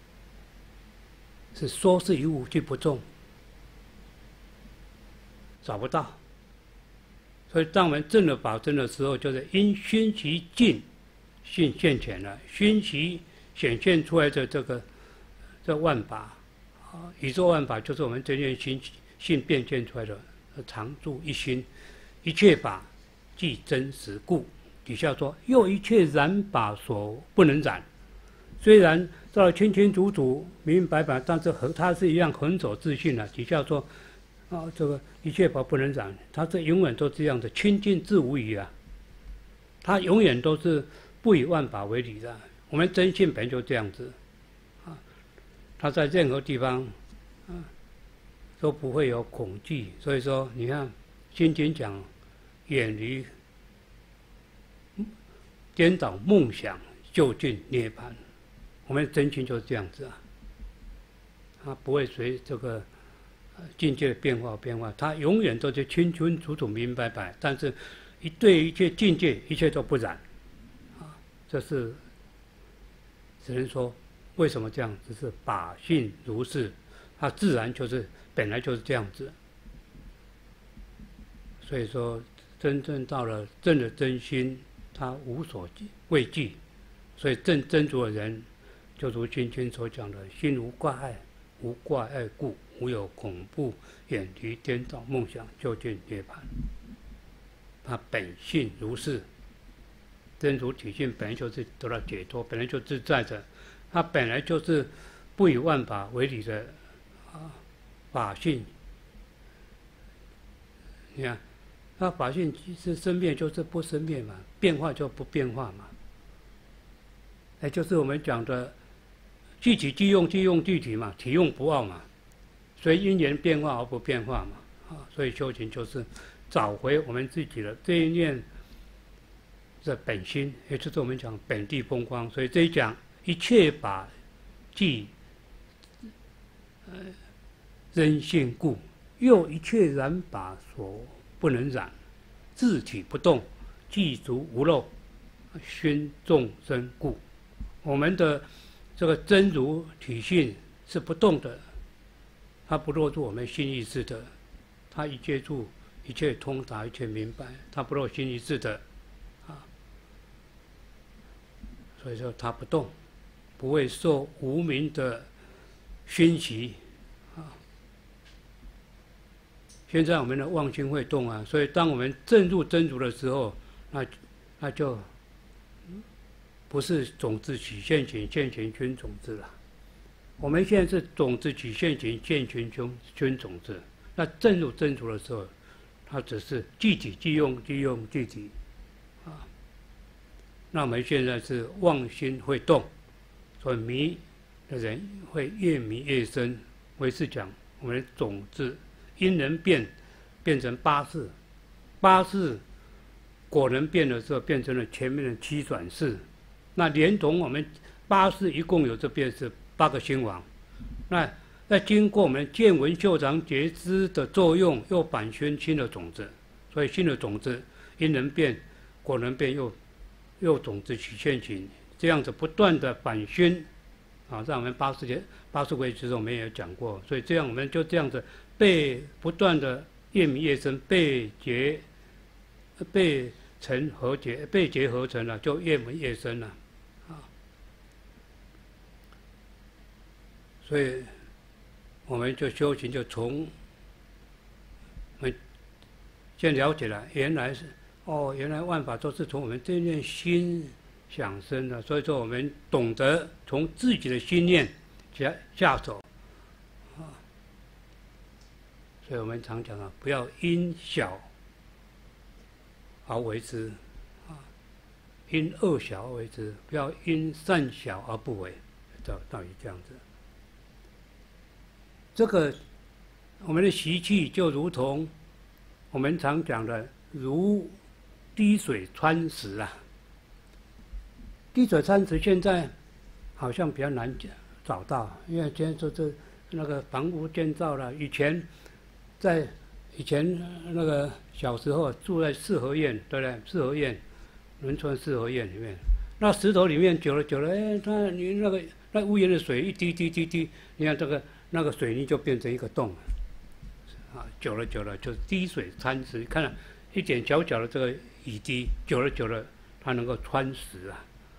是说是于无具不中，找不到。所以当我们证了法身的时候，就是因心其尽， 性现前了，熏习显现出来的这个这万法啊，宇宙万法就是我们这念心性变现出来的，常住一心，一切法即真实故。底下说，又一切染法所不能染，虽然照得清清楚楚、明明白白，但是和它是一样恒守自信的、啊。底下说，啊，这个一切法不能染，它是永远都这样的清净自无疑啊，它永远都是不以万法为理的。我们真性本就这样子，啊，它在任何地方，啊，都不会有恐惧。所以说，你看《心经》讲，远离颠倒梦想，就近涅槃。我们的真心就是这样子啊，它不会随这个境界的变化变化，它永远都是清清楚楚、明明白白。但是，一对一切境界，一切都不染，啊，这是只能说为什么这样？只是法性如是，它自然就是本来就是这样子。所以说，真正到了正的真心，他无所畏惧。所以正真如的人，就如今天所讲的，心无挂碍，无挂碍故，无有恐怖，远离颠倒梦想，就近涅槃。他本性如是，真如体性本来就是得到解脱，本来就自在的，他本来就是不以万法为理的啊法性。你看，他法性是生变，就是不生变嘛，变化就不变化嘛。哎，就是我们讲的具体即用，即用具体嘛，体用不二嘛，随因缘变化而不变化嘛。啊，所以修行就是找回我们自己的这一念的本心，也就是我们讲本地风光。所以这一讲一切法即呃真性故，又一切染法所不能染，自体不动，即足无漏，熏众生故。我们的这个真如体性是不动的，它不落入我们心意识的，它一接触一切通达，一切明白，它不落心意识的，啊，所以说它不动，不会受无明的熏习，啊。现在我们的妄心会动啊，所以当我们正入真如的时候，那那就不是种子起现前，现前熏种子了。我们现在是种子起现前，现前熏熏种子。那正入真如的时候，它只是即体即用，即用即体，啊。那我们现在是妄心会动，所以迷的人会越迷越深。唯是讲我们的种子因人变，变成八识，八识果能变的时候，变成了前面的七转识。那连同我们八识一共有这边是八个心王，那再经过我们见闻嗅尝觉知的作用，又反熏新的种子，所以新的种子因人变，果能变，又又种子起现行，这样子不断的反熏，啊，在我们八识节八识会之中我们也有讲过，所以这样我们就这样子被不断的越迷越深，被结被成合结，被结合成了，就越迷越深了，啊，所以我们就修行，就从我们先了解了，原来是哦，原来万法都是从我们这念心想生的，所以说我们懂得从自己的心念下下手，啊，所以我们常讲啊，不要因小而为之，啊，因恶小而为之，不要因善小而不为，道道理这样子。这个我们的习气就如同我们常讲的，如滴水穿石啊。滴水穿石现在好像比较难找到，因为现在说这那个房屋建造了，以前在以前那个小时候住在四合院，对不对？四合院，农村四合院里面，那石头里面久了久了，哎，它你那个那屋檐的水一滴滴滴滴，你看这个那个水泥就变成一个洞了，啊，久了久了就滴水穿石，看了一点小小的这个雨滴，久了久了它能够穿石啊，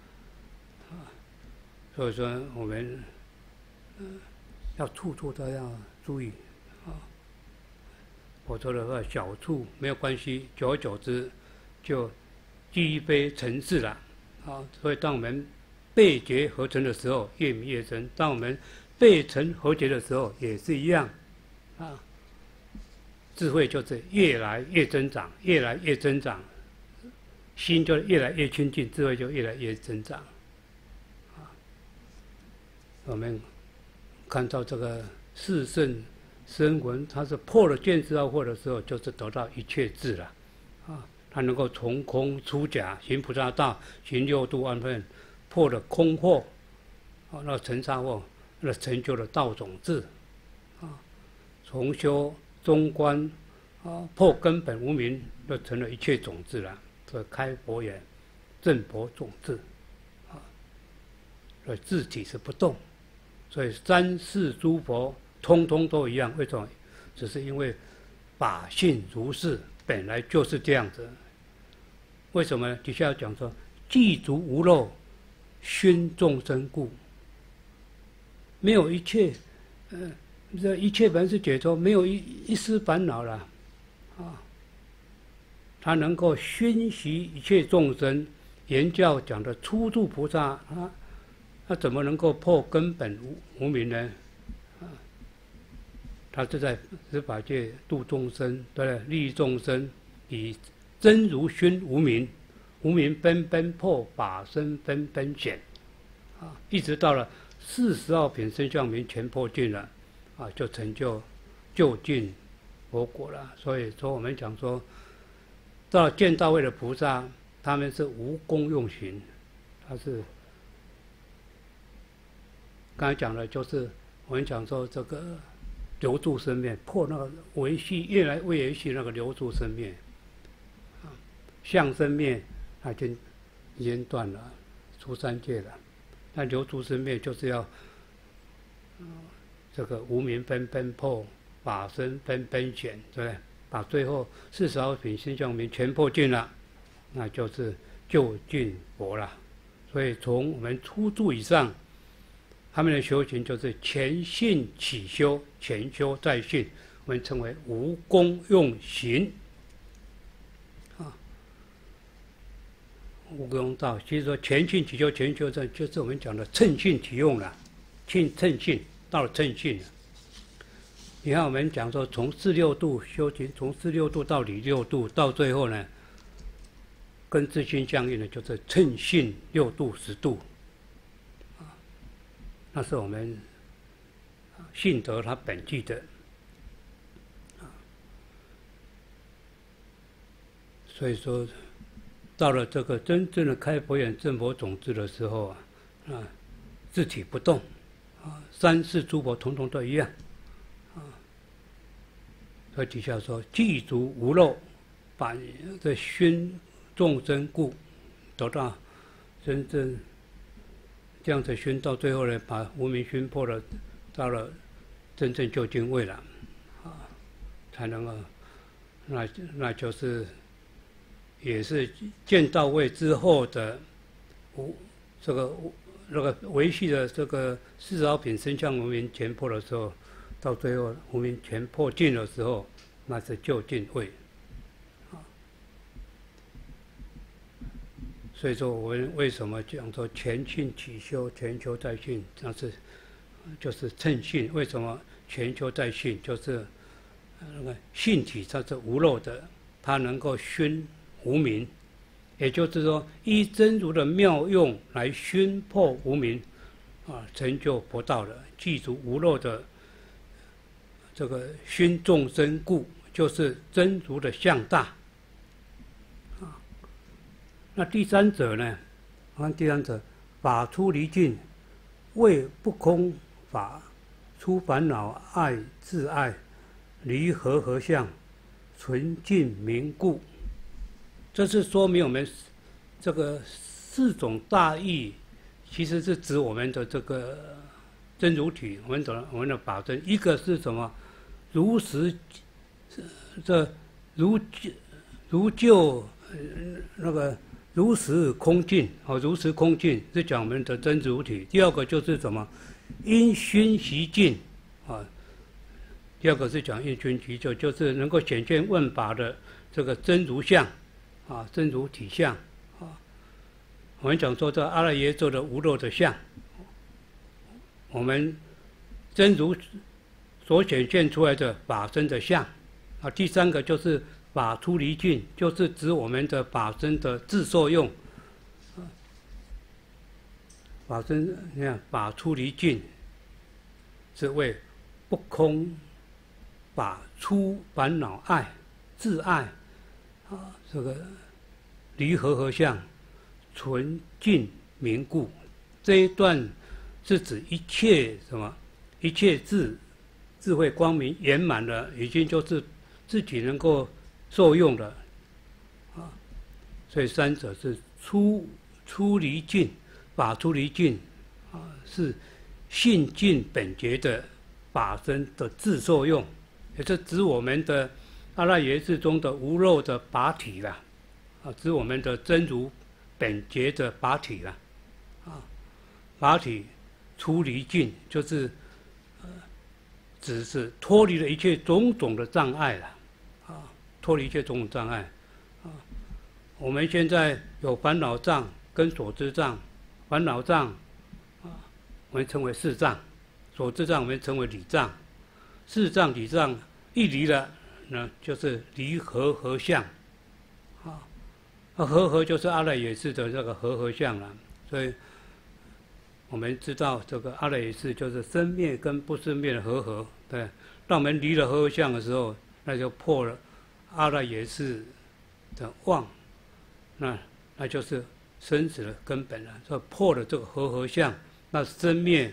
啊，所以说我们呃要处处都要注意啊，否则的话小处没有关系，久而久之就积悲成智了啊。所以当我们背结合成的时候，越迷越深；当我们背成和结的时候，也是一样啊。智慧就是越来越增长，越来越增长，心就越来越清净，智慧就越来越增长。啊，我们看到这个四圣声闻，他是破了见知道惑的时候，就是得到一切智了。啊，他能够从空出假，行菩萨道，行六度万分，破了空惑，啊，那尘沙惑，那成就了道种智。啊，重修中观，啊，破根本无明，就成了一切种子了。这开佛眼，正佛种子，啊，所以自体是不动，所以三世诸佛通通都一样。为什么？只是因为法性如是，本来就是这样子。为什么？底下讲说，具足无漏，熏众生故。没有一切，呃。这一切本是解脱，没有一一丝烦恼了，啊！他能够熏习一切众生，言教讲的初住菩萨啊，他怎么能够破根本无无明呢？啊！他是在十法界度众生，对，利益众生，以真如熏无明，无明纷纷破，法身纷纷显，啊！一直到了四十二品身相明全破尽了。啊，就成就究竟佛果了。所以说，我们讲说，到见到位的菩萨，他们是无功用行，他是刚才讲的，就是我们讲说这个留住生灭，破那个维系越来越维系那个留住生灭，啊，相生灭他已经已经断了，出三界了。那留住生灭就是要，嗯。这个无明纷纷破，法身纷纷显，对不对？把最后四十二品心相明全破尽了，那就是究竟佛了。所以从我们初住以上，他们的修行就是前信起修，前修再信，我们称为无功用行。啊，无功用道，其实说前信起修，前修再就是我们讲的乘信起用了，信乘信。到了正信了，你看我们讲说，从四六度修行，从四六度到理六度，到最后呢，跟自心相应的就是乘信六度十度，啊，那是我们信德它本具的，啊，所以说，到了这个真正的开佛眼正佛种子的时候啊，啊，自体不动。啊，三世诸佛统统都一样，啊，所以底下说具足无漏，把这熏众生故，得到真正这样子熏到最后呢，把无明熏破了，到了真正究竟位了，啊，才能够，那那就是也是见到位之后的无这个无。那个维系的这个四十二品身相无明全破的时候，到最后无明全破尽的时候，那是究竟位。啊，所以说我们为什么讲说前信起修，前修再信，那是就是乘信。为什么前修再信？就是那个信体它是无漏的，它能够熏无明。也就是说，依真如的妙用来熏破无明，啊，成就佛道的，具足无漏的这个熏众生故，就是真如的相大。啊，那第三者呢？看第三者，法出离境，为不空法出烦恼爱自爱，离合合相，纯净明故。这是说明我们这个四种大义，其实是指我们的这个真如体，我们的我们的法身。一个是什么？如实这如如旧那个如实空尽，哦，如实空尽是讲我们的真如体。第二个就是什么？因熏习尽，啊，第二个是讲因熏习就就是能够显现万法的这个真如相，啊，真如体相，啊，我们讲说这阿赖耶做的无漏的相，我们真如所显现出来的法身的相，啊，第三个就是法出离尽，就是指我们的法身的自受用。法身，你看法出离尽，是为不空法出烦恼爱自爱啊，这个离合合相纯净明故。这一段是指一切什么？一切智智慧光明圆满了，已经就是自己能够受用的啊。所以三者是出出离尽。法出离尽，啊，是性尽本觉的法身的自受用，也是指我们的阿赖耶识中的无漏的法体啦，啊，指我们的真如本觉的法体啦，啊，法体出离尽，就是呃，只是脱离了一切种种的障碍了，啊，脱离一切种种障碍，啊，我们现在有烦恼障跟所知障。烦恼障，啊，我们称为四障；所知障我们称为理障。四障、理障一离了，呢就是离合合相，啊，合合就是阿赖耶识的这个合合相了。所以，我们知道这个阿赖耶识就是生灭跟不生灭的合合。对，当我们离了合合相的时候，那就破了阿赖耶识的妄，那那就是。生死的根本了，说破了这个合合相，那生灭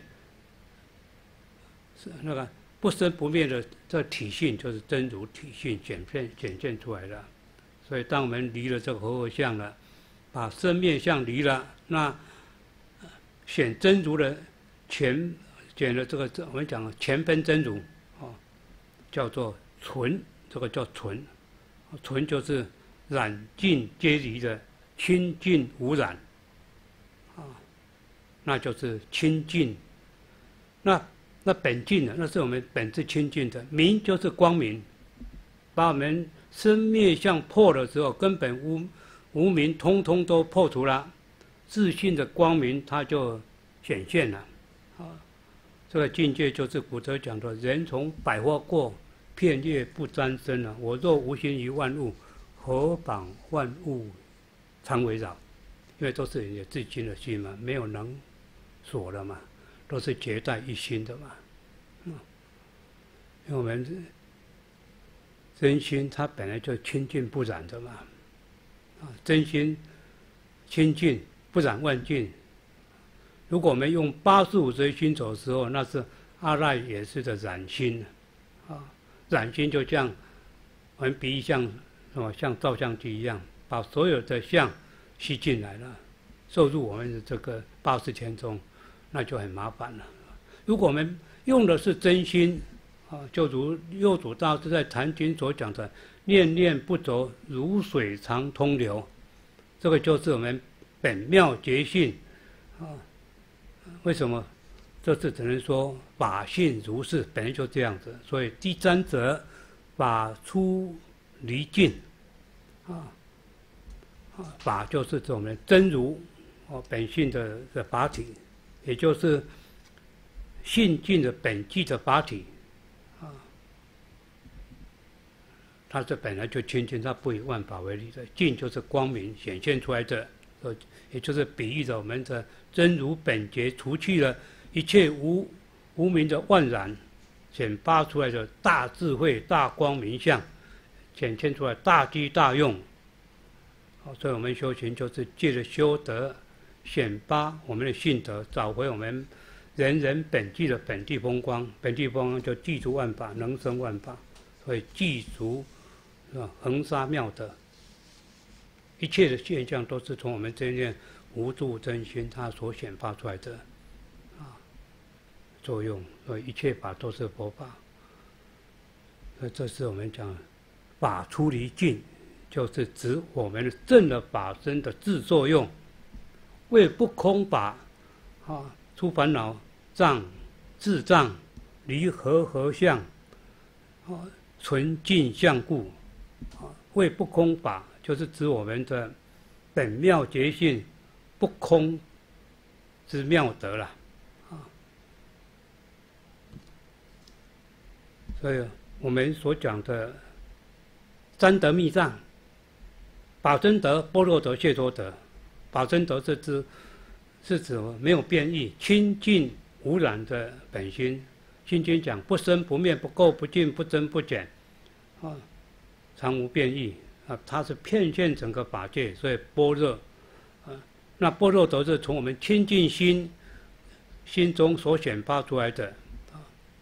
是那个不生不灭的这体性，就是真如体性显现显现出来的。所以，当我们离了这个合合相了，把生灭相离了，那显真如的前显了这个我们讲前分真如，哦，叫做纯，这个叫纯，纯就是染净皆离的。清净无染，啊，那就是清净。那那本净的，那是我们本质清净的。明就是光明，把我们生灭相破的时候，根本无无明通通都破除了，自信的光明它就显现了。啊，这个境界就是古德讲的“人从百花过，片叶不沾身”了。我若无心于万物，何妨万物常围绕，因为都是你自己的心嘛，没有能所的嘛，都是结在一心的嘛。嗯，因为我们真心它本来就清净不染的嘛，啊，真心清净不染万境。如果我们用八十五随心走的时候，那是阿赖耶识的染心，啊，染心就像我们比喻像什么，像照相机一样。把所有的相吸进来了，收入我们的这个八识田中，那就很麻烦了。如果我们用的是真心，啊，就如六祖大师在《坛经》所讲的“念念不着，如水常通流”，这个就是我们本妙觉性，啊，为什么？这次只能说法性如是，本来就这样子。所以第三者，法出离尽，啊。法就是我们真如哦本性的的法体，也就是性净的本具的法体，啊，它是本来就清净，它不以万法为例的。净就是光明显现出来的，呃，也就是比喻着我们的真如本觉，除去了一切无无明的妄染，显发出来的大智慧、大光明相，显现出来大机大用。所以我们修行就是借着修德显发我们的性德，找回我们人人本具的本地风光。本地风光就具足万法，能生万法，所以具足啊恒沙妙德。一切的现象都是从我们这念无住真心它所显发出来的啊作用，所以一切法都是佛法。所以这是我们讲法出离尽， 就是指我们正的法身的自作用，为不空法啊，出烦恼障、自障、离和合相啊，纯净相故啊，为不空法就是指我们的本妙觉性不空之妙德了啊。所以我们所讲的三德密藏，法身德、般若德、解脱德。法身德是指是指没有变异、清净无染的本心。心经讲不生不灭、不垢不净、不增不减，啊，常无变异啊，它是遍现整个法界，所以般若啊，那般若德是从我们清净心心中所显发出来的啊，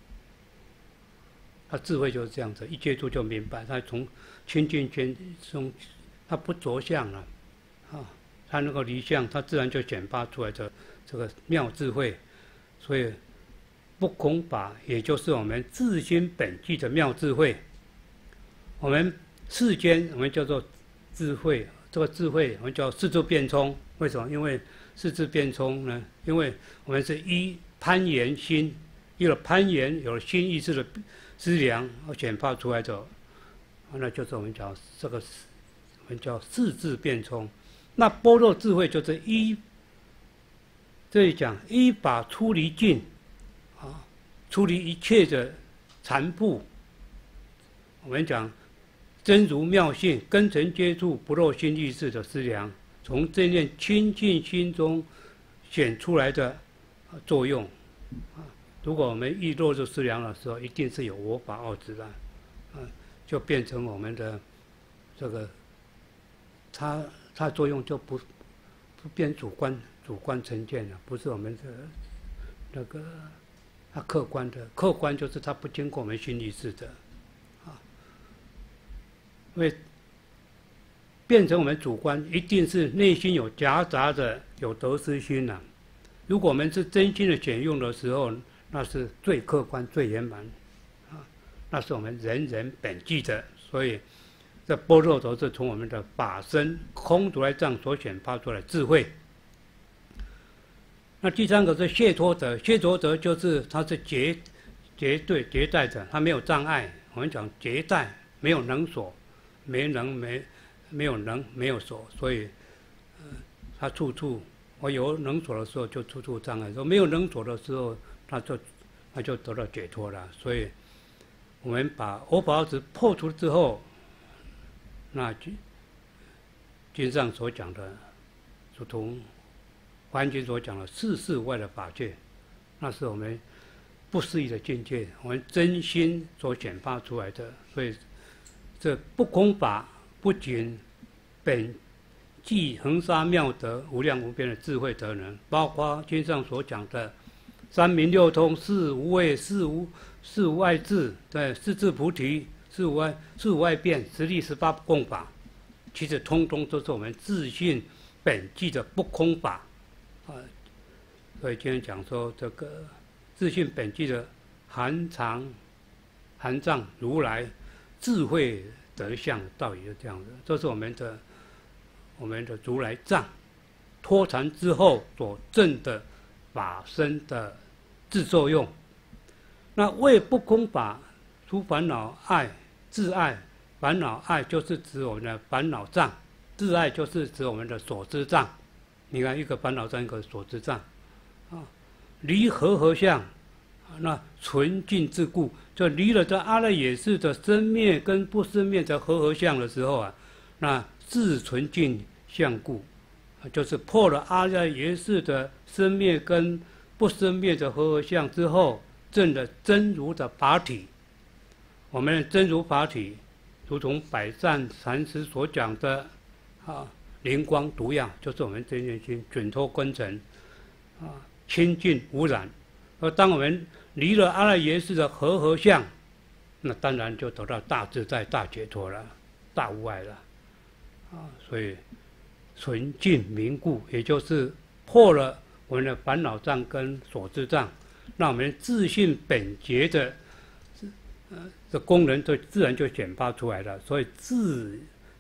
他智慧就是这样子，一接触就明白，他从清净心中，他不着相了啊，他那个离相，他自然就显发出来的这个妙智慧，所以。不空法，也就是我们自心本具的妙智慧。我们世间我们叫做智慧，这个智慧我们叫四智变聪。为什么？因为四智变聪呢？因为我们是依攀缘心，有了攀缘，有了心意识的资粮而显发出来的，那就是我们讲这个我们叫四智变聪。那般若智慧就是依这里讲依法出离境。出离一切的残部，我们讲真如妙性，根尘接触不漏心意识的思量，从这念清净心中显出来的作用。如果我们一落入思量的时候，一定是有我法二执的，就变成我们的这个，它它作用就不不变主观主观成见了，不是我们的那个。它客观的，客观就是它不经过我们心意识的，啊，因为变成我们主观，一定是内心有夹杂的有得失心呐、啊。如果我们是真心的显用的时候，那是最客观、最圆满，啊，那是我们人人本具的。所以，这般若都是从我们的法身空如来藏所显发出来的智慧。那第三个是解脱德，解脱德就是它是绝绝对绝代的，它没有障碍。我们讲绝代，没有能所，没能没没有能没有所，所以呃，它处处我有能所的时候就处处障碍，说没有能所的时候，它就它就得到解脱了。所以我们把我法执破除之后，那经经上所讲的，如同环境所讲的世事外的法界，那是我们不思议的境界，我们真心所显发出来的。所以，这不空法不仅本具恒沙妙德、无量无边的智慧德能，包括经上所讲的三明六通、四无畏、四无四无碍智、对四智菩提、四无碍四无碍变、十力十八不共法，其实通通都是我们自信本具的不空法。啊，所以今天讲说这个自信本具的含藏、含藏如来智慧德相道理是这样的，这是我们的我们的如来藏脱禅之后所证的法身的自作用。那为不空法出烦恼爱、自爱，烦恼爱就是指我们的烦恼障，自爱就是指我们的所知障。你看，一个烦恼障，一个所知障，啊，离和合相，那纯净自故，就离了这阿赖耶识的生灭跟不生灭的和合相的时候啊，那自纯净相故，就是破了阿赖耶识的生灭跟不生灭的和合相之后，证了真如的法体。我们的真如法体，如同百善禅师所讲的，啊。灵光独耀，就是我们真念心准脱根尘，啊，清净无染。而当我们离了阿赖耶识的和合相，那当然就得到大自在、大解脱了，大无碍了，啊，所以纯净明故，也就是破了我们的烦恼障跟所知障，让我们自信本觉的呃的功能就自然就显发出来了。所以自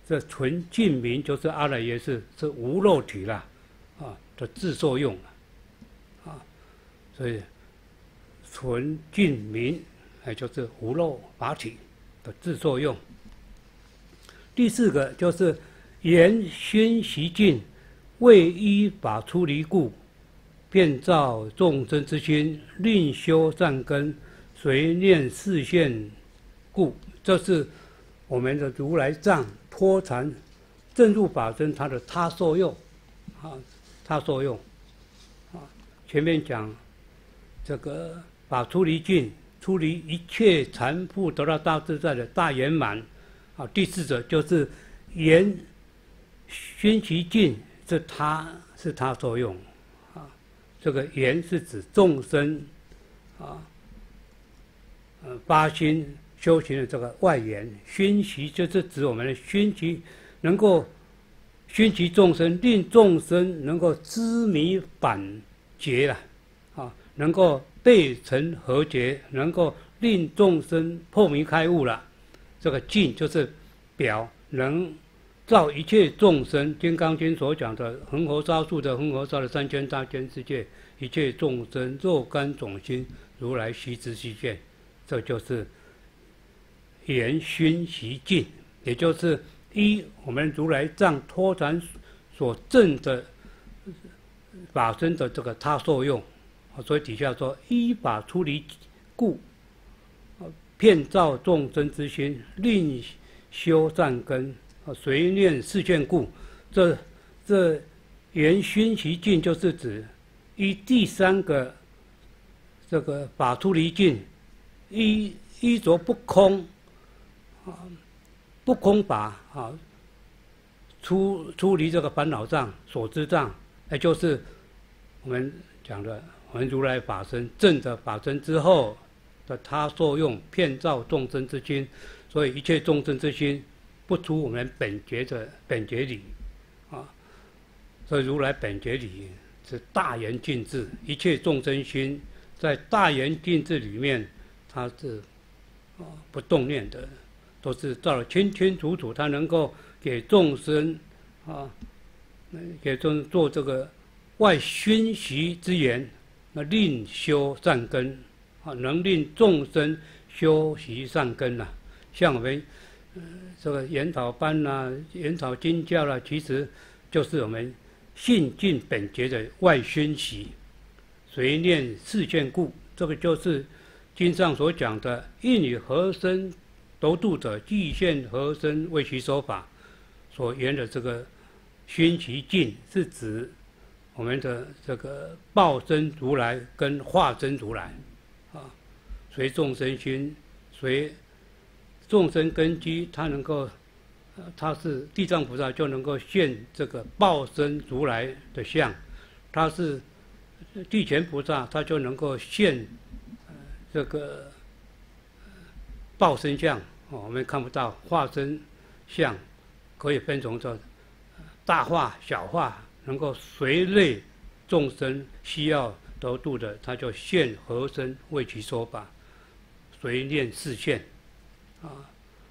这纯净明就是阿赖耶识，是无漏体啦，啊的自作用啊，所以纯净明哎就是无漏法体的自作用。第四个就是言宣习净，为依法出离故，遍照众生之心，令修善根，随念示现故。这是我们的如来藏脱禅正入法身它的他受用啊，他受用啊。前面讲这个法出离尽，出离一切缠缚，得到大自在的大圆满啊。第四者就是言宣习尽，是他是他受用啊。这个言是指众生啊，呃发心修行的这个外缘，熏习就是指我们的熏习，能够熏习众生，令众生能够知迷反觉了，啊，能够背尘和解，能够令众生破迷开悟了。这个净就是表能照一切众生，《金刚经》所讲的恒河沙数的恒河沙的三千大千世界，一切众生若干种心，如来悉知悉见，这就是言熏习净，也就是依我们如来藏脱禅所证的法身的这个他受用，所以底下说依法出离故，遍照众生之心，令修善根，随念示现故。这这言熏习净就是指依第三个这个法出离净，依依着不空。啊，不空法啊，出出离这个烦恼障、所知障，也就是我们讲的，我们如来法身证的法身之后的他受用，遍照众生之心，所以一切众生之心不出我们本觉的本觉理啊，所以如来本觉理是大圆净智，一切众生心在大圆净智里面，它是啊不动念的。都是照得清清楚楚，他能够给众生啊，给众生做这个外熏习之言，那令修善根啊，能令众生修习善根呐、啊。像我们、呃、这个研讨班呐、啊、研讨经教啦、啊，其实就是我们信尽本觉的外熏习，随念示现故。这个就是经上所讲的“应以何身得度者，具现何身为其说法”所言的这个熏习净，是指我们的这个报身如来跟化身如来啊，随众生心，随众生根基，他能够，呃、他是地藏菩萨就能够现这个报身如来的相，他是地前菩萨，他就能够现、呃、这个报身相。哦，我们看不到化身相，可以分成这大化、小化，能够随类众生需要得度的，他就现何身为其说法，随念示现，啊，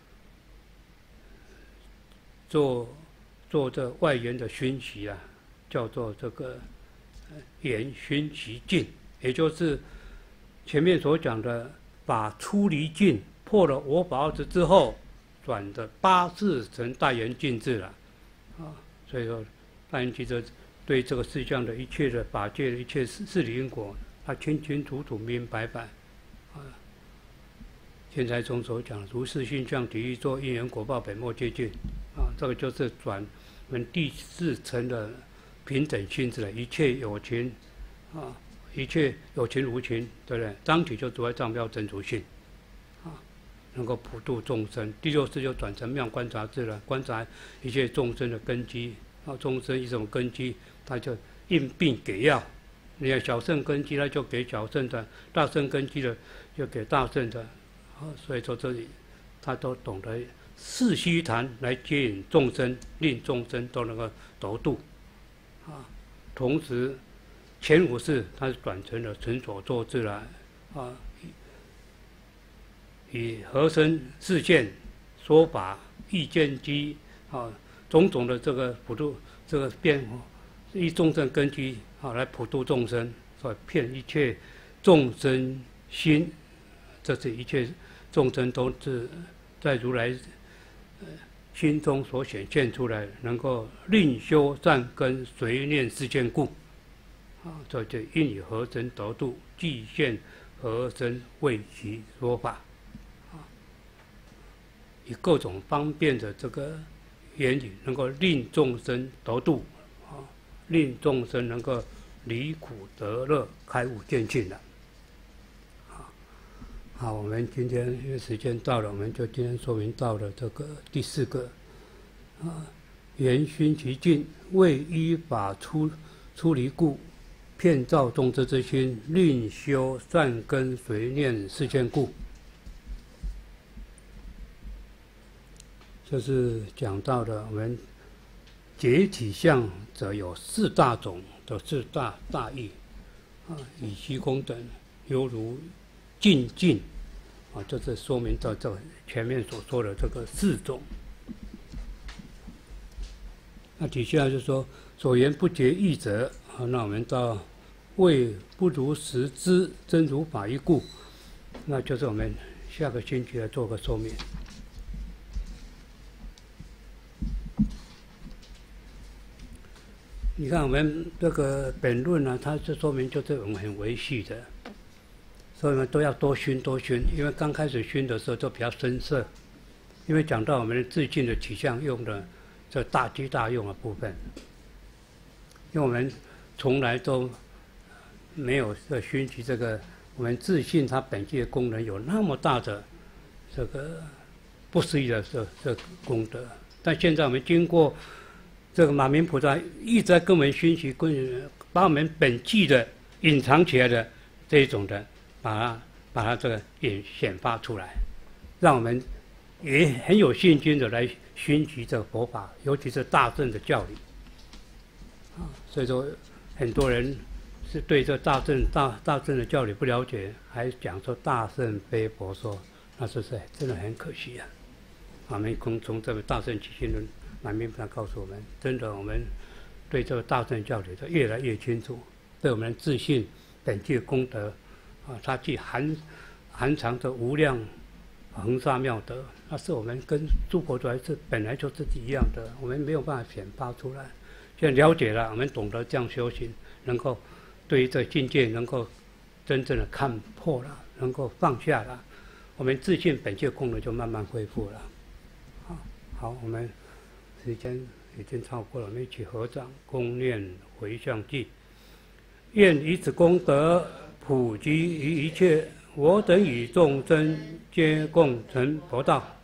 做做这外缘的熏习啊，叫做这个言熏习净，也就是前面所讲的法出离净。破了我法二执之后，转的八字成大圆净智了，啊，所以说大圆净智对这个世上的一切的法界的一切事理因果，他清清楚楚、明明白白，啊，天台宗所讲如是性相体育作因缘果报本末接近，啊，这个就是转我们第四层的平等性质的一切有情，啊，一切有情无情，对不对？当体就主要藏标真如性。能够普度众生，第六次就转成妙观察智了，观察一切众生的根基，啊，众生一种根基，他就应病给药。你看小乘根基，他就给小乘的；大乘根基的，就给大乘的。啊，所以说这里他都懂得四虚谈来接引众生，令众生都能够得度。啊，同时前五世他是转成了成所作智了，啊。以何身示现说法意见机啊，种种的这个普度这个变，以众生根基啊来普度众生，所以骗一切众生心，这是一切众生都是在如来心中所显现出来，能够令修善根，随念世间故。啊，这就因以何身得度，即现何身为其说法。啊，以各种方便的这个言语，能够令众生得度，啊，令众生能够离苦得乐，开悟见性了。好，好，我们今天因为时间到了，我们就今天说明到了这个第四个，啊，言熏其境，为依法出出离故。遍照众生之心，令修善根，随念世间故。就是讲到的，我们解体相则有四大种的四大大义啊，以虚空等犹如静静啊，就是说明到这前面所说的这个四种。那底下就说所言不觉义者，啊，那我们到谓不如实知真如法一故，那就是我们下个星期来做个说明。你看我们这个本论呢，它这说明就是我们很维系的，所以我们都要多熏多熏，因为刚开始熏的时候就比较深涩，因为讲到我们的自信的取向用的这大机大用的部分，因为我们从来都没有这熏习这个我们自信它本具的功能有那么大的这个不思议的这这功德，但现在我们经过这个马明菩萨一直在跟我们熏习，跟把我们本具的隐藏起来的这一种的，把它把它这个也显发出来，让我们也很有信心的来熏习这个佛法，尤其是大乘的教理啊。所以说很多人是对这大乘大大乘的教理不了解，还讲说大乘非佛说，那是是真的很可惜啊。我们从从这个大乘起信论满面上告诉我们，真的我们对这个大乘教理就越来越清楚，对我们自信本具功德啊，它既含含藏着无量恒沙妙德，那是我们跟诸佛如来是本来就是一样的，我们没有办法显发出来。现在了解了，我们懂得这样修行，能够对于这境界能够真正的看破了，能够放下了，我们自信本具功能就慢慢恢复了。好，好，我们时间已经超过了，我们一起合掌恭念回向偈。愿以此功德普及于一切，我等与众生皆共成佛道。